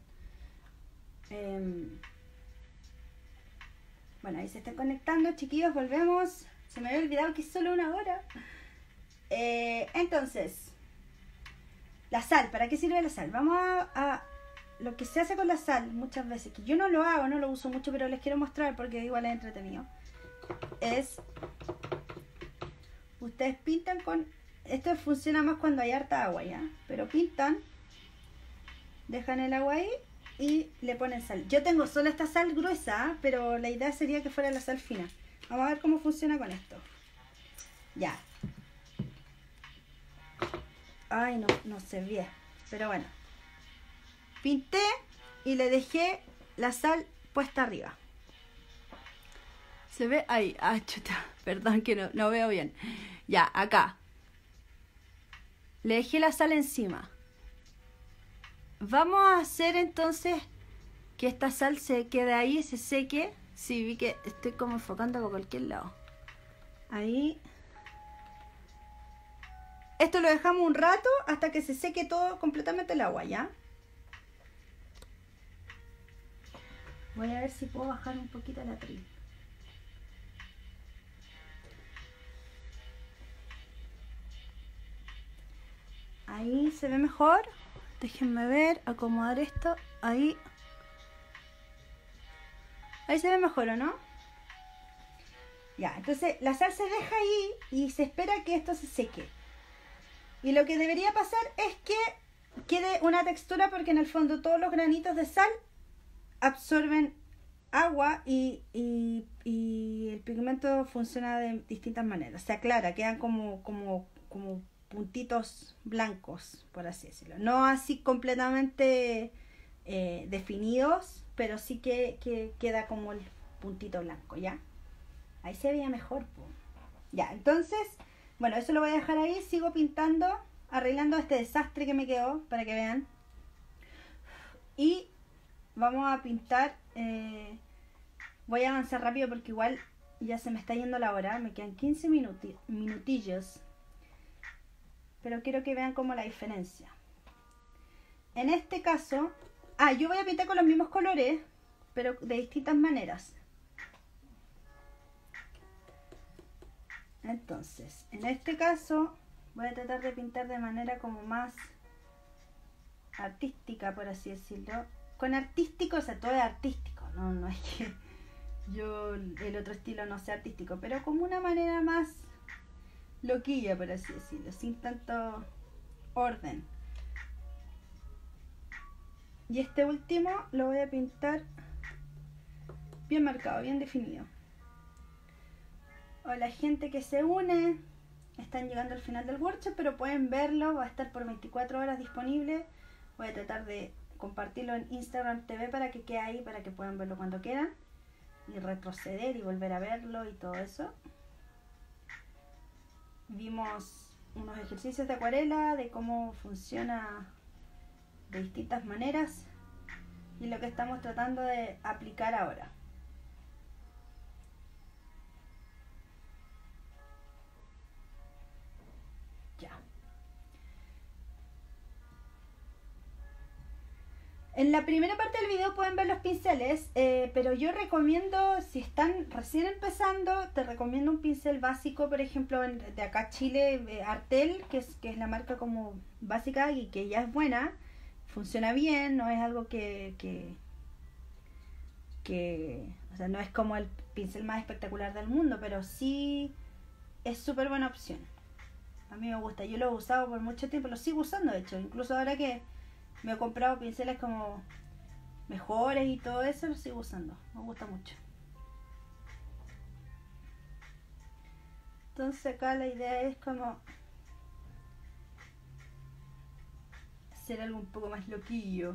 bueno, ahí se están conectando, chiquillos, volvemos. Se me había olvidado que es solo 1 hora. Entonces, la sal, ¿para qué sirve la sal? Vamos a lo que se hace con la sal muchas veces, que yo no lo hago, no lo uso mucho, pero les quiero mostrar porque igual es entretenido. Es... ustedes pintan con... esto funciona más cuando hay harta agua, ¿ya? Pero pintan, dejan el agua ahí y le ponen sal. Yo tengo solo esta sal gruesa, pero la idea sería que fuera la sal fina. Vamos a ver cómo funciona con esto. Ya. Ay, no se ve. Pero bueno. Pinté y le dejé la sal puesta arriba. ¿Se ve? Ahí. Ah, chuta. Perdón que no veo bien. Ya, acá. Le dejé la sal encima. Vamos a hacer entonces que esta sal se quede ahí, se seque. Sí, vi que estoy como enfocando por cualquier lado. Ahí. Esto lo dejamos un rato hasta que se seque todo completamente el agua, ¿ya? Voy a ver si puedo bajar un poquito el atril. Ahí se ve mejor. Déjenme ver, acomodar esto. Ahí. Ahí se ve mejor, ¿o no? Ya, entonces la sal se deja ahí y se espera que esto se seque. Y lo que debería pasar es que quede una textura porque en el fondo todos los granitos de sal absorben agua y el pigmento funciona de distintas maneras. Se aclara, quedan como puntitos blancos, por así decirlo. No así completamente definidos, pero sí que queda como el puntito blanco, ¿ya? Ahí se veía mejor, po. Ya, entonces, bueno, eso lo voy a dejar ahí. Sigo pintando, arreglando este desastre que me quedó, para que vean. Y vamos a pintar. Voy a avanzar rápido porque igual ya se me está yendo la hora. Me quedan 15 minutillos. Pero quiero que vean como la diferencia. En este caso, yo voy a pintar con los mismos colores, pero de distintas maneras. Entonces, en este caso voy a tratar de pintar de manera como más artística, por así decirlo. Con artístico, o sea, todo es artístico, no es que yo el otro estilo no sea artístico, pero como una manera más loquilla, por así decirlo, sin tanto orden. Y este último lo voy a pintar bien marcado, bien definido. Hola gente que se une, están llegando al final del workshop, pero pueden verlo, va a estar por 24 horas disponible. Voy a tratar de compartirlo en Instagram TV para que quede ahí, para que puedan verlo cuando quieran y retroceder y volver a verlo y todo eso. Vimos unos ejercicios de acuarela, de cómo funciona de distintas maneras y lo que estamos tratando de aplicar ahora. Ya. En la primera parte del video pueden ver los pinceles, pero yo recomiendo, si están recién empezando, te recomiendo un pincel básico, por ejemplo, de acá Chile, Artel, que es la marca como básica y que ya es buena, funciona bien, no es algo que o sea, no es como el pincel más espectacular del mundo, pero sí es súper buena opción. A mí me gusta, yo lo he usado por mucho tiempo, lo sigo usando de hecho, incluso ahora que me he comprado pinceles como mejores y todo eso, lo sigo usando, me gusta mucho. Entonces acá la idea es como hacer algo un poco más loquillo.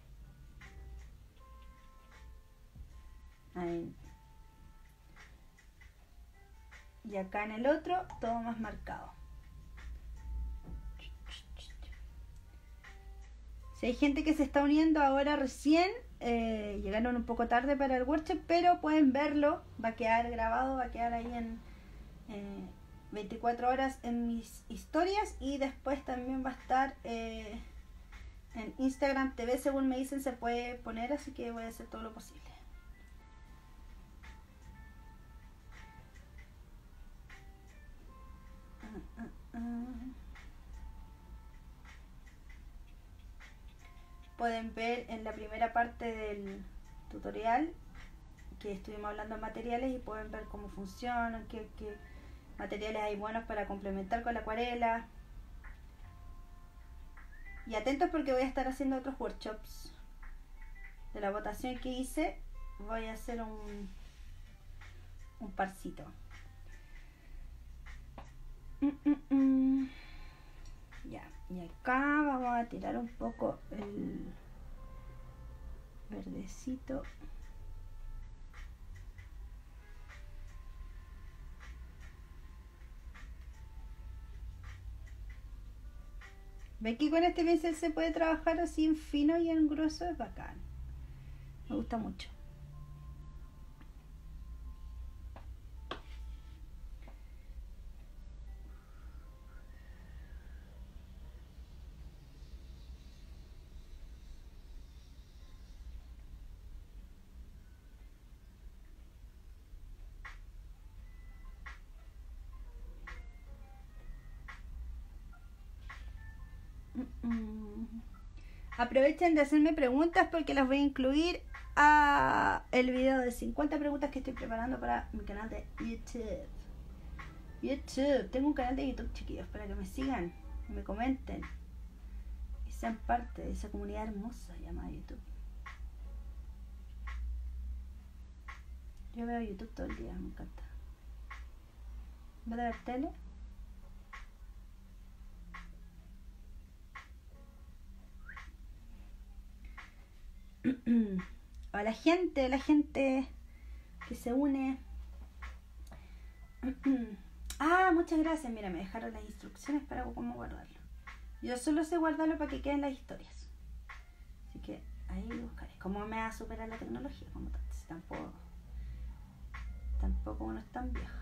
Ahí. Y acá en el otro todo más marcado. Si hay gente que se está uniendo ahora recién, llegaron un poco tarde para el workshop, pero pueden verlo, va a quedar grabado, va a quedar ahí en 24 horas en mis historias, y después también va a estar en Instagram TV, según me dicen se puede poner, así que voy a hacer todo lo posible. Pueden ver en la primera parte del tutorial que estuvimos hablando de materiales, y pueden ver cómo funcionan, qué materiales hay buenos para complementar con la acuarela. Y atentos porque voy a estar haciendo otros workshops. De la votación que hice voy a hacer un parcito. Ya, y acá vamos a tirar un poco el verdecito. ¿Ve que con este pincel se puede trabajar así en fino y en grueso? Es bacán. Me gusta mucho. Aprovechen de hacerme preguntas porque las voy a incluir a el video de 50 preguntas que estoy preparando para mi canal de YouTube. Tengo un canal de YouTube, chiquillos, para que me sigan, me comenten y sean parte de esa comunidad hermosa llamada YouTube. Yo veo YouTube todo el día, me encanta. ¿Voy a ver tele? A la gente que se une. Muchas gracias. Mira, me dejaron las instrucciones para cómo guardarlo. Yo solo sé guardarlo para que queden las historias, así que ahí buscaré. ¿Cómo me va a superar la tecnología? Como tampoco uno es tan vieja.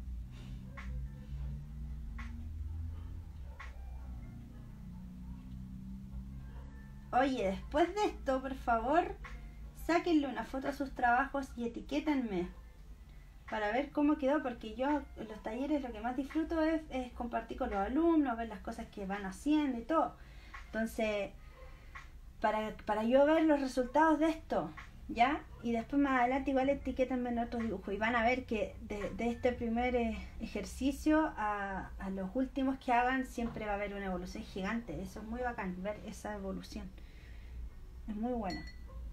Oye, después de esto, por favor, sáquenle una foto a sus trabajos y etiquétenme para ver cómo quedó, porque yo en los talleres lo que más disfruto es compartir con los alumnos, ver las cosas que van haciendo y todo. Entonces, para yo ver los resultados de esto, ¿ya? Y después más adelante igual etiquétenme en otros dibujos y van a ver que de este primer ejercicio a los últimos que hagan siempre va a haber una evolución gigante. Eso es muy bacán, ver esa evolución. Es muy buena.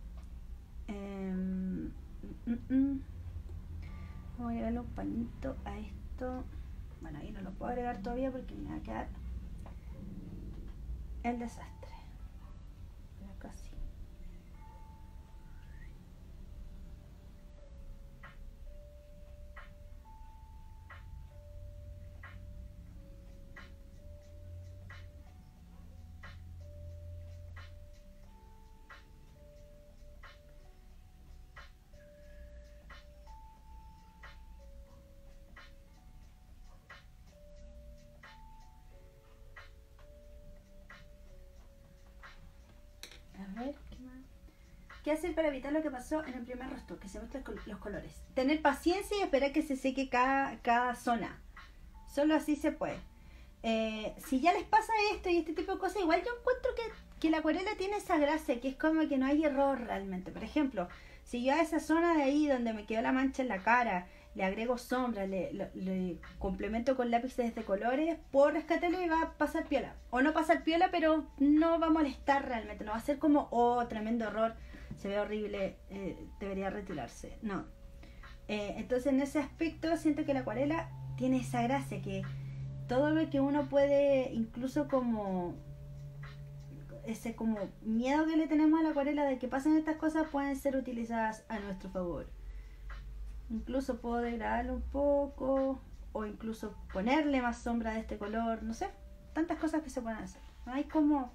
Voy a agregarle un pañito a esto. Bueno, ahí no lo puedo agregar todavía porque me va a quedar el desastre. Pero acá sí. A ver, ¿qué más? ¿Qué hacer para evitar lo que pasó en el primer rostro? Que se mezclan los colores. Tener paciencia y esperar que se seque cada zona. Solo así se puede. Si ya les pasa esto y este tipo de cosas, igual yo encuentro que la acuarela tiene esa gracia, que es como que no hay error realmente. Por ejemplo, si yo a esa zona de ahí donde me quedó la mancha en la cara, le agrego sombra, le complemento con lápices de colores, puedo rescatarlo y va a pasar piola. O no pasar piola, pero no va a molestar realmente. No va a ser como, oh, tremendo error, se ve horrible, debería retirarse. No. Entonces en ese aspecto siento que la acuarela tiene esa gracia, que todo lo que uno puede, incluso como ese como miedo que le tenemos a la acuarela de que pasen estas cosas, pueden ser utilizadas a nuestro favor. Incluso puedo degradarlo un poco, o incluso ponerle más sombra de este color, no sé, tantas cosas que se pueden hacer. No hay como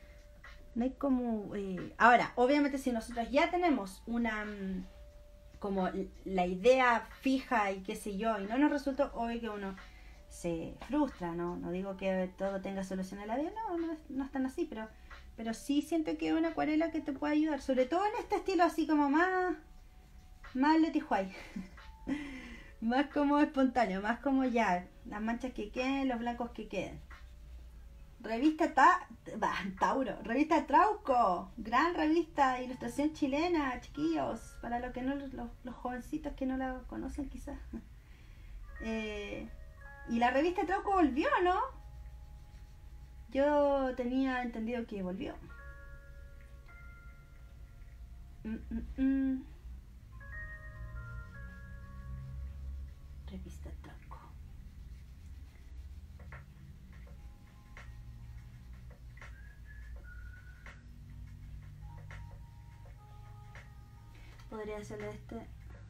ahora, obviamente si nosotros ya tenemos una como la idea fija y qué sé yo, y no nos resulta, obvio que uno se frustra, no digo que todo tenga solución en la vida, no es tan así, pero sí siento que es una acuarela que te puede ayudar, sobre todo en este estilo así como más Leti White. Más como espontáneo, más como ya, las manchas que queden, los blancos que queden. Revista Revista Trauco, gran revista de ilustración chilena, chiquillos, para los que no, los jovencitos que no la conocen quizás. Y la revista Trauco volvió, ¿no? Yo tenía entendido que volvió. Revista Trauco. Podría hacerle este.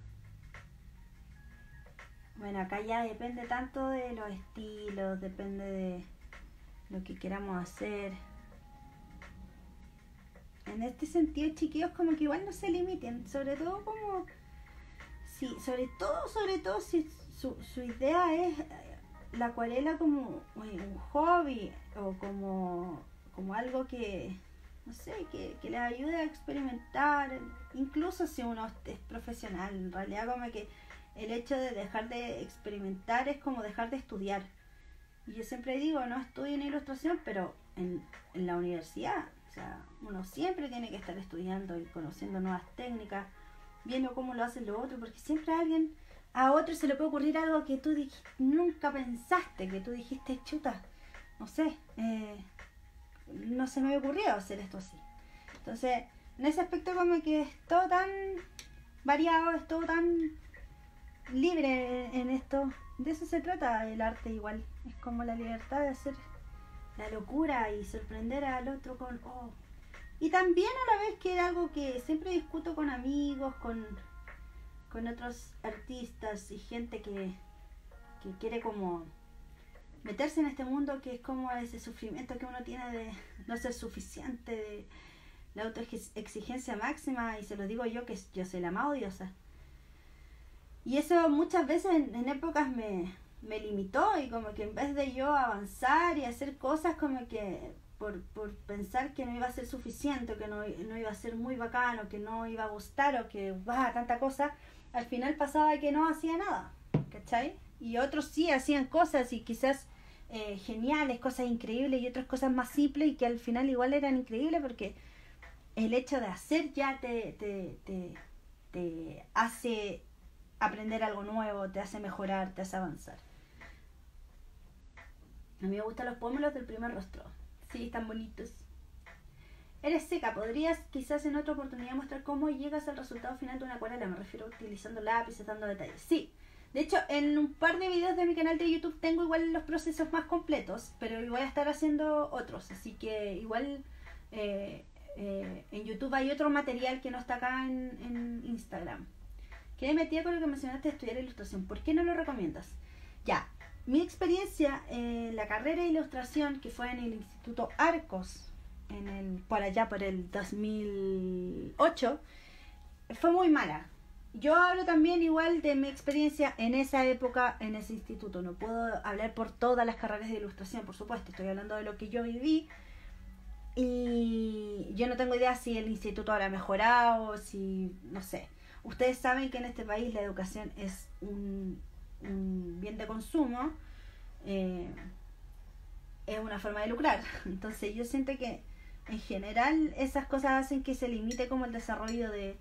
Bueno, acá ya depende tanto de los estilos, depende de lo que queramos hacer. En este sentido, chiquillos, como que igual no se limiten, sobre todo como sí, sobre todo si su idea es la acuarela como un hobby o como algo que no sé, que les ayude a experimentar, incluso si uno es profesional. En realidad como que el hecho de dejar de experimentar es como dejar de estudiar. Y yo siempre digo, no estudien ilustración, pero en la universidad, o sea, uno siempre tiene que estar estudiando y conociendo nuevas técnicas, viendo cómo lo hacen los otros, porque siempre a otro se le puede ocurrir algo que tú nunca pensaste, que tú dijiste, chuta, no sé, no se me había ocurrido hacer esto así. Entonces, en ese aspecto como que es todo tan variado, es todo tan libre en esto. De eso se trata el arte igual. Es como la libertad de hacer la locura y sorprender al otro con Y también a la vez que era algo que siempre discuto con amigos, con otros artistas y gente que quiere como meterse en este mundo, que es como ese sufrimiento que uno tiene de no ser suficiente, de la autoexigencia máxima, y se lo digo yo, que yo soy la más odiosa. Y eso muchas veces en épocas me limitó, y como que en vez de yo avanzar y hacer cosas, como que por pensar que no iba a ser suficiente, que no iba a ser muy bacano, que no iba a gustar, o que tanta cosa, al final pasaba que no hacía nada, ¿cachai? Y otros sí hacían cosas y quizás geniales, cosas increíbles, y otras cosas más simples y que al final igual eran increíbles, porque el hecho de hacer ya te hace aprender algo nuevo, te hace mejorar, te hace avanzar. A mí me gustan los pómulos del primer rostro. Sí, están bonitos. Eres seca, podrías quizás en otra oportunidad mostrar cómo llegas al resultado final de una acuarela. Me refiero utilizando lápices, dando detalles. Sí, de hecho en un par de videos de mi canal de YouTube tengo igual los procesos más completos, pero voy a estar haciendo otros, así que igual en YouTube hay otro material que no está acá en Instagram. Quedé metida con lo que mencionaste de estudiar ilustración. ¿Por qué no lo recomiendas? Ya, mi experiencia en la carrera de ilustración, que fue en el Instituto Arcos, por allá por el 2008, fue muy mala. Yo hablo también igual de mi experiencia en esa época, en ese instituto. No puedo hablar por todas las carreras de ilustración, por supuesto. Estoy hablando de lo que yo viví. Y yo no tengo idea si el instituto habrá mejorado, si no sé. Ustedes saben que en este país la educación es un bien de consumo, es una forma de lucrar. Entonces yo siento que en general esas cosas hacen que se limite como el desarrollo de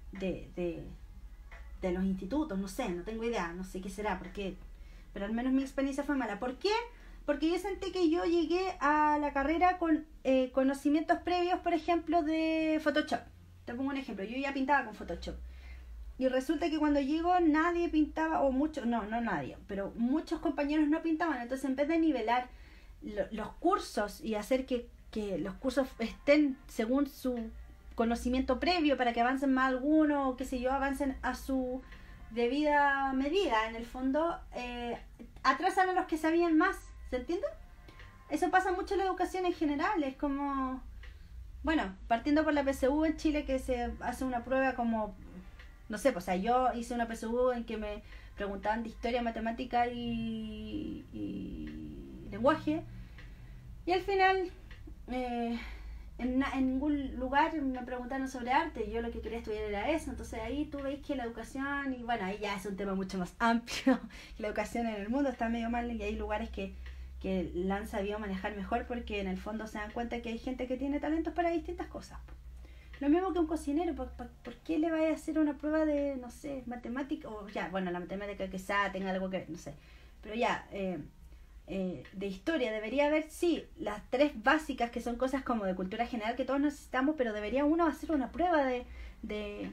los institutos, no sé, no tengo idea, no sé qué será, porque, pero al menos mi experiencia fue mala. ¿Por qué? Porque yo sentí que yo llegué a la carrera con conocimientos previos, por ejemplo, de Photoshop. Te pongo un ejemplo, yo ya pintaba con Photoshop. Y resulta que cuando llego nadie pintaba, o muchos, no nadie, pero muchos compañeros no pintaban. Entonces en vez de nivelar los cursos y hacer que los cursos estén según su conocimiento previo para que avancen más algunos, o qué sé yo, avancen a su debida medida, en el fondo, atrasan a los que sabían más, ¿se entiende? Eso pasa mucho en la educación en general, es como, bueno, partiendo por la PSU en Chile, que se hace una prueba como, no sé, pues, o sea, yo hice una PSU en que me preguntaban de historia, matemática y lenguaje, y al final en ningún lugar me preguntaron sobre arte, y yo lo que quería estudiar era eso. Entonces ahí tú veis que la educación, y bueno, ahí ya es un tema mucho más amplio, la educación en el mundo está medio mal, y hay lugares que la han sabido manejar mejor, porque en el fondo se dan cuenta que hay gente que tiene talentos para distintas cosas. Lo mismo que un cocinero, ¿por qué le vaya a hacer una prueba de, no sé, matemática? O ya, bueno, la matemática quizá tenga algo que ver, no sé, pero ya, de historia debería haber, sí, las 3 básicas, que son cosas como de cultura general que todos necesitamos, pero debería uno hacer una prueba de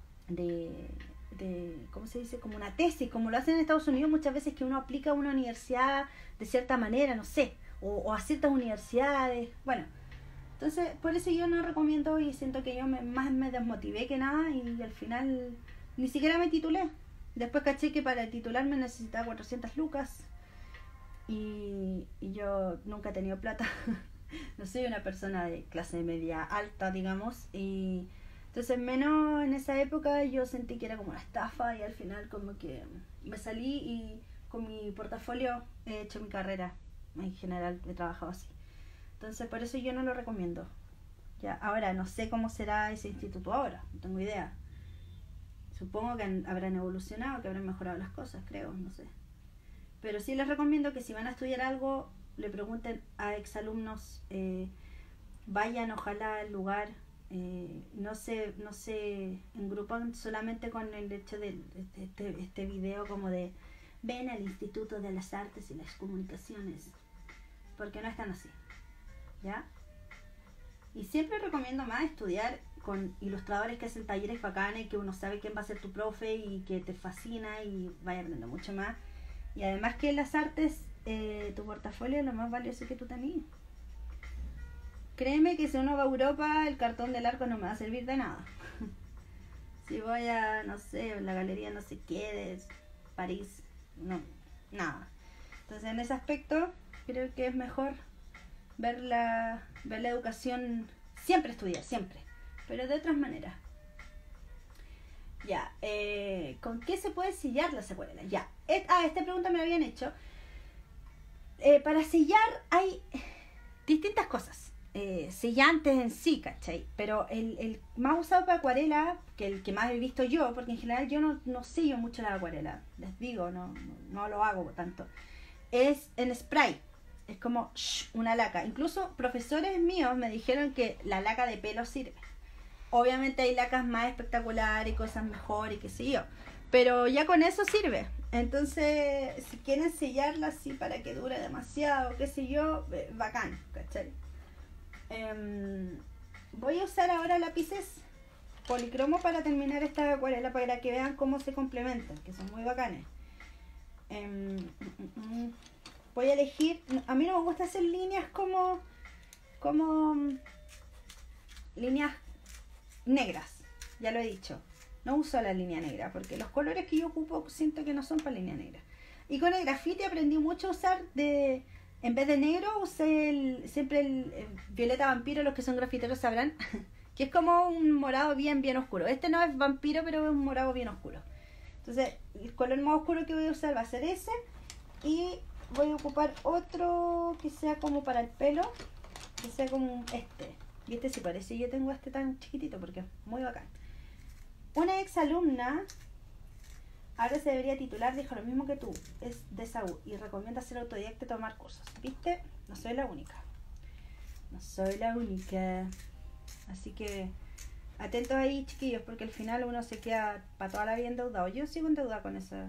¿cómo se dice? Como una tesis, como lo hacen en Estados Unidos muchas veces, que uno aplica a una universidad de cierta manera, no sé, o a ciertas universidades, bueno. Entonces, por eso yo no recomiendo, y siento que yo más me desmotivé que nada, y al final ni siquiera me titulé. Después caché que para titularme necesitaba 400 lucas, y yo nunca he tenido plata. No soy una persona de clase media alta, digamos, y entonces menos en esa época yo sentí que era como una estafa, y al final como que me salí, y con mi portafolio he hecho mi carrera. En general he trabajado así. Entonces por eso yo no lo recomiendo. Ya, ahora no sé cómo será ese instituto ahora, no tengo idea. Supongo que habrán evolucionado, que habrán mejorado las cosas, creo, no sé. Pero sí les recomiendo que si van a estudiar algo, le pregunten a exalumnos, vayan ojalá al lugar, no se engrupan solamente con el hecho de este video como de ven al Instituto de las Artes y las Comunicaciones, porque no están así, ¿ya? Y siempre recomiendo más estudiar con ilustradores que hacen talleres bacanes, que uno sabe quién va a ser tu profe y que te fascina y vaya aprendiendo mucho más. Y además que en las artes, tu portafolio es lo más valioso que tú tenés. Créeme que si uno va a Europa, el cartón del arco no me va a servir de nada. Si voy a, no sé, la galería no sé qué, de París, no, nada. Entonces en ese aspecto creo que es mejor ver la educación, siempre estudiar, siempre, pero de otras maneras. Ya, ¿con qué se puede sellar las acuarelas? Ya, esta pregunta me la habían hecho. Para sellar hay distintas cosas, sellantes en sí, ¿cachai? Pero el más usado para acuarela, que el que más he visto yo, porque en general yo no sello mucho la acuarela, les digo, no lo hago tanto, es en spray. Es como una laca. Incluso profesores míos me dijeron que la laca de pelo sirve. Obviamente hay lacas más espectaculares y cosas mejor y qué sé yo, pero ya con eso sirve. Entonces, si quieren sellarla así para que dure demasiado, qué sé yo, bacán, ¿cachai? Voy a usar ahora lápices policromo para terminar esta acuarela, para que vean cómo se complementan, que son muy bacanes. Voy a elegir, a mí no me gusta hacer líneas como líneas negras, ya lo he dicho, no uso la línea negra porque los colores que yo ocupo siento que no son para línea negra. Y con el grafiti aprendí mucho a usar en vez de negro usé siempre el violeta vampiro. Los que son grafiteros sabrán que es como un morado bien oscuro. Este no es vampiro, pero es un morado bien oscuro. Entonces el color más oscuro que voy a usar va a ser ese, y voy a ocupar otro que sea como para el pelo, que sea como este. Y este sí parece, yo tengo este tan chiquitito porque es muy bacán. Una ex alumna ahora se debería titular, dijo lo mismo que tú, es de SAU y recomienda ser autodidacta y tomar cursos. ¿Viste? No soy la única. No soy la única. Así que atentos ahí, chiquillos, porque al final uno se queda para toda la vida endeudado. Yo sigo endeudada con esas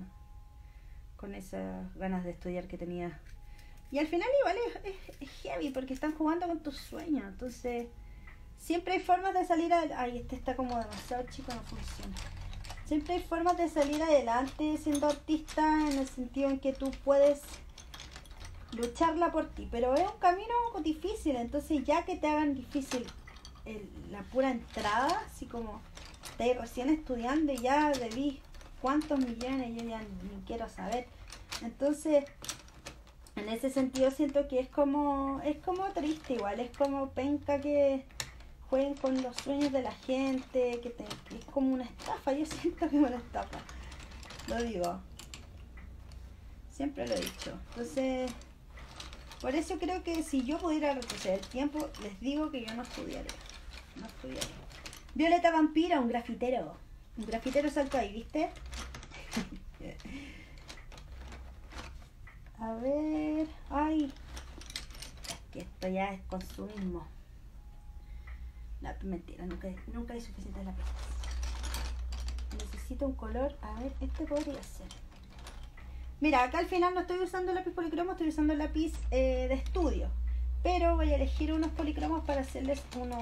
ganas de estudiar que tenía. Y al final igual es heavy porque están jugando con tus sueños. Entonces, siempre hay formas de salir ay, este está como demasiado chico, no funciona. Siempre hay formas de salir adelante siendo artista, en el sentido en que tú puedes lucharla por ti. Pero es un camino difícil, entonces ya que te hagan difícil la pura entrada, así como estás recién estudiando y ya debí cuántos millones, yo ya ni quiero saber. Entonces, en ese sentido siento que es como triste igual, es como penca que jueguen con los sueños de la gente, que es como una estafa. Yo siento que es una estafa, lo digo, siempre lo he dicho. Entonces, por eso creo que si yo pudiera retroceder el tiempo, les digo que yo no estudiaría. Violeta Vampira, un grafitero saltó ahí, ¿viste? A ver, ay, es que esto ya es consumismo. No, mentira, nunca hay suficiente lápiz. Necesito un color, a ver, este podría ser. Mira, acá al final no estoy usando lápiz policromo, estoy usando lápiz de estudio. Pero voy a elegir unos policromos para hacerles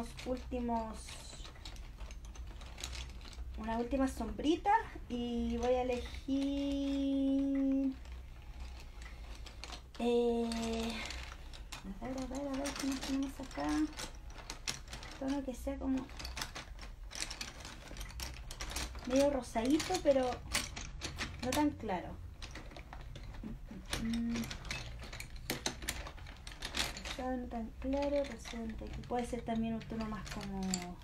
una última sombrita. Y voy a elegir... a ver, ¿qué más tenemos acá? Tono que sea como medio rosadito, pero no tan claro. Rosado no tan claro, rosado aquí. Puede ser también un tono más como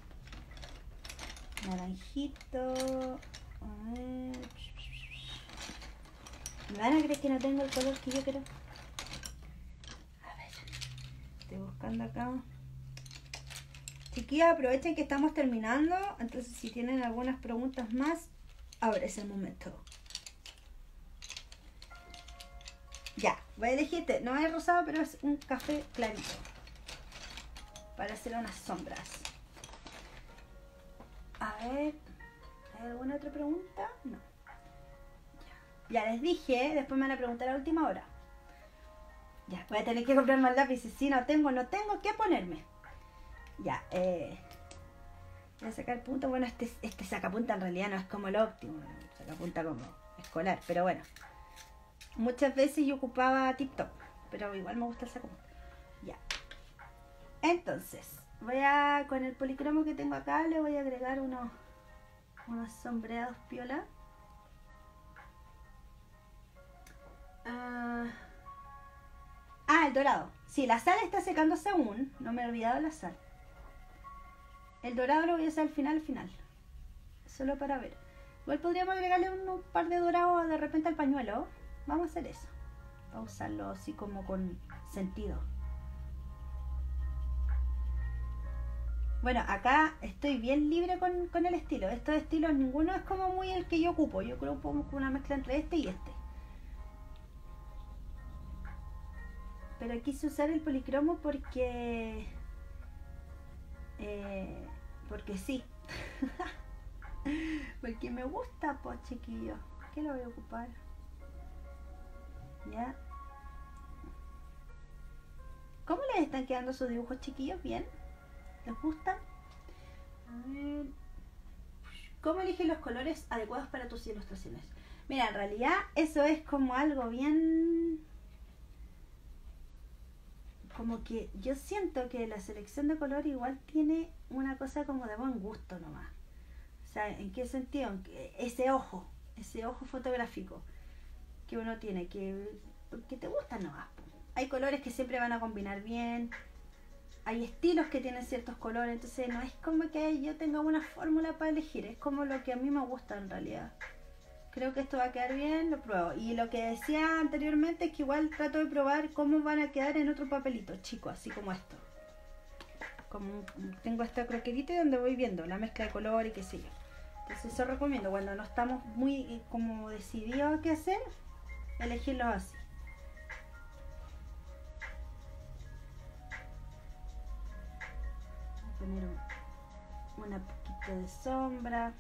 naranjito. A ver. ¿Me van a creer que no tengo el color que yo quiero? A ver, estoy buscando acá. Chiquillas, aprovechen que estamos terminando. Entonces, si tienen algunas preguntas más, ahora es el momento. Ya, voy a elegir este. No es rosado, pero es un café clarito para hacer unas sombras. A ver, ¿hay alguna otra pregunta? No. Ya les dije, después me van a preguntar a última hora. Ya, voy a tener que comprar más lápices. Si no tengo ¿qué ponerme? Ya, voy a sacar punta. Bueno, este sacapunta en realidad no es como el óptimo, sacapunta como escolar, pero bueno. Muchas veces yo ocupaba TikTok, pero igual me gusta el sacapunta. Ya. Entonces, con el policromo que tengo acá, le voy a agregar unos sombreados piola. El dorado. Sí, la sal está secándose aún. No me he olvidado de la sal. El dorado lo voy a hacer al final. Solo para ver. Igual podríamos agregarle un par de dorados de repente al pañuelo. Vamos a hacer eso. Vamos a usarlo así como con sentido. Bueno, acá estoy bien libre con el estilo. Estos estilos, ninguno es como muy el que yo ocupo. Yo creo que ocupo una mezcla entre este y este. Pero quise usar el policromo porque sí. Porque me gusta, pues, chiquillos. ¿Qué lo voy a ocupar? Ya. ¿Cómo les están quedando sus dibujos, chiquillos? ¿Bien? ¿Les gusta? A ver. ¿Cómo eligen los colores adecuados para tus ilustraciones? Mira, en realidad eso es como algo bien... Como que yo siento que la selección de color igual tiene una cosa como de buen gusto nomás. O sea, ¿en qué sentido? Ese ojo fotográfico que uno tiene, que te gusta nomás. Hay colores que siempre van a combinar bien, hay estilos que tienen ciertos colores, entonces no es como que yo tenga una fórmula para elegir, es como lo que a mí me gusta en realidad. Creo que esto va a quedar bien, lo pruebo. Y lo que decía anteriormente es que igual trato de probar cómo van a quedar en otro papelito chico, así como esto. Como tengo esta croquerita donde voy viendo la mezcla de color y qué sé yo. Entonces eso recomiendo, cuando no estamos muy como decididos qué hacer, elegirlos así. poner una poquito de sombra.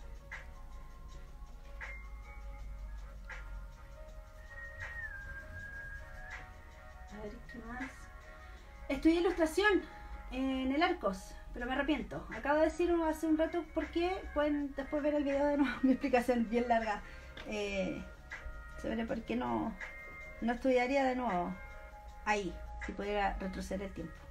A ver, ¿qué más? Estudié ilustración en el Arcos, pero me arrepiento. Acabo de decir hace un rato por qué. Pueden después ver el video de nuevo, mi explicación bien larga. Sobre por qué no estudiaría de nuevo ahí, si pudiera retroceder el tiempo.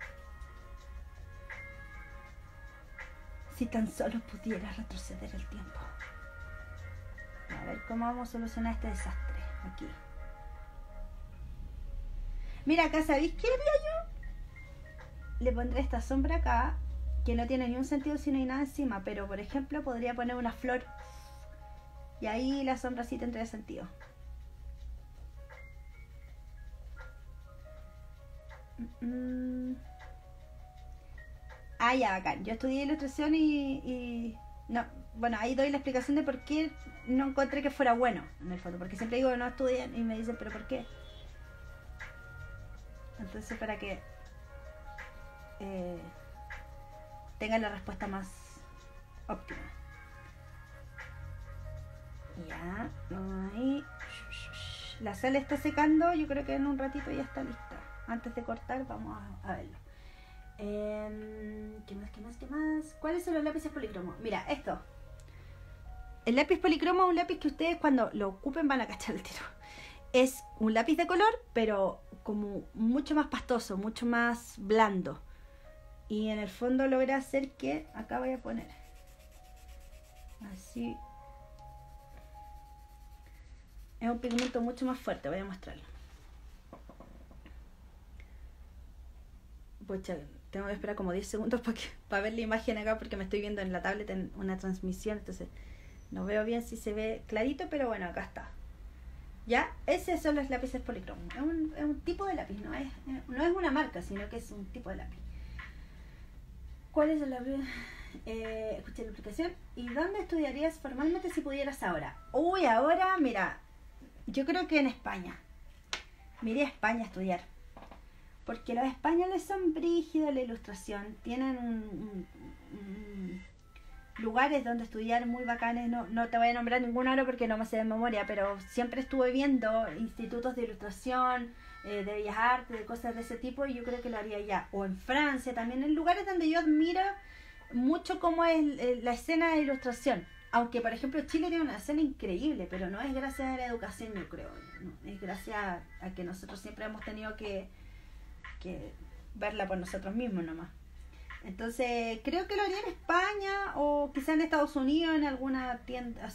Si tan solo pudiera retroceder el tiempo. A ver cómo vamos a solucionar este desastre aquí. Mira, acá, ¿sabéis qué haría yo? Le pondré esta sombra acá, que no tiene ni un sentido si no hay nada encima, pero por ejemplo podría poner una flor y ahí la sombra sí tendría sentido. Ah, ya, bacán. Yo estudié ilustración y no, bueno, ahí doy la explicación de por qué no encontré que fuera bueno en el fondo, porque siempre digo que no estudian y me dicen, pero ¿por qué? Entonces, para que tengan la respuesta más óptima. Ya, ahí. La sal está secando, yo creo que en un ratito ya está lista. Antes de cortar, vamos a verlo. ¿Qué más? ¿Cuáles son los lápices policromos? Mira, esto. El lápiz policromo es un lápiz que ustedes cuando lo ocupen van a cachar el tiro. Es un lápiz de color, pero como mucho más pastoso, mucho más blando. Y en el fondo logra hacer que... Acá voy a poner. Así. Es un pigmento mucho más fuerte, voy a mostrarlo. Pucha, tengo que esperar como 10 segundos para ver la imagen acá porque me estoy viendo en la tablet en una transmisión, entonces no veo bien si se ve clarito, pero bueno, acá está. Ya, esos son los lápices policromos. Es un tipo de lápiz, no es una marca, sino que es un tipo de lápiz. ¿Cuál es el lápiz? Escuché la explicación. ¿Y dónde estudiarías formalmente si pudieras ahora? Uy, ahora, mira, yo creo que en España. Me iría a España a estudiar. Porque los españoles son brígidos en la ilustración. Tienen lugares donde estudiar muy bacanes. No te voy a nombrar ninguno ahora porque no me sé de memoria, pero siempre estuve viendo institutos de ilustración, de bellas artes, de cosas de ese tipo, y yo creo que lo haría allá. O en Francia también, en lugares donde yo admiro mucho cómo es la escena de ilustración. Aunque, por ejemplo, Chile tiene una escena increíble, pero no es gracias a la educación, yo creo. No, es gracias a que nosotros siempre hemos tenido que verla por nosotros mismos nomás. Entonces creo que lo haría en España o quizá en Estados Unidos, en alguna tienda,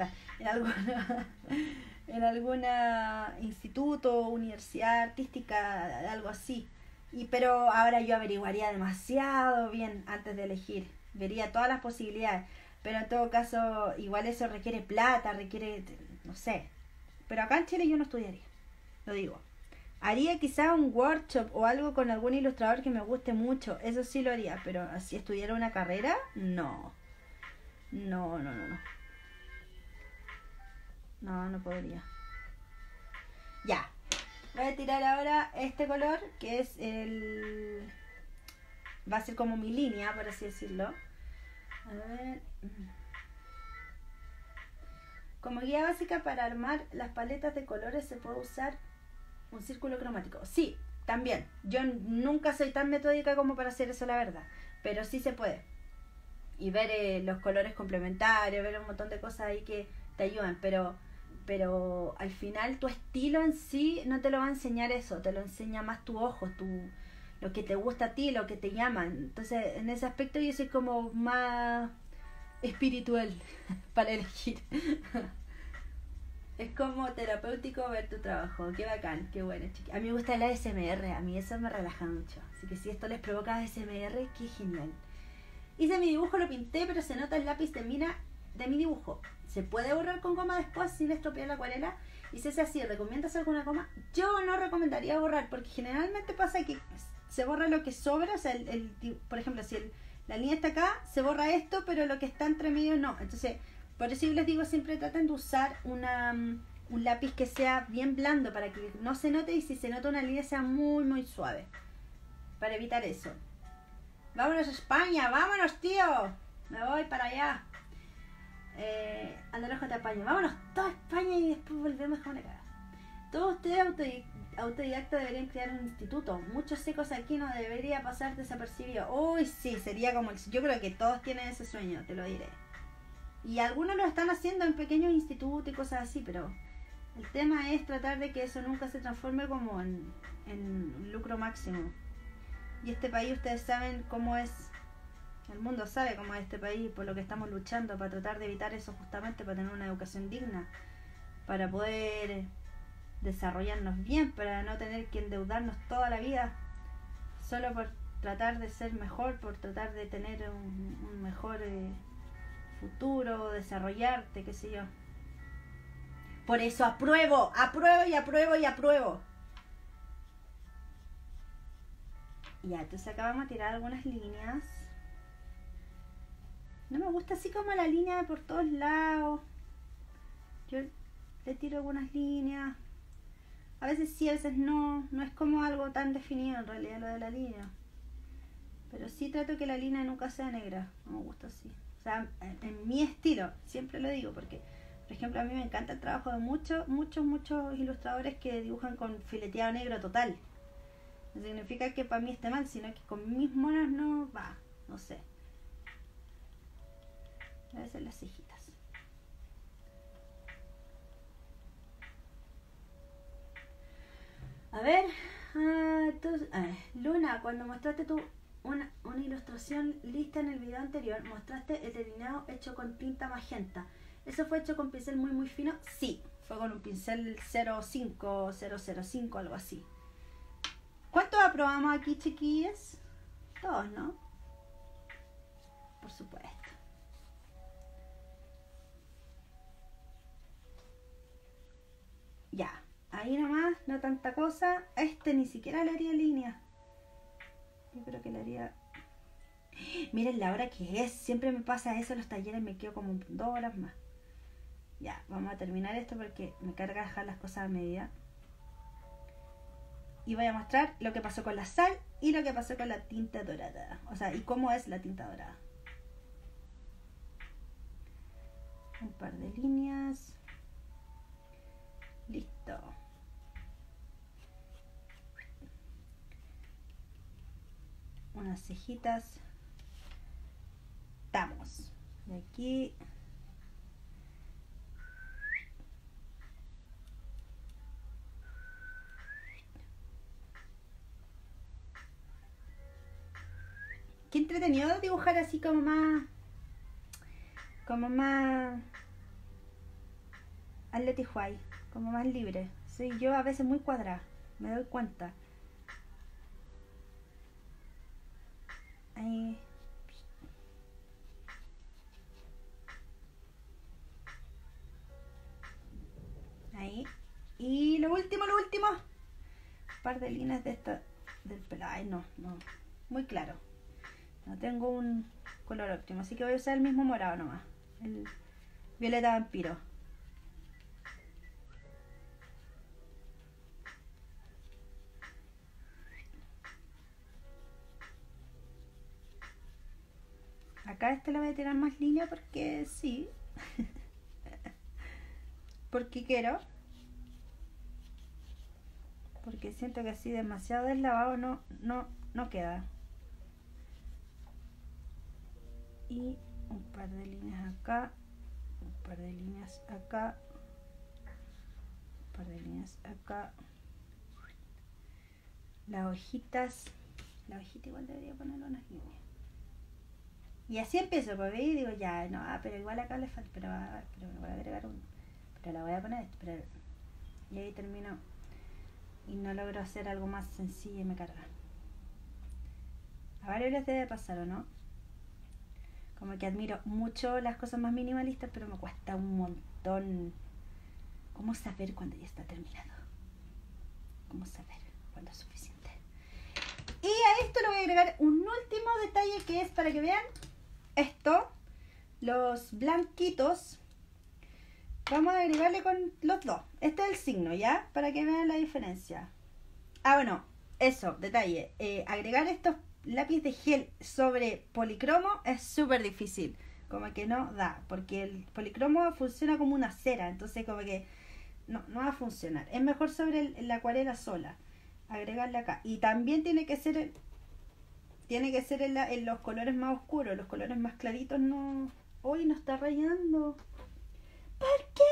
en alguna instituto, universidad artística, algo así. Pero ahora yo averiguaría demasiado bien antes de elegir, vería todas las posibilidades, pero en todo caso igual eso requiere plata, no sé, pero acá en Chile yo no estudiaría, lo digo. Haría quizá un workshop o algo con algún ilustrador que me guste mucho. Eso sí lo haría. Pero si estudiara una carrera, no. No podría. Ya. Voy a tirar ahora este color que es el... Va a ser como mi línea, por así decirlo. A ver... Como guía básica para armar las paletas de colores se puede usar un círculo cromático. Sí, también. Yo nunca soy tan metódica como para hacer eso, la verdad. Pero sí se puede. Y ver los colores complementarios, ver un montón de cosas ahí que te ayudan. Pero al final tu estilo en sí no te lo va a enseñar eso. Te lo enseña más tu ojo, lo que te gusta a ti, lo que te llama. Entonces, en ese aspecto yo soy como más espiritual para elegir. Es como terapéutico ver tu trabajo. Qué bacán, qué bueno, chiqui. A mí me gusta el ASMR, a mí eso me relaja mucho. Así que si esto les provoca ASMR, qué genial. Hice mi dibujo, lo pinté, pero se nota el lápiz de mi dibujo. ¿Se puede borrar con goma después sin estropear la acuarela? Y si es así, ¿recomiendas alguna goma? Yo no recomendaría borrar, porque generalmente pasa que se borra lo que sobra. O sea, por ejemplo, si la línea está acá, se borra esto, pero lo que está entre medio no. Entonces... Por eso yo les digo, siempre traten de usar un lápiz que sea bien blando para que no se note, y si se nota una línea sea muy muy suave, para evitar eso. Vámonos a España, vámonos, tío. Me voy para allá. Andaloja te España. Vámonos toda España y después volvemos como una cara. Todos ustedes autodidactas deberían crear un instituto. Muchos secos aquí no debería pasar desapercibido. Uy, sí, sería como el... Yo creo que todos tienen ese sueño, te lo diré. Y algunos lo están haciendo en pequeños institutos y cosas así, pero el tema es tratar de que eso nunca se transforme como en lucro máximo. Y este país, ustedes saben cómo es, el mundo sabe cómo es este país, por lo que estamos luchando para tratar de evitar eso, justamente para tener una educación digna, para poder desarrollarnos bien, para no tener que endeudarnos toda la vida solo por tratar de ser mejor, por tratar de tener un mejor futuro, desarrollarte, qué sé yo. Por eso apruebo y apruebo y apruebo. Ya, entonces acá vamos a tirar algunas líneas. No me gusta así como la línea de por todos lados. Yo le tiro algunas líneas. A veces sí, a veces no. No es como algo tan definido en realidad lo de la línea. Pero sí trato que la línea nunca sea negra. No me gusta así. O sea, en mi estilo, siempre lo digo, porque, por ejemplo, a mí me encanta el trabajo de muchos ilustradores que dibujan con fileteado negro total. No significa que para mí esté mal, sino que con mis monos no va, no sé. A veces las cejitas. A ver, Luna, cuando mostraste una ilustración lista en el video anterior, mostraste el delineado hecho con tinta magenta. ¿Eso fue hecho con pincel muy fino? Sí, fue con un pincel 005, algo así. ¿Cuántos aprobamos aquí, chiquillas? Todos, ¿no? Por supuesto. Ya, ahí nomás, no tanta cosa. Este ni siquiera le haría línea. Yo creo que le haría... Miren la hora que es. Siempre me pasa eso en los talleres, me quedo como 2 horas más. Ya, vamos a terminar esto porque me carga dejar las cosas a media. Y voy a mostrar lo que pasó con la sal y lo que pasó con la tinta dorada. O sea, y cómo es la tinta dorada. Un par de líneas. Listo. Unas cejitas. Estamos. De aquí. Qué entretenido dibujar así como más atletijuay, como más libre. Soy yo a veces muy cuadrada, me doy cuenta. Ahí. Ahí. Y lo último. Un par de líneas de esta del pelo. Ay, no. Muy claro. No tengo un color óptimo, así que voy a usar el mismo morado nomás. El violeta vampiro. Acá este le voy a tirar más línea porque sí. Porque quiero. Porque siento que así demasiado deslavado no queda. Y un par de líneas acá, un par de líneas acá, un par de líneas acá. Las hojitas, la hojita igual debería ponerle unas líneas. Y así empiezo, pues y digo ya, no, pero igual acá le falta, pero me voy a agregar uno. Pero la voy a poner, y ahí termino y no logro hacer algo más sencillo y me carga. A varios les debe pasar, ¿o no? Como que admiro mucho las cosas más minimalistas, pero me cuesta un montón. ¿Cómo saber cuando ya está terminado? ¿Cómo saber cuando es suficiente? Y a esto le voy a agregar un último detalle que es para que vean esto, los blanquitos. Vamos a agregarle con los dos. Este es el signo, ¿ya? Para que vean la diferencia. Ah, bueno, eso, detalle. Agregar estos lápiz de gel sobre policromo es súper difícil. Como que no da, porque el policromo funciona como una cera, entonces como que no va a funcionar. Es mejor sobre la acuarela sola, agregarle acá. Y también tiene que ser en los colores más oscuros, los colores más claritos no... ¡Uy, no está rayando! ¿Por qué?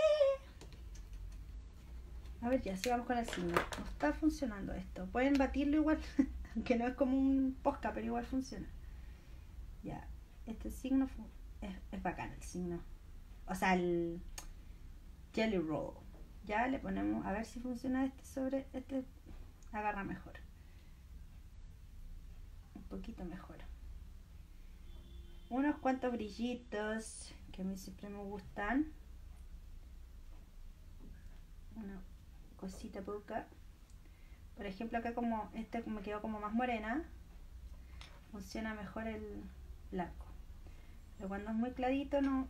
A ver, ya, sigamos con el signo. No está funcionando esto. Pueden batirlo igual, aunque no es como un posca, pero igual funciona. Ya, este signo es bacán el signo. O sea, el Jelly Roll. Ya le ponemos, a ver si funciona este sobre este. Agarra mejor. Un poquito mejor. Unos cuantos brillitos que a mí siempre me gustan. Una cosita poca. Por ejemplo, acá como me quedó como más morena, funciona mejor el blanco. Pero cuando es muy clarito no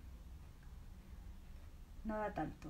da tanto.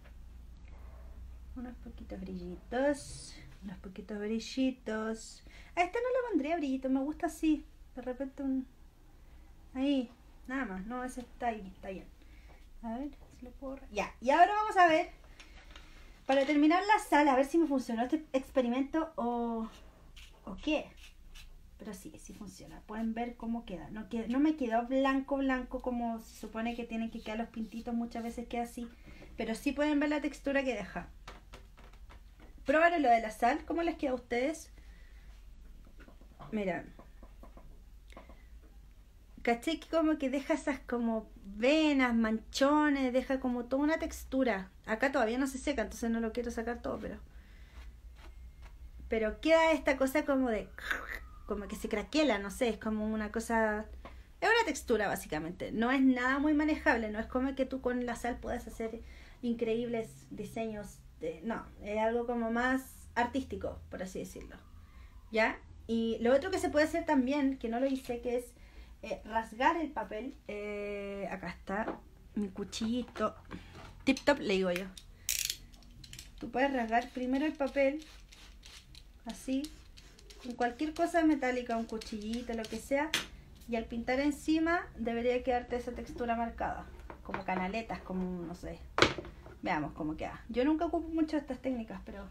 Unos poquitos brillitos. Unos poquitos brillitos. A este no le pondría brillito, me gusta así. De repente ahí, nada más. No, ese está ahí, está bien. A ver si lo puedo... Ya, y ahora vamos a ver, para terminar la sal, a ver si me funcionó este experimento o qué. Pero sí funciona. Pueden ver cómo queda. No me quedó blanco como se supone que tienen que quedar los pintitos. Muchas veces queda así. Pero sí pueden ver la textura que deja. Probaron lo de la sal. ¿Cómo les queda a ustedes? Miren. ¿Caché que como que deja esas como venas, manchones? Deja como toda una textura. Acá todavía no se seca, entonces no lo quiero sacar todo, pero queda esta cosa como de... como que se craquela, no sé, es como una cosa... Es una textura básicamente, no es nada muy manejable, no es como que tú con la sal puedas hacer increíbles diseños, no, es algo como más artístico, por así decirlo, ¿ya? Y lo otro que se puede hacer también, que no lo hice, que es rasgar el papel, acá está mi cuchillito, tip top le digo yo. Tú puedes rasgar primero el papel, así, con cualquier cosa metálica, un cuchillito, lo que sea, y al pintar encima debería quedarte esa textura marcada, como canaletas, como no sé. Veamos cómo queda. Yo nunca ocupo mucho estas técnicas, pero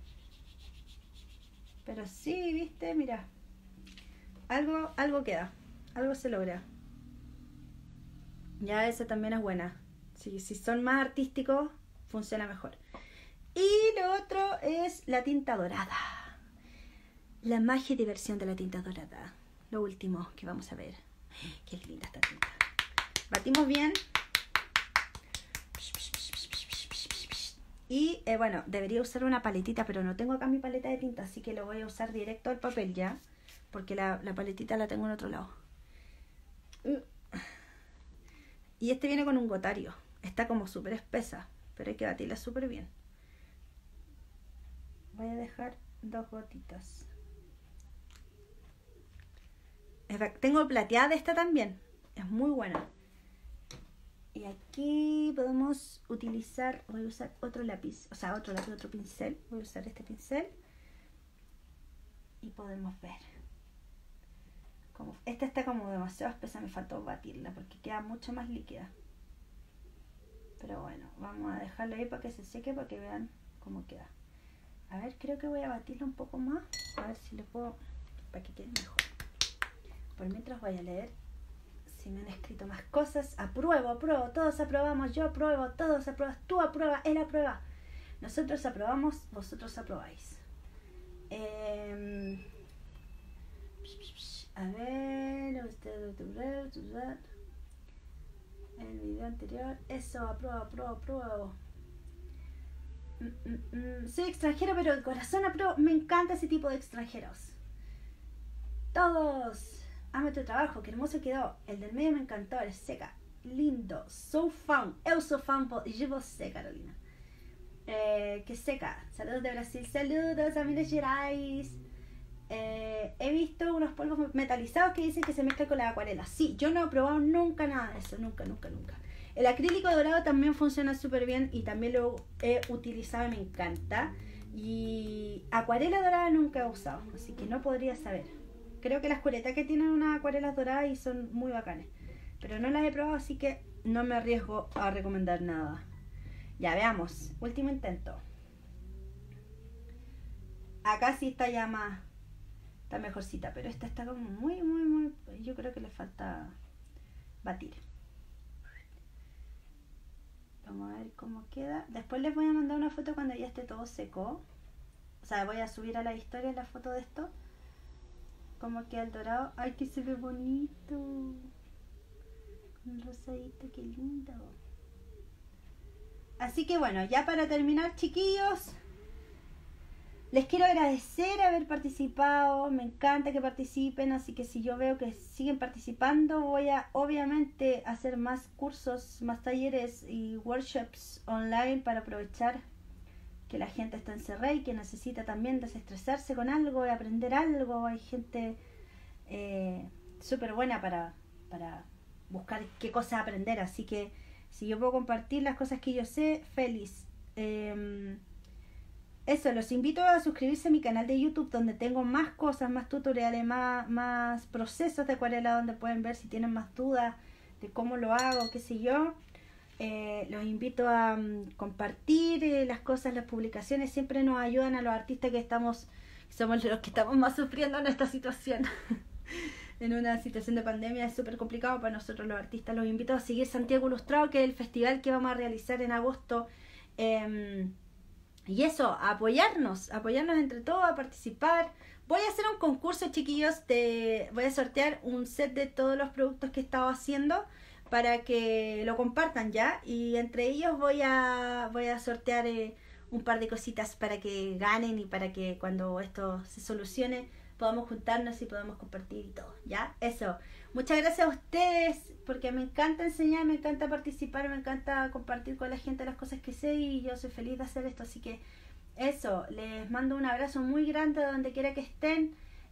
sí, viste, mira, algo queda, algo se logra. Ya esa también es buena. Si son más artísticos, funciona mejor. Y lo otro es la tinta dorada. La magia y diversión de la tinta dorada. Lo último que vamos a ver. Qué linda esta tinta. Batimos bien. Y bueno, debería usar una paletita, pero no tengo acá mi paleta de tinta, así que lo voy a usar directo al papel ya. Porque la paletita la tengo en otro lado. Y este viene con un gotario. Está como súper espesa, pero hay que batirla súper bien. Voy a dejar 2 gotitas. Tengo plateada esta también. Es muy buena. Y aquí podemos utilizar... Voy a usar otro lápiz. O sea, otro pincel. Voy a usar este pincel. Y podemos ver. Esta está como demasiado espesa. Me faltó batirla porque queda mucho más líquida. Pero bueno, vamos a dejarla ahí para que se seque, para que vean cómo queda. A ver, creo que voy a batirla un poco más. A ver si le puedo... para que quede mejor. Por mientras voy a leer si me han escrito más cosas. Apruebo, todos aprobamos, yo apruebo, todos apruebas, tú apruebas, él aprueba. Nosotros aprobamos, vosotros aprobáis. A ver, el video anterior, eso, apruebo. Soy extranjero, pero de corazón apruebo. Me encanta ese tipo de extranjeros. Todos. Amo tu trabajo, qué hermoso quedó. El del medio me encantó, eres seca. Lindo, so fun. Eu sou fun de você, Carolina. Que seca. Saludos de Brasil, saludos a Minas Gerais. He visto unos polvos metalizados que dicen que se mezclan con la acuarela. Sí, yo no he probado nunca nada de eso, nunca. El acrílico dorado también funciona súper bien y también lo he utilizado y me encanta. Y acuarela dorada nunca he usado, así que no podría saber. Creo que las curetas que tienen unas acuarelas doradas y son muy bacanes. Pero no las he probado, así que no me arriesgo a recomendar nada. Ya, veamos. Último intento. Acá sí está ya más... Está mejorcita, pero esta está como muy... Yo creo que le falta batir. Vamos a ver cómo queda. Después les voy a mandar una foto cuando ya esté todo seco. O sea, voy a subir a la historia la foto de esto. Cómo queda el dorado. ¡Ay, que se ve bonito! Un rosadito, qué lindo. Así que bueno, ya para terminar, chiquillos, les quiero agradecer haber participado. Me encanta que participen, así que si yo veo que siguen participando, voy a obviamente hacer más cursos, más talleres y workshops online para aprovechar que la gente está encerrada y que necesita también desestresarse con algo y aprender algo. Hay gente súper buena para buscar qué cosas aprender, así que si yo puedo compartir las cosas que yo sé, feliz. Eso, los invito a suscribirse a mi canal de YouTube, donde tengo más cosas, más tutoriales, más procesos de acuarela, donde pueden ver si tienen más dudas de cómo lo hago, qué sé yo. Los invito a compartir las cosas, las publicaciones. Siempre nos ayudan a los artistas que somos los que estamos más sufriendo en esta situación. En una situación de pandemia es súper complicado para nosotros los artistas. Los invito a seguir Santiago Ilustrado, que es el festival que vamos a realizar en agosto. Y eso, a apoyarnos entre todos, a participar. Voy a hacer un concurso, chiquillos, voy a sortear un set de todos los productos que he estado haciendo para que lo compartan ya. Y entre ellos voy a sortear un par de cositas para que ganen y para que cuando esto se solucione podamos juntarnos y podamos compartir y todo, ¿ya? Eso. Muchas gracias a ustedes, porque me encanta enseñar, me encanta participar, me encanta compartir con la gente las cosas que sé y yo soy feliz de hacer esto. Así que eso, les mando un abrazo muy grande donde quiera que estén.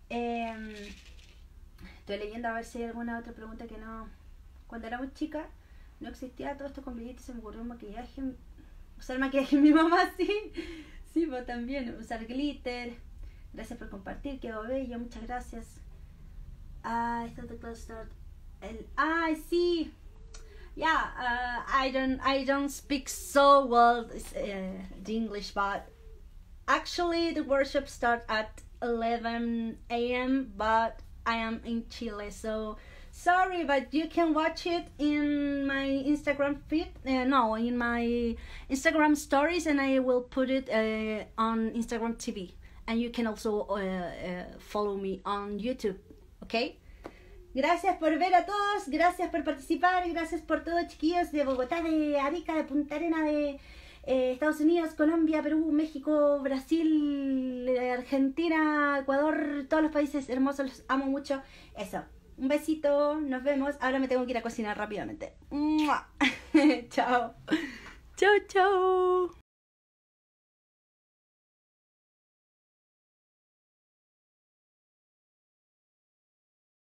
Estoy leyendo a ver si hay alguna otra pregunta que no... Cuando era muy chica no existía todo esto con brillitos, se me ocurrió maquillaje, usar maquillaje en mi mamá, sí, pero también usar glitter. Gracias por compartir, quedó bello, muchas gracias. Esto de Close Start. Sí. Yeah, I don't speak so well the English, but actually the workshop starts at 11 a.m. but I am in Chile, so sorry, but you can watch it in my Instagram feed. In my Instagram stories, and I will put it on Instagram TV. And you can also follow me on YouTube, ¿ok? Gracias por ver a todos, gracias por participar, gracias por todo, chiquillos de Bogotá, de Arica, de Punta Arena, de Estados Unidos, Colombia, Perú, México, Brasil, Argentina, Ecuador, todos los países hermosos, los amo mucho. Eso, un besito, nos vemos. Ahora me tengo que ir a cocinar rápidamente. ¡Mua! Chao. Chao, chao.